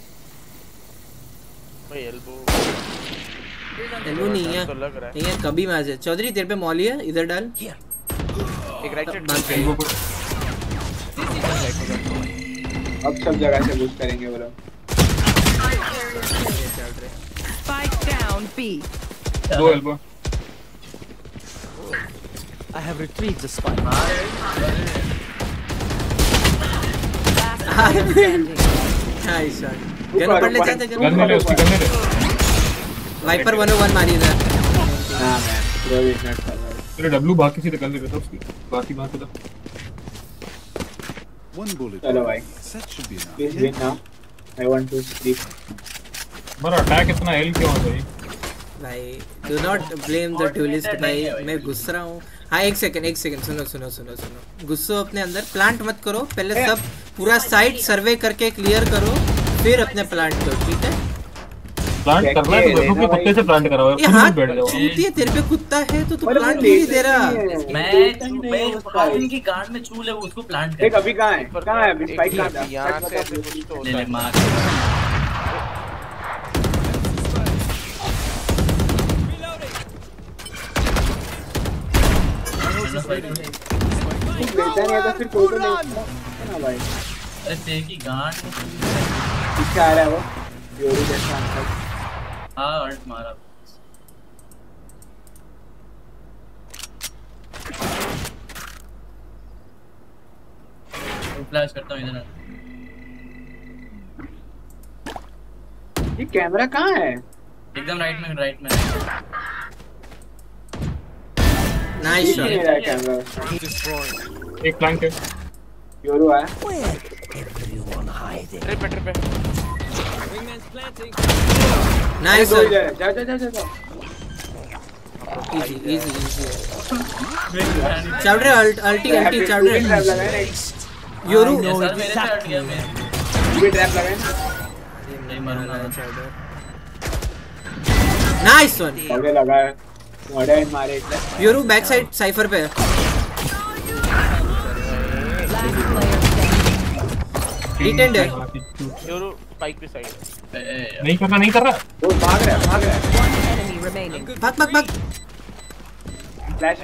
[SPEAKER 4] भाई एल्बो
[SPEAKER 1] एल्बो नहीं है
[SPEAKER 4] तो लग रहा है
[SPEAKER 1] नहीं है कभी में आ जाए। चौधरी तेरे पे मॉली है इधर डाल
[SPEAKER 4] एक राइट साइड
[SPEAKER 3] अब सब जगह से बूस्ट करेंगे वो लोग।
[SPEAKER 14] Spike down B.
[SPEAKER 2] दो elbow
[SPEAKER 12] I have retrieved the spike.
[SPEAKER 1] Nice shot. Gun पड़ ले जाते
[SPEAKER 2] गन ले ले उसकी गन ले ले।
[SPEAKER 1] वाइपर वन ओ वन मारी इधर।
[SPEAKER 3] ना मैन प्रो इज नॉट कर रहा।
[SPEAKER 2] तेरे डब्ल्यू बाकी से गन ले लेता उसकी बाकी बात था।
[SPEAKER 13] One bullet.
[SPEAKER 3] चलो भाई
[SPEAKER 13] That should be enough.
[SPEAKER 3] Please win now I want to sleep.
[SPEAKER 2] हमारा अटैक इतना एल क्यों है भाई?
[SPEAKER 1] भाई do not blame the duelist भाई, मैं गुस्सा रहा हूँ। हाँ एक सेकंड एक सेकंड सुनो सुनो सुनो सुनो गुस्सो अपने अंदर प्लांट मत करो, पहले सब पूरा साइट सर्वे करके क्लियर करो फिर अपने प्लांट करो, ठीक है?
[SPEAKER 2] प्लांट करना है तो ग्रुप में कुत्ते से प्लांट कराओ
[SPEAKER 1] ये हाथ बैठ जाओ। चूतिया तेरे पे कुत्ता है तो तू प्लांट नहीं दे रहा।
[SPEAKER 11] मैं मैं इनकी गार्ड में चूल है उसको प्लांट कर।
[SPEAKER 3] देख अभी कहां है कहां है अभी स्पाइक कहां है
[SPEAKER 4] यहां से ऐसे कुछ तो
[SPEAKER 11] ले ले मार
[SPEAKER 3] लेता नहीं है तो फिर कोई तो नहीं ना भाई।
[SPEAKER 11] अरे तेरे की गांड
[SPEAKER 3] पीछे आ रहा है वो योरी जैसा अंकल।
[SPEAKER 11] हाँ अल्ट मारा फ्लैश करता हूँ इधर।
[SPEAKER 3] ये कैमरा कहाँ है?
[SPEAKER 11] एकदम राइट में राइट में।
[SPEAKER 1] Nice shot.
[SPEAKER 2] एक प्लांट है
[SPEAKER 3] योरू है
[SPEAKER 12] Everyone hiding.
[SPEAKER 4] ट्रिप पे ट्रिप पे
[SPEAKER 1] नाइस
[SPEAKER 3] जा
[SPEAKER 1] शॉट।
[SPEAKER 3] जा जा जा जा
[SPEAKER 1] easy easy easy. Chavde ult ulti ulti Chavde Yoru
[SPEAKER 11] ये सर मेरे से हट गया मैं
[SPEAKER 3] ये ट्रैप लगाए
[SPEAKER 11] नहीं मरूंगा
[SPEAKER 1] नाइस वन।
[SPEAKER 3] चावड़े लगा है मोड़े मारे इतना।
[SPEAKER 1] योरू बैक साइड साइफर पे डिटेंड है।
[SPEAKER 4] योरू स्पाइक पे साइड
[SPEAKER 2] नहीं कर रहा नहीं कर रहा
[SPEAKER 3] वो भाग रहा है भाग रहा है
[SPEAKER 14] Enemy remaining.
[SPEAKER 1] भाग भाग भाग।
[SPEAKER 3] फ्लैश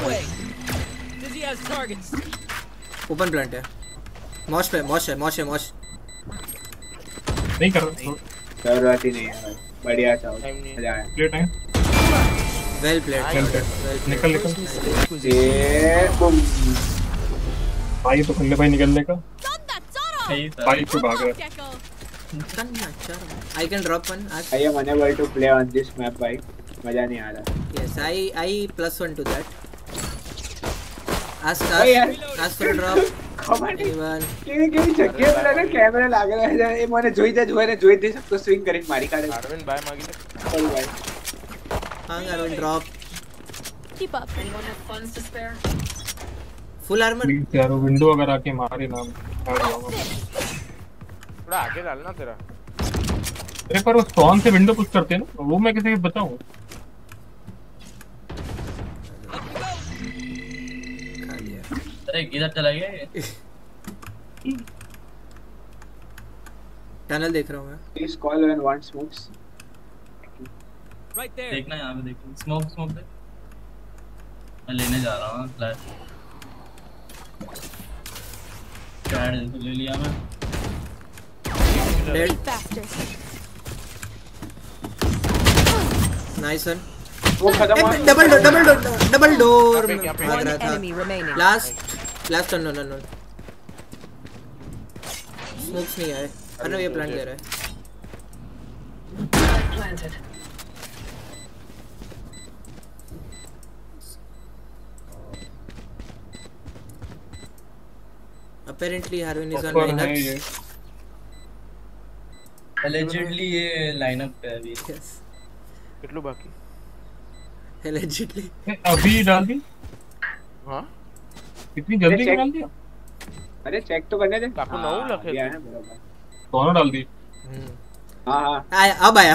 [SPEAKER 1] ओपन प्लांट है मॉश पे मॉश है मॉश है मॉश।
[SPEAKER 2] नहीं कर रहा
[SPEAKER 3] जरूरत ही नहीं है भाई बढ़िया चाहो मजा आया
[SPEAKER 2] प्लेट है
[SPEAKER 1] वेल प्लेड
[SPEAKER 2] निकल निकल
[SPEAKER 3] ये बूम
[SPEAKER 2] भाई तो खल्ले भाई निकलने का भाई तो भाग रहा है।
[SPEAKER 1] I can drop one. Ask.
[SPEAKER 3] I am unable to play on this map भाई मजा नहीं आ रहा।
[SPEAKER 1] Yes, I I plus one to that. Ask
[SPEAKER 3] भाई यार
[SPEAKER 1] ask ask for a drop. Anyone?
[SPEAKER 3] કેવી કેવી જગ્યાએ મને કેમેરા લાગેલા છે એ મને જોઈ દે જોઈને જોઈ દે શકતો સ્વિંગ કરીને મારી કાઢે
[SPEAKER 4] अरविंद बाय मांगी ले
[SPEAKER 3] चल भाई
[SPEAKER 1] हाँ Arvind drop.
[SPEAKER 7] Keep up. Anyone have funds to spare?
[SPEAKER 1] Full armour
[SPEAKER 2] please यार विंडो अगर आके मारे ना
[SPEAKER 4] थोड़ा आगे डालना तेरा।
[SPEAKER 2] अरे पर वो स्पॉन से विंडो पुश करते हैं ना, वो मैं कैसे बताऊं?
[SPEAKER 11] अरे किधर चला गया ये?
[SPEAKER 1] टनल देख रहा हूं मैं।
[SPEAKER 3] Please call when one smokes.
[SPEAKER 11] Right there. देखना यहां पे देखो। स्मोक स्मोक दे। मैं लेने जा रहा हूं फ्लैश। कैड ले लिया मैं।
[SPEAKER 1] डेड। Nice one.
[SPEAKER 3] वो खत्म हुआ।
[SPEAKER 1] Double door double door double door
[SPEAKER 14] One enemy remaining.
[SPEAKER 1] Last last no no no smokes नहीं आए। अरे ये प्लांट दे रहा है। Apparently Harvin is on lineups.
[SPEAKER 11] Allegedly ये lineup पे अभी।
[SPEAKER 1] Yes.
[SPEAKER 4] कितने बाकी?
[SPEAKER 1] Allegedly.
[SPEAKER 2] अभी डाल दी?
[SPEAKER 4] हाँ?
[SPEAKER 2] इतनी जल्दी डाल दिया?
[SPEAKER 3] अरे चेक तो करने दे।
[SPEAKER 4] काकू नौ लखे
[SPEAKER 3] है बराबर।
[SPEAKER 2] दोनों डाल दी।
[SPEAKER 3] हाँ हाँ।
[SPEAKER 1] आया अब आया।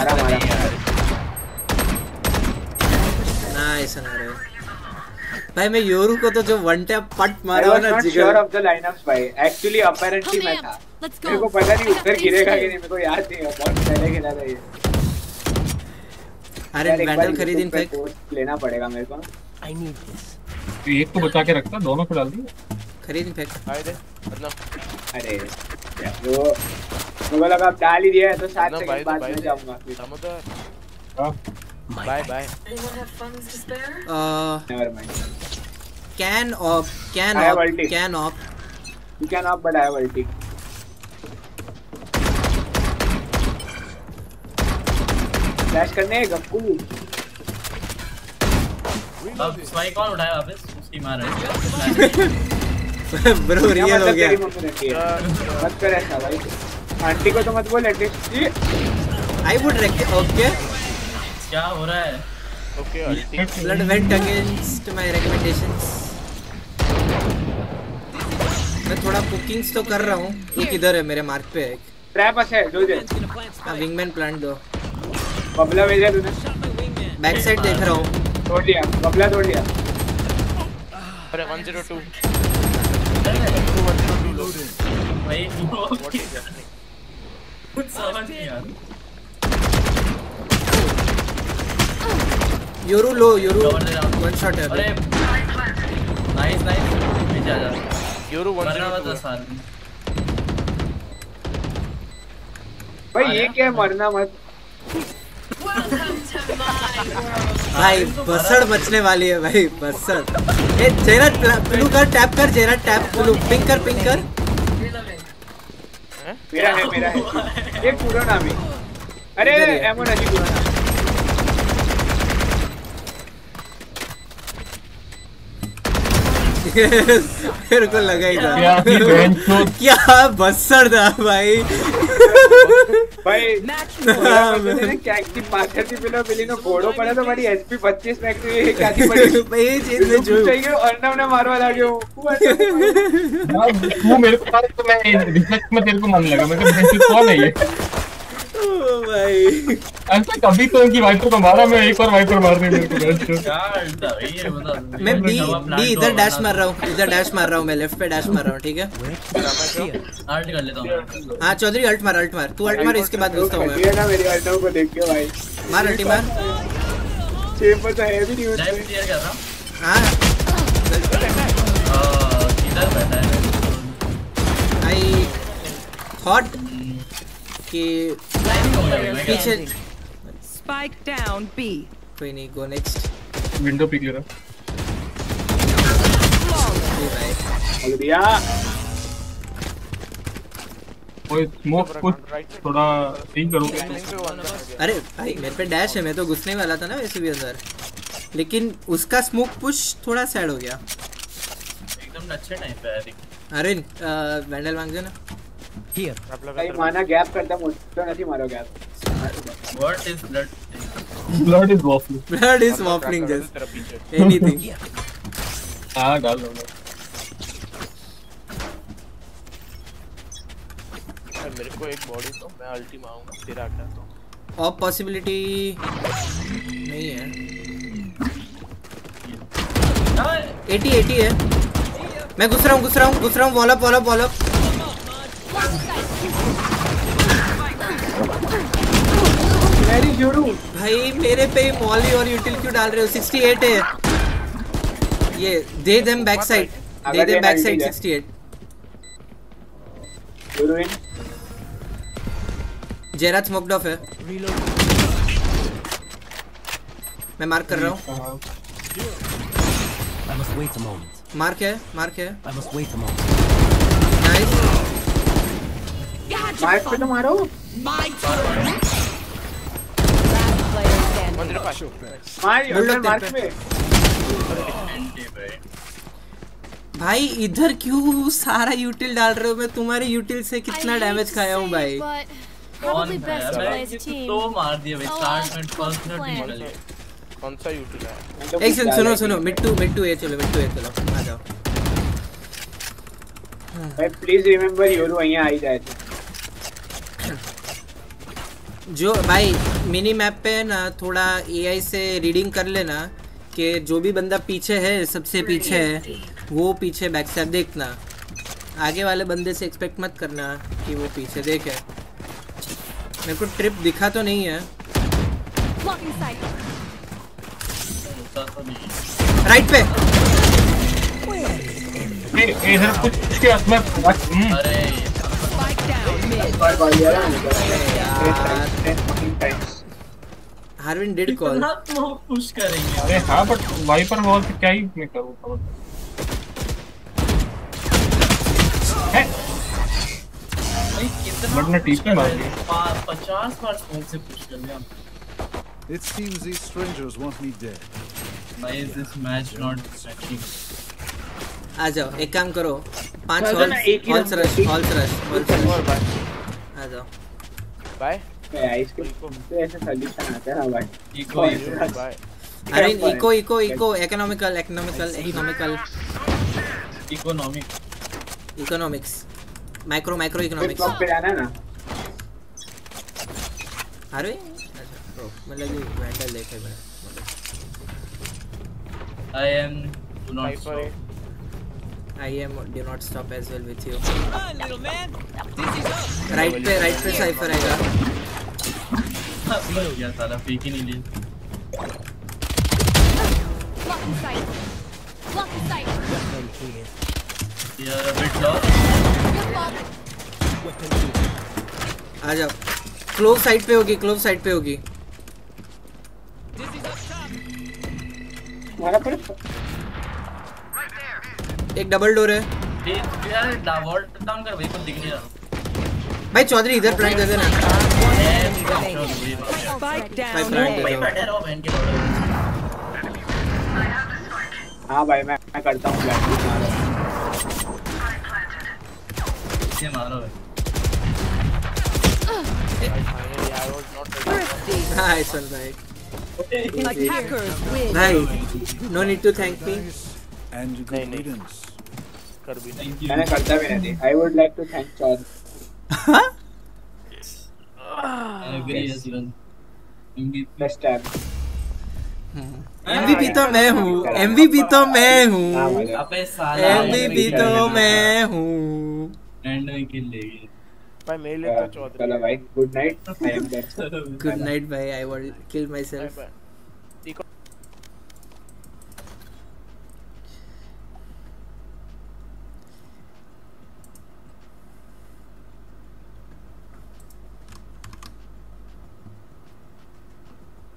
[SPEAKER 1] नाइस अनारे। भाई मैं योरू को तो जो वन टैप पट मारा ना जिगर।
[SPEAKER 3] श्योर ऑफ द लाइनअप्स भाई। एक्चुअली अपैरेंटली मैं था। मेरे को पता नहीं उधर गिरेगा कि नहीं, मेरे को याद नहीं है। बहुत पहले खेला था ये।
[SPEAKER 1] अरे वैंडल खरीद इन फेक
[SPEAKER 3] लेना पड़ेगा मेरे को।
[SPEAKER 12] I need this.
[SPEAKER 2] तो एक को बचा के रखता, दोनों को डाल दिया।
[SPEAKER 1] खरीद इन फेक।
[SPEAKER 4] आए दे मतलब।
[SPEAKER 3] अरे वो मुझे लगा आप डाल ही दिया है तो सात सेकंड बाद में जाऊंगा।
[SPEAKER 2] हां
[SPEAKER 4] bye bye.
[SPEAKER 1] Uh,
[SPEAKER 3] never mind.
[SPEAKER 1] Can op, can
[SPEAKER 3] I have
[SPEAKER 1] op,
[SPEAKER 3] ulti.
[SPEAKER 1] can op.
[SPEAKER 3] You can op, but I have ulti. Flash करने गप्पू।
[SPEAKER 11] अब स्पाइक कौन उठाया वापस? उसकी मार है।
[SPEAKER 1] Bro रियल हो गया।
[SPEAKER 3] मत कर ऐसा भाई। आंटी को तो मत बोल at least.
[SPEAKER 1] I would recommend. Okay.
[SPEAKER 11] क्या हो रहा है?
[SPEAKER 4] Okay
[SPEAKER 1] Blood went against my recommendations. मैं थोड़ा कुकिंग्स तो कर रहा हूँ। एक इधर है मेरे मार्क पे एक।
[SPEAKER 3] ट्रैप है दो जे।
[SPEAKER 1] हाँ विंगमैन प्लांट दो।
[SPEAKER 3] बबला भेजा तूने?
[SPEAKER 1] बैक साइड देख रहा हूँ।
[SPEAKER 3] तोड़ लिया, बबला तोड़ लिया।
[SPEAKER 4] अरे one zero two।
[SPEAKER 11] भाई कुछ समझ नहीं आ रहा।
[SPEAKER 1] Yoru low Yoru one shot है।
[SPEAKER 11] अरे नाइस नाइस पीछे आ जा।
[SPEAKER 4] योरू वन
[SPEAKER 11] मरना मत सार।
[SPEAKER 3] भाई ये क्या मरना मत।
[SPEAKER 1] भाई बसड़ बचने वाली है भाई बसड़। ए जेरा ब्लू कर टैप कर जेरा टैप ब्लू पिंक कर पिंक कर।
[SPEAKER 3] मेरा है मेरा है। ये पूरा नाम है। अरे एमो नहीं पूरा नाम। मेरे को लगा ही था क्या बसड़ था भाई। भाई मैंने क्या की पाथर थी पिलो बिली नो घोड़ो पड़ा तो हमारी एचपी पच्चीस मैक्स हुई क्या थी बड़ी भाई ये चीज में जो चाहिए अर्नव ने मारवा लगे हूं
[SPEAKER 2] वो मेरे को मारे तो मैं रिफ्लेक्स में तेरे को मन लगा मैं कहा कौन है ये
[SPEAKER 1] ओ भाई
[SPEAKER 2] ऐसा कभी तो उनकी वाइपर को मारा मैं एक और वाइपर मार दे मेरे को
[SPEAKER 1] मैं बी बी इधर डैश मार रहा हूँ इधर डैश मार रहा हूँ मैं लेफ्ट पे डैश मार रहा हूँ ठीक है
[SPEAKER 11] अल्ट कर लेता हूँ।
[SPEAKER 1] हाँ चौधरी अल्ट मार अल्ट मार तू अल्ट मार इसके बाद घुसता हूँ मैं।
[SPEAKER 3] ये ना मेरी अर्नव को देख के भाई
[SPEAKER 1] मार अल्टी मार।
[SPEAKER 3] चेंबर तो है भी नहीं उसमें।
[SPEAKER 11] डाइव क्लियर कर रहा हूँ।
[SPEAKER 1] हाँ
[SPEAKER 11] किधर बैठा है?
[SPEAKER 1] आई थॉट कि पीछे
[SPEAKER 14] Spike down B.
[SPEAKER 1] कोई नहीं गो नेक्स्ट
[SPEAKER 2] विंडो पिक करा
[SPEAKER 3] बोल दिया
[SPEAKER 2] कोई स्मोक कुछ थोड़ा ठीक करो।
[SPEAKER 1] अरे भाई मेरे पे डैश है मैं तो घुसने वाला था ना वैसे भी अंदर लेकिन उसका स्मोक पुश थोड़ा सैड हो गया
[SPEAKER 11] एकदम अच्छे टाइम पे है।
[SPEAKER 1] अरे वैंडल मांग ना
[SPEAKER 12] Here.
[SPEAKER 3] भाई माना गैप करता मुझे नहीं मारो gap.
[SPEAKER 11] What is blood?
[SPEAKER 2] Blood is waffling.
[SPEAKER 1] Blood is waffling just anything.
[SPEAKER 2] हाँ डाल लो।
[SPEAKER 4] मेरे को एक बॉडी तो मैं अल्टी मारूंगा तेरा क्या तो
[SPEAKER 1] ऑफ पॉसिबिलिटी नहीं है। अस्सी अस्सी है। मैं घुस रहा हूँ घुस रहा हूँ घुस रहा हूँ। वॉलअप वॉलअप वॉलअप। भाई मेरे पे मॉली और यूटिल क्यों डाल रहे हो? अड़सठ है ये। दे देम बैक साइड दे देम बैक साइड। अड़सठ जेराथ स्मोक्ड ऑफ है। मैं मार्क कर रहा हूँ।
[SPEAKER 12] I must wait a moment.
[SPEAKER 1] Mark है मार्क है।
[SPEAKER 12] I must wait a moment.
[SPEAKER 1] Nice.
[SPEAKER 3] Mark पे तो मारो। मार्क पे।
[SPEAKER 1] भाई इधर क्यों सारा यूटिल डाल रहे हो? मैं तुम्हारी यूटिल से कितना डैमेज खाया हूँ भाई।
[SPEAKER 11] Probably best to play as a team. तो मार दिया भाई स्टार्ट में फर्स्ट मिनट निकल गया।
[SPEAKER 4] कौन सा यूट्यूब है?
[SPEAKER 1] एक सेकंड सुनो सुनो mid to mid to A चलो मिड टू ए चलो आ जाओ।
[SPEAKER 3] भाई प्लीज रिमेंबर योरू यहाँ आई जाए थे।
[SPEAKER 1] जो भाई मिनी मैप पे ना थोड़ा एआई से रीडिंग कर लेना कि जो भी बंदा पीछे है सबसे पीछे है वो पीछे बैक साइड देखना। आगे वाले बंदे से एक्सपेक्ट मत करना कि वो पीछे देखे। मेरे को ट्रिप दिखा तो नहीं है। राइट पे
[SPEAKER 2] इधर कुछ के मैं
[SPEAKER 11] अरे
[SPEAKER 1] हार्विन डिड कॉल।
[SPEAKER 11] पुश करेंगे।
[SPEAKER 2] अरे हाँ बट वाइपर वॉल से क्या ही मैं करूँ? बट मैं टीपी मार दिया।
[SPEAKER 11] पचास बार स्मोक से पुश कर लिया।
[SPEAKER 13] It seems these strangers want me dead.
[SPEAKER 11] Why is this match not matching?
[SPEAKER 1] आ जाओ एक काम करो पांच hall hall rush hall rush hall rush आ जाओ।
[SPEAKER 4] बाय
[SPEAKER 3] आइसक्रीम तो ऐसे सॉल्यूशन आता है। भाई
[SPEAKER 11] इको
[SPEAKER 4] बाय।
[SPEAKER 1] अरे eco eco eco economical economical economical
[SPEAKER 11] economic
[SPEAKER 1] economics micro micro economics
[SPEAKER 3] पे जाना ना।
[SPEAKER 1] अरे मतलब ये वेंडर देखे मैं
[SPEAKER 11] I am do not stop.
[SPEAKER 1] I am do not stop as well with you.
[SPEAKER 12] Come on, little man. This is up.
[SPEAKER 1] Right पे राइट पे साइफर आएगा।
[SPEAKER 11] यार साला फेक ही नहीं ले।
[SPEAKER 7] Blocking sight. Blocking sight.
[SPEAKER 11] यार अबे लॉस।
[SPEAKER 1] आ जाओ। क्लोव साइड पे होगी क्लोव साइड पे होगी। एक डबल डोर है।
[SPEAKER 11] यार वॉल्ट डाउन कर भाई, कुछ दिख नहीं रहा
[SPEAKER 1] भाई। चौधरी इधर प्लांट कर देना।
[SPEAKER 3] हाँ भाई मैं मैं करता हूँ प्लांट
[SPEAKER 11] मारो।
[SPEAKER 1] Nice one, bhai.
[SPEAKER 14] Attackers win.
[SPEAKER 1] Bhai, no need to thank me.
[SPEAKER 13] And good riddance.
[SPEAKER 4] कर भी नहीं।
[SPEAKER 3] मैंने करता भी नहीं। I would like to thank Chad.
[SPEAKER 11] Agree as well.
[SPEAKER 3] Best tab.
[SPEAKER 1] M V P तो मैं हूँ। M V P तो मैं हूँ।
[SPEAKER 11] अबे साला
[SPEAKER 1] M V P तो मैं हूँ।
[SPEAKER 11] एंड में किल ले गए
[SPEAKER 4] भाई। मेरे लिए तो चौधरी।
[SPEAKER 3] चलो भाई good night. I am dead.
[SPEAKER 1] Good night, bhai. I will kill myself.
[SPEAKER 4] Bye, bye.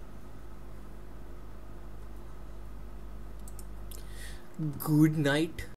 [SPEAKER 1] Good night.